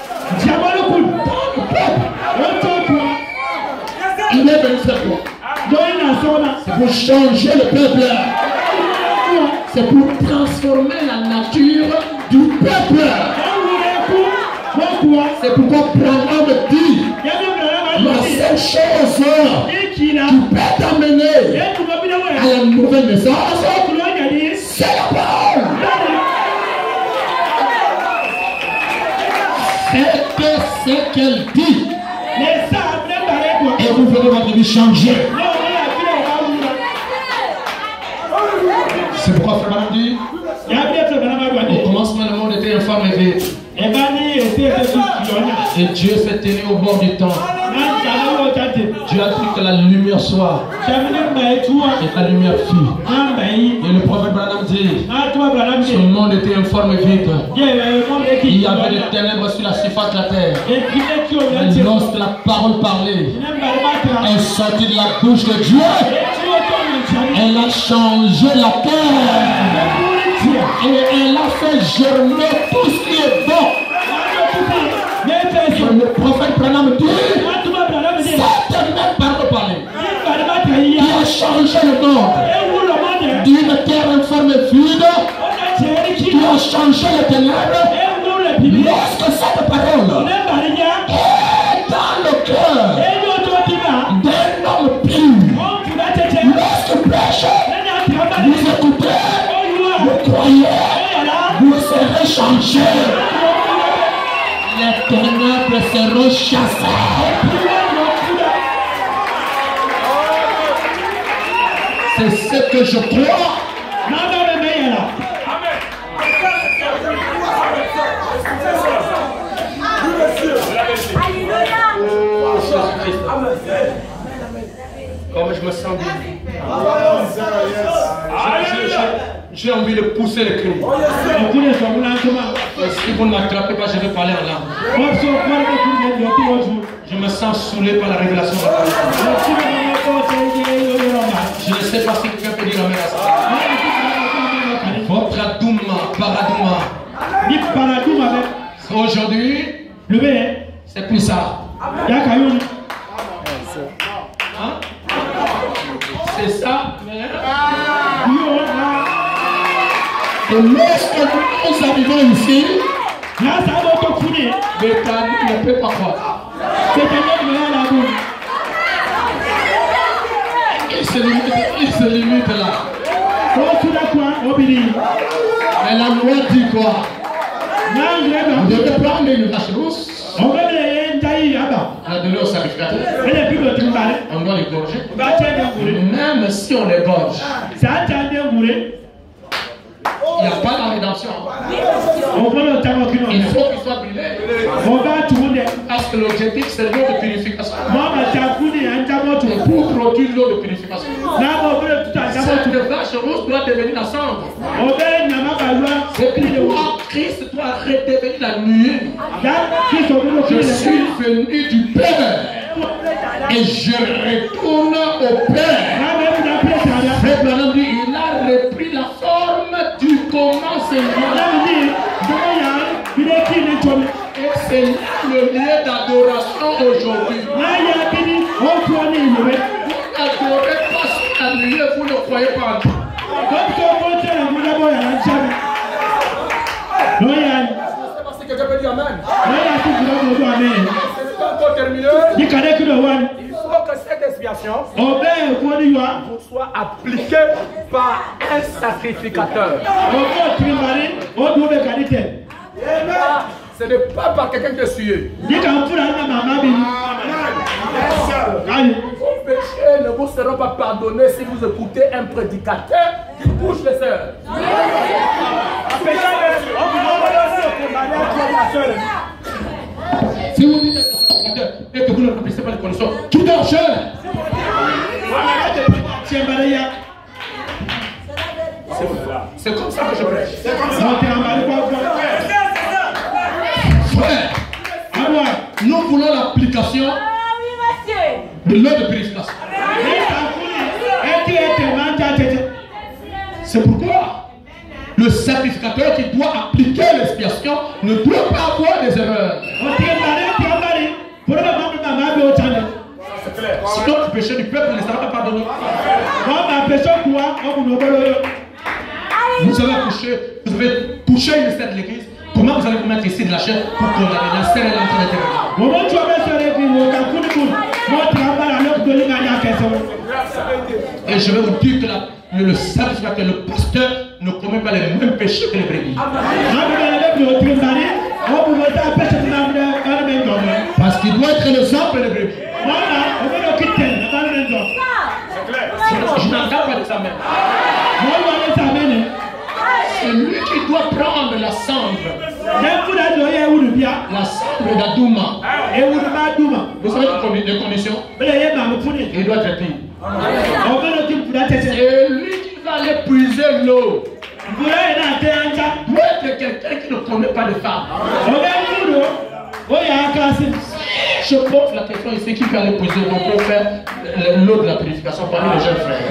Il est venu faire quoi? C'est pour changer le peuple. C'est pour transformer la nature du peuple. C'est pourquoi Branham dit la seule chose qui peut t'amener à la nouvelle naissance, c'est la parole. C'est ce qu'elle dit. Et vous verrez votre vie changer. C'est pourquoi Frère Branham dit au commencement le monde était informe et vide. Et Dieu s'est tenu au bord du temps. Dieu a dit que la lumière soit. Et la lumière fut. Et le prophète Branham dit ce monde était informe et vide. Il y avait des ténèbres sur la surface de la terre. Et lorsque la parole parlait, elle sortit de la bouche de Dieu. Elle a changé la terre. Et elle a fait germer tout ce qui est bon. Et le prophète Branham dit cette même parole parlait qui a changé le monde d'une terre informe et vide, qui a changé les ténèbres. Lorsque cette parole est dans le cœur d'un homme pur, lorsque prêche, vous écoutez, vous croyez, vous serez changés. Les ténèbres seront chassées. C'est ce que je crois. Comme je me sens bien. J'ai envie de pousser le cri. Si vous ne m'attrapez pas, je vais parler en langue. Je me sens saoulé par la révélation de la parole. Je ne sais pas si quelqu'un peut dire amen à ça. Votre adouma, paradouma. Aujourd'hui, c'est plus ça. Hein? C'est ça. Et lorsque nous arrivons ici, Béthanie ne peut pas croire. Il se limite là. Mais la loi dit quoi? Vous devez prendre une vache rousse. On va la donner au sacrificateur. On doit l'égorger. Même si on l'égorge, il n'y a pas la rédemption. Il faut qu'il soit brûlé. Parce que l'objectif c'est l'eau de purification. Et pour produire l'eau de purification, cette vache rousse doit devenir la cendre. C'est pourquoi Christ doit redevenir la nuée. Je suis venu du Père et je retourne au Père. Frère Branham dit il a repris la forme du commencement. Et c'est là le lieu d'adoration aujourd'hui. Vous n'adorez pas sur la nuée, vous ne croyez pas en Dieu. Quelqu'un peut dire amen. C'est pas encore terminé. Il faut que cette expiation soit appliquée par un sacrificateur. Ce n'est pas par quelqu'un qui est sué. Vos péchés ne vous seront pas pardonnés si vous écoutez un prédicateur qui bouge les sœurs. Si vous dites et que vous ne remplissez pas les conditions, tout est en chair. C'est comme ça que je prêche. Frère, nous voulons l'application de l'eau de purification. C'est pourquoi le sacrificateur qui doit appliquer l'expiation ne doit pas avoir des erreurs. Sinon le péché du peuple ne sera pas pardonné. Vous avez couché une sœur de l'église. Comment vous allez vous mettre ici de la chair pour condamner la sœur et l'enfant de Et je vais vous dire que le sacrificateur, le pasteur ne commet pas les mêmes péchés que les brebis. Parce qu'il doit être l'exemple des brebis. Je n'entends pas de sa mère. C'est lui qui doit prendre la cendre. La cendre d'Adouma. Vous savez les conditions? Il doit être pire. C'est lui qui va aller puiser l'eau. Doit être quelqu'un qui ne connaît pas de femme. Je pose la question ici qui peut aller puiser l'eau pour faire l'eau de la purification parmi les jeunes frères.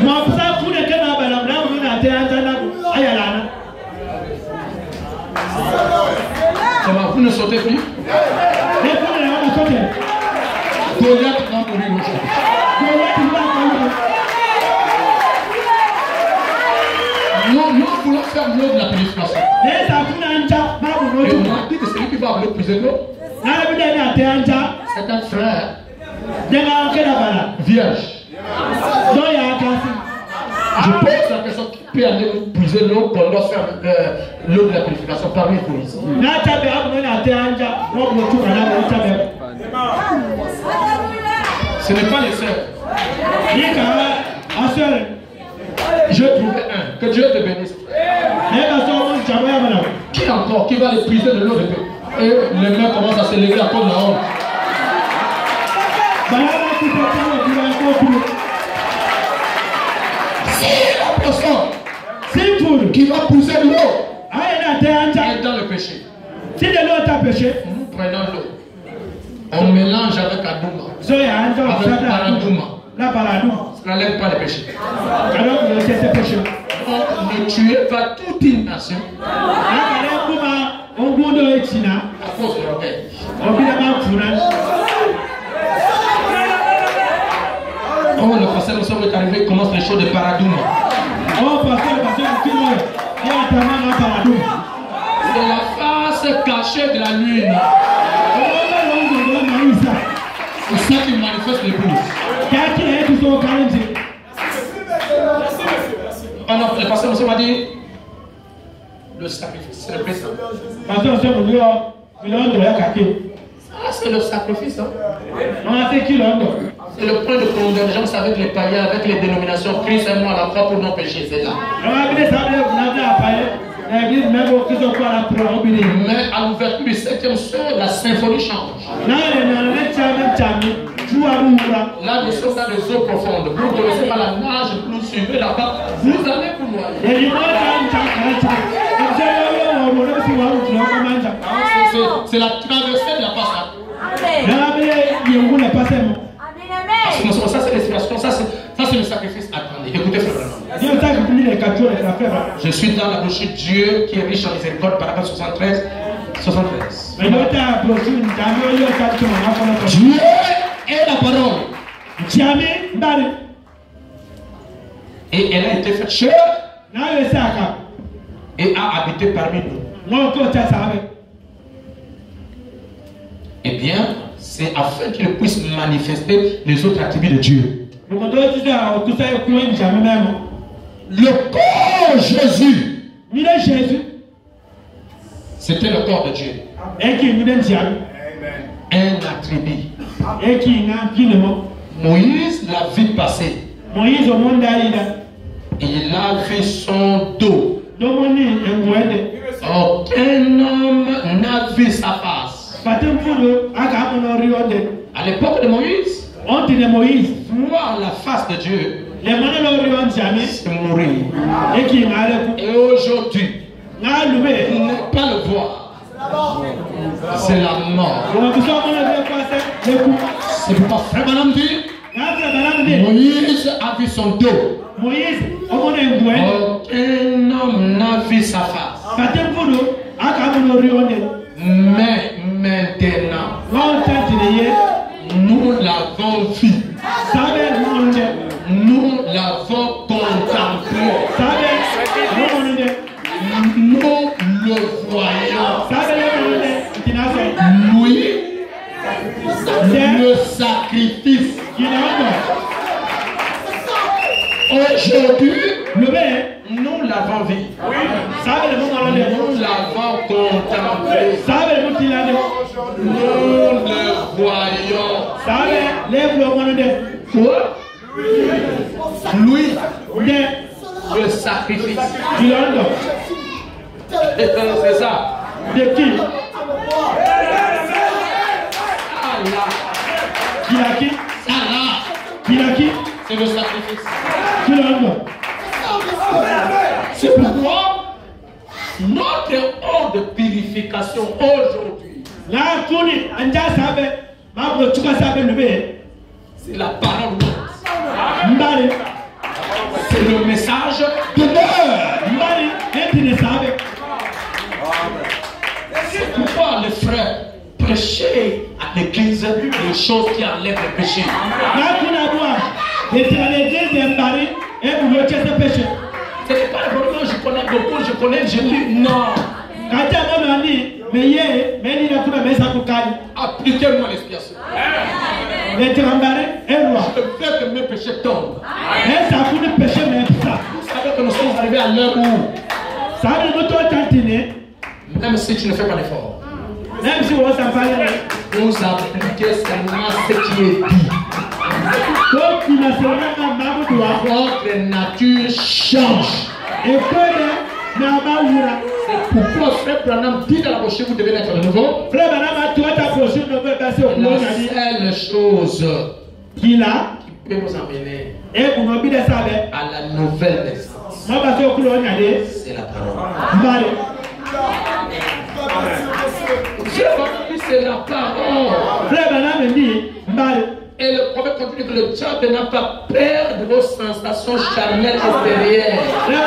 Vous ne sautez plus? Goliath va mourir aujourd'hui. Nous voulons faire l'eau de la purification. Et on a dit que celui qui va aller puiser l'eau, c'est un frère vierge. Je pose la question qui peut aller puiser l'eau qu'on doit faire l'eau de la purification parmi vous ici. Ce n'est pas les sœurs. Je trouvais un. Que Dieu te bénisse. Qui encore? Qui va aller puiser de l'eau de paix? Et les mains commencent à se lever à cause de la honte. C'est la personne qui va pousser de l'eau est dans le péché. Si de l'eau t'a péché, nous prenons l'eau. On mélange avec Adouma. Avec Paradouma. La Paradouma. Ça n'enlève pas le péché. Alors que c'est péché. Le tuer va toute une nation. À cause de l'orgueil. Oh, le passé, nous sommes arrivés, il commence les choses de Paradouma. C'est la face cachée de la lune. C'est ça qui manifeste l'épouse. Alors, le pasteur nous a dit le sacrifice, c'est le présent. Ah, c'est le sacrifice. Hein? C'est le point de convergence avec les païens, avec les dénominations. Christ est mort à la croix pour nos péchés, c'est là. Mais à l'ouverture du 7e soir, la symphonie change. Là, nous sommes dans les eaux profondes. Vous ne connaissez pas la nage, vous suivez là-bas, vous allez vous noyer. C'est la traversée de la passade. Ça, c'est l'expiration. Ça, c'est le sacrifice. Attendez, écoutez frère. Je suis dans la bouche de Dieu qui est riche en miséricorde, paragraphe 73. Dieu est la parole. Et elle a été faite chair et a habité parmi nous. Eh bien, c'est afin qu'il puisse manifester les autres attributs de Dieu. Le corps Jésus, c'était le corps de Dieu. Un attribut. Moïse l'a vu passer. Il a vu son dos. Aucun homme n'a vu sa face. À l'époque de Moïse, voir la face de Dieu, c'est mourir. Et aujourd'hui, ne pas le voir, c'est la mort. C'est pourquoi frère Madame dit, Moïse a vu son dos. Aucun homme n'a vu sa face. Mais maintenant, nous l'avons vu. Nous l'avons contemplé. Nous le voyons. Lui, le sacrifice. Aujourd'hui, nous l'avons vu. Nous l'avons contemplé. Nous le voyons. Quoi? Lui, le sacrifice. C'est ça. De qui? C'est le sacrifice. C'est pourquoi notre eau de purification aujourd'hui, c'est la parole de Dieu. C'est le message de Dieu. C'est pourquoi les frères prêcher à l'église les choses qui enlèvent le péché. Ce n'est pas le problème, je connais beaucoup, je connais Jésus. Non. Appliquez-moi l'expiation. Je veux que mes péchés tombent. Vous savez que nous sommes arrivés à l'heure où, même si tu ne fais pas d'effort, vous appliquez seulement ce qui est dit. Votre nature change. C'est pourquoi frère Branham dit dans la bouche vous devez naître de nouveau. La seule chose qui peut nous emmener à la nouvelle naissance, c'est la parole. C'est la parole. Et le prophète continue que le diable n'a pas peur de vos sensations charnelles extérieures.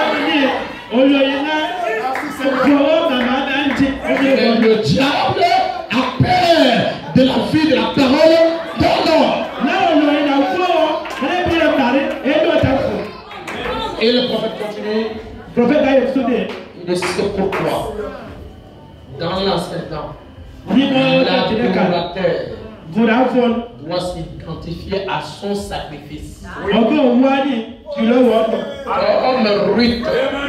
Et le diable a peur de la vie de la parole dans l'homme. Et le prophète continue. Il ne sait pourquoi. Dans l'ancien temps, l'adorateur doit s'identifier à son sacrifice. Comme Ruth,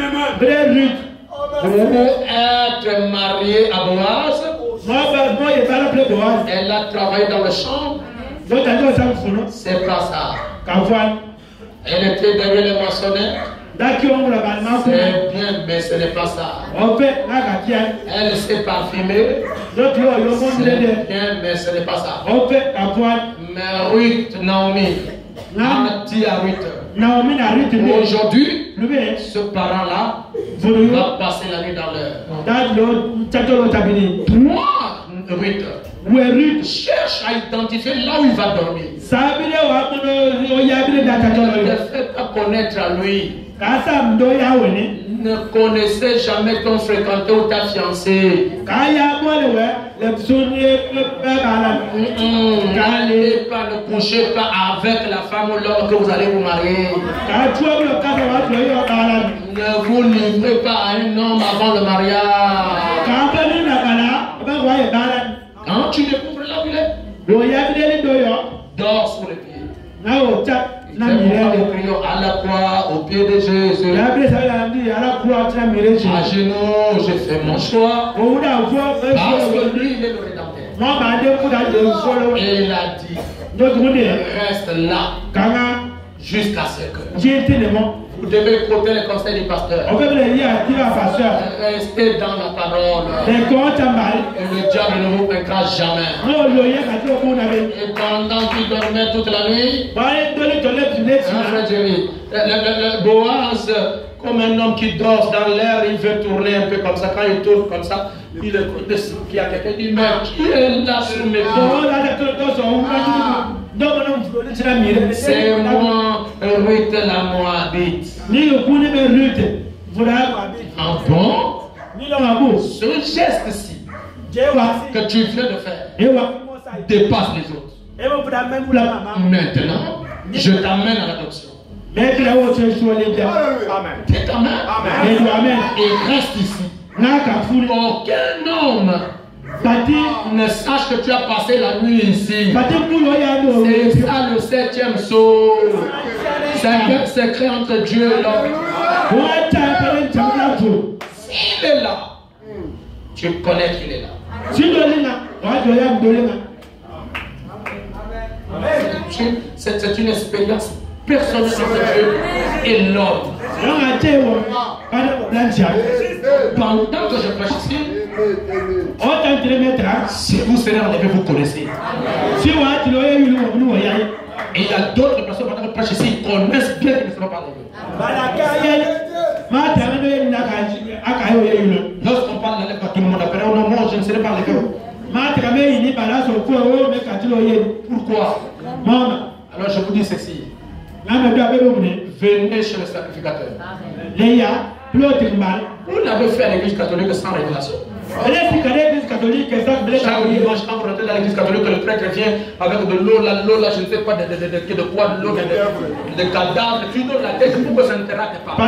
pour être mariée à Boaz, elle a travaillé dans le champ. C'est pas ça. Elle était derrière les moissonneurs. C'est bien, mais ce n'est pas ça. Elle s'est parfumée. C'est bien, mais ce n'est pas ça. Mais Ruth, Naomi, a dit à Ruth, aujourd'hui, ce parent-là va passer la nuit dans l'heure. Toi, Ruth, cherche à identifier là où il va dormir. Ne te fais pas connaître à lui. Ne connaissez jamais ton fréquenté ou ta fiancée. N'allez pas, ne couchez pas avec la femme ou l'homme que vous allez vous marier. Ne croix au pied de Jésus. À genoux, je fais mon choix. Parce que lui, il est le rédempteur. Et il a dit, reste là jusqu'à ce que vous devez écouter les conseils du pasteur. Restez dans la parole. Et le diable ne vous vaincra jamais. Et pendant qu'il dormait toute la nuit, Boaz, comme un homme qui dort dans l'air, il veut tourner un peu comme ça. Quand il tourne comme ça, il écoute qu'il y a quelqu'un qui dit, mais qui est là sous mes pieds? C'est moi, Ruth la Moabite. Ah bon? Ce geste-ci que tu viens de faire dépasse les autres. Maintenant, je t'amène à l'adoption. Amen. Et reste ici. Aucun homme ne sache que tu as passé la nuit ici. C'est ça le 7e saut. C'est un secret entre Dieu et l'homme. S'il est là, tu connais qu'il est là. C'est une expérience personnelle entre Dieu et l'homme. Pendant que je prêche ici, si vous serez enlevé, vous connaissez. Et il y a d'autres personnes pendant que je prêche ici, ils connaissent bien qu'ils ne seront pas enlevés. Lorsqu'on parle d'enlèvement, tout le monde appelle, oh non, moi je ne serai pas enlevé. Pourquoi? Alors je vous dis ceci. Venez chez le sacrificateur. Vous l'avez fait à l'église catholique sans révélation. Chaque dimanche, quand vous rentrez dans l'église catholique, le prêtre vient avec de l'eau, là, je ne sais pas de quoi, de l'eau, de cadavres, tu donnes la tête pour que ça ne te rate pas.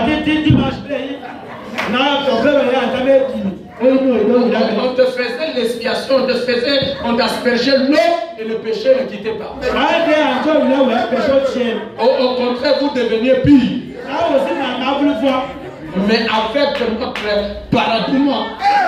On te faisait l'expiation, on t'aspergeait l'eau et le péché ne quittait pas. Au contraire, vous deveniez pire. Mais avec notre paradouma,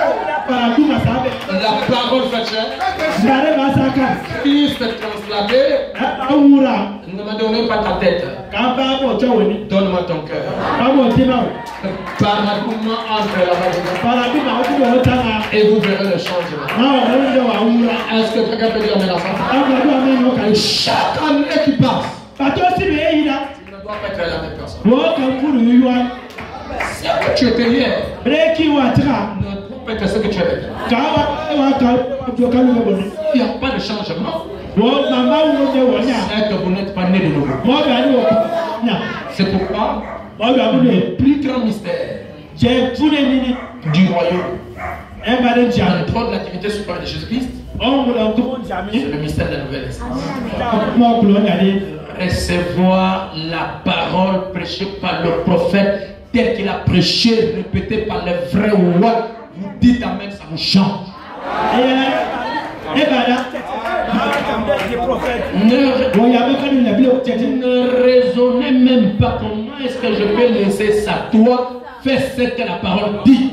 la parole fait chair, Christ transladé, ne me donnez pas ta tête, donne-moi ton cœur. Paradouma entre la main et vous verrez le changement. Est-ce que quelqu'un peut dire amen? Chaque année qui passe, tu ne dois pas être la même personne. Ce que tu étais hier ne doit pas être ce que tu es maintenant. Il n'y a pas de changement. C'est que vous n'êtes pas né de nouveau. C'est pourquoi le plus grand mystère du royaume, entre l'activité suprême de Jésus-Christ, c'est le mystère de la nouvelle naissance. Recevoir la parole prêchée par le prophète tel qu'il a prêché, répété par les vrais rois. Vous dites amen, ça vous change. Ne raisonnez même pas comment est-ce que je peux laisser ça. Toi, fais ce que la parole dit.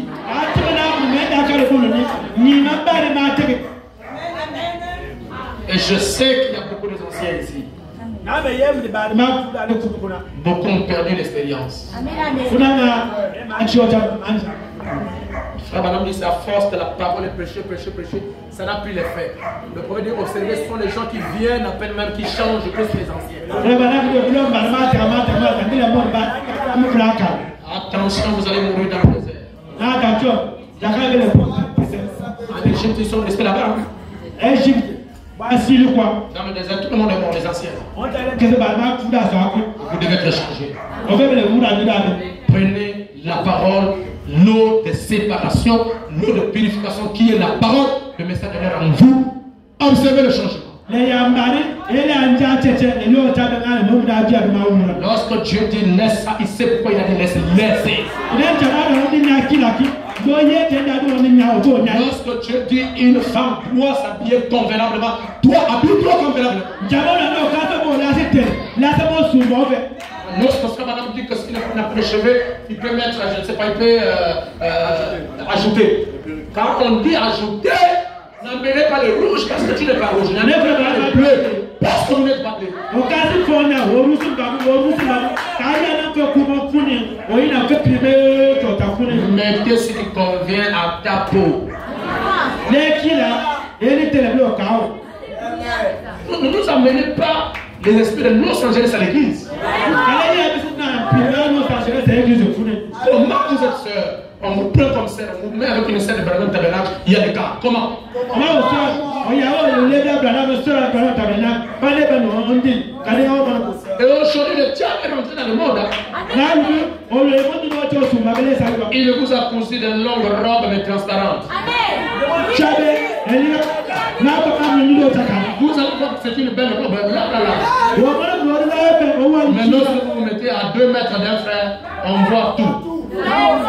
Et je sais qu'il y a beaucoup d'anciens ici. Beaucoup ont perdu l'expérience. Frère Madame dit, c'est à force de la parole et prêcher, ça n'a plus l'effet. Le prophète dit, observez, ce sont les gens qui viennent, à peine même qui changent plus que les anciens. Attention, vous allez mourir dans le désert. En Égypte, ils sont restés là-bas. Dans le désert, tout le monde est mort, les anciens. Vous devez être changé. Prenez la parole, l'eau de séparation, l'eau de purification qui est la parole, le message de l'air en vous. Observez le changement. Lorsque Dieu dit laisse ça, il sait pourquoi il a dit laisser. Lorsque Dieu dit une femme doit s'habiller convenablement, toi habille-toi convenablement. Lorsque ce madame dit que s'il n'a plus de cheveux, il peut mettre, je ne sais pas, il peut ajouter. Quand on dit ajouter, n'emmenez pas le rouge parce que tu n'es pas rouge. N'emmenez pas le bleu parce que vous n'êtes pas bleu. Mettez ce qui convient à ta peau. Ne nous amenez pas les esprits de Los Angeles à l'église. Comment vous êtes sœurs? On vous prend comme sœur, on vous met avec une sœur de Branham Tabernacle, il y a des cas. Comment? Et aujourd'hui, le diable est rentré dans le monde. Il vous a conçu de longues robes mais transparentes. Vous allez voir que c'est une belle robe. Mais lorsque vous vous mettez à 2 mètres d'un frère, on voit tout. Il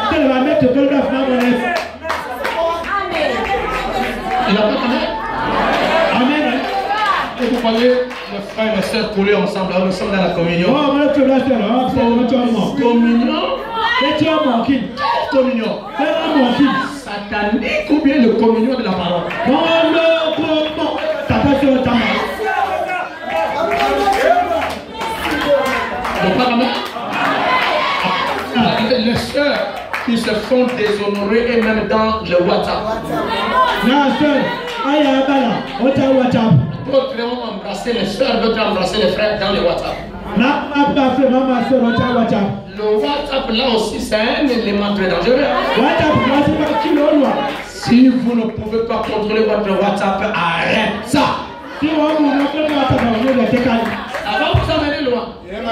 a pas amen. Amen. Et vous voyez les frères et les sœurs coulés ensemble. Nous sommes dans la communion. Communion. Satanique ou bien le communion de la parole. Les sœurs qui se font déshonorer et même dans le WhatsApp. D'autres vont embrasser les sœurs, d'autres embrasser les frères dans le WhatsApp. Le WhatsApp là aussi c'est un élément très dangereux. Si vous ne pouvez pas contrôler votre WhatsApp, arrête ça. Avant vous amener loin.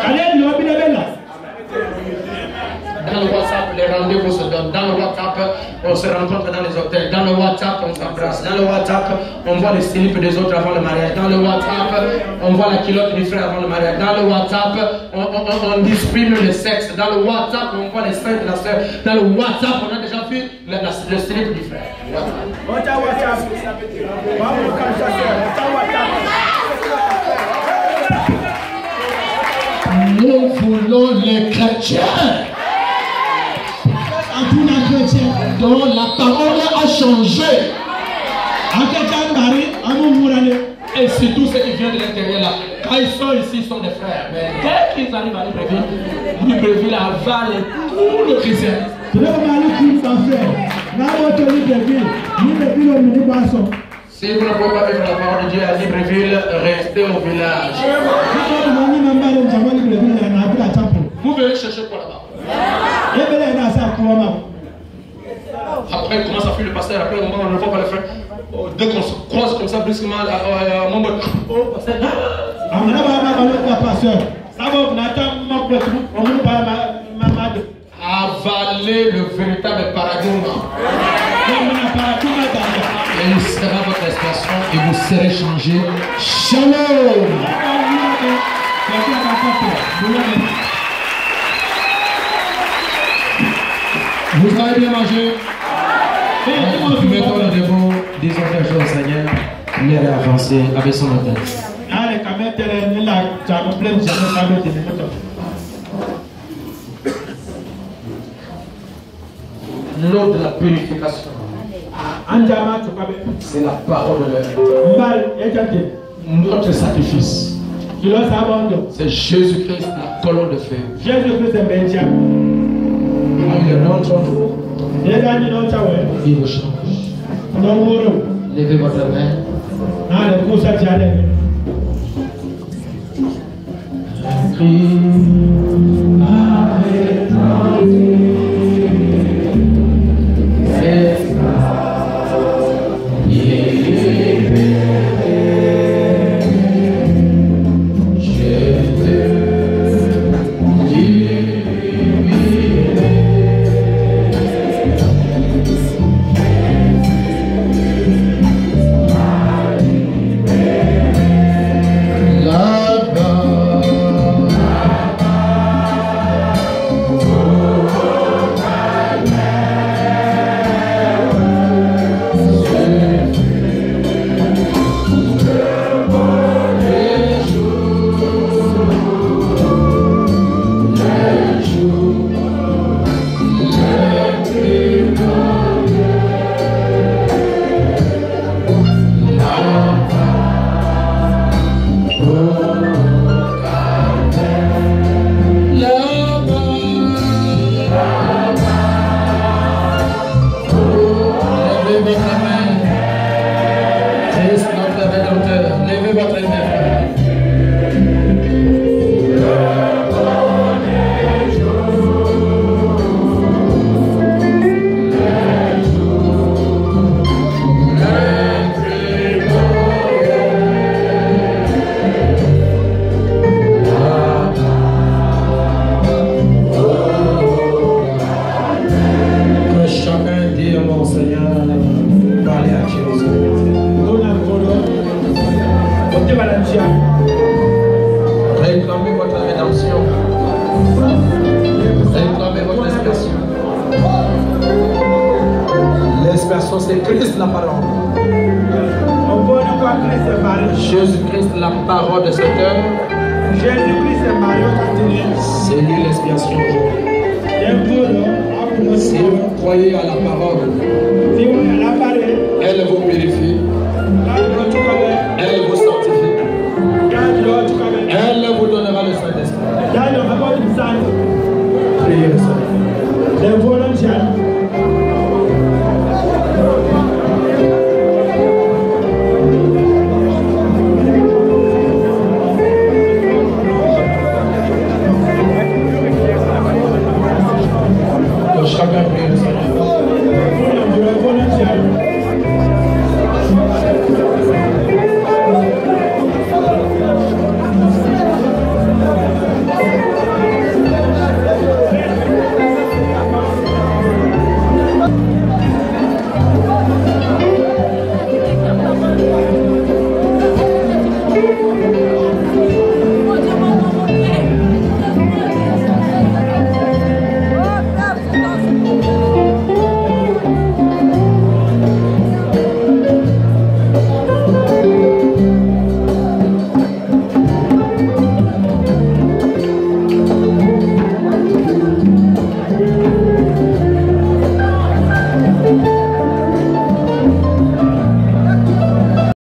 Dans le WhatsApp, les rendez-vous se donnent. Dans le WhatsApp, on se rencontre dans les hôtels. Dans le WhatsApp, on s'embrasse. Dans le WhatsApp, on voit les slips des autres avant le mariage. Dans le WhatsApp, on voit la culotte du frère avant le mariage. Dans le WhatsApp, on disprime le sexe. Dans le WhatsApp, on voit les seins de la soeur. Dans le WhatsApp, on a déjà vu le slip du frère. Nous voulons les chrétiens dont la parole a changé. Et surtout ceux qui viennent de l'intérieur là. Quand ils sont ici, ils sont des frères. Mais dès qu'ils arrivent à Libreville avale tout le christianisme. Si vous ne pouvez pas vivre la parole de Dieu à Libreville, restez au village. Vous venez chercher quoi là-bas? Après, il commence à fuir le pasteur. Après, on ne voit pas le frère. Dès qu'on se croise comme ça, brusquement, avaler le véritable paradigme. Et il sera votre expression et vous serez changé. Shalom. Vous avez bien mangé. Mettons le debout, disons quelque chose au Seigneur. L'air est avancé avec son hôtel. L'eau de la purification. C'est la parole de Dieu. Notre sacrifice. C'est Jésus-Christ, la colonne de feu. Jésus-Christ il rentre en vous. Il vous change. Levez votre main. Jésus-Christ la parole. Jésus-Christ la parole de cette heure. C'est lui l'expiation aujourd'hui. Si vous croyez à la parole, elle vous purifie, elle vous sanctifie, elle vous donnera le Saint-Esprit. Priez le Seigneur. Chacun prie le Seigneur.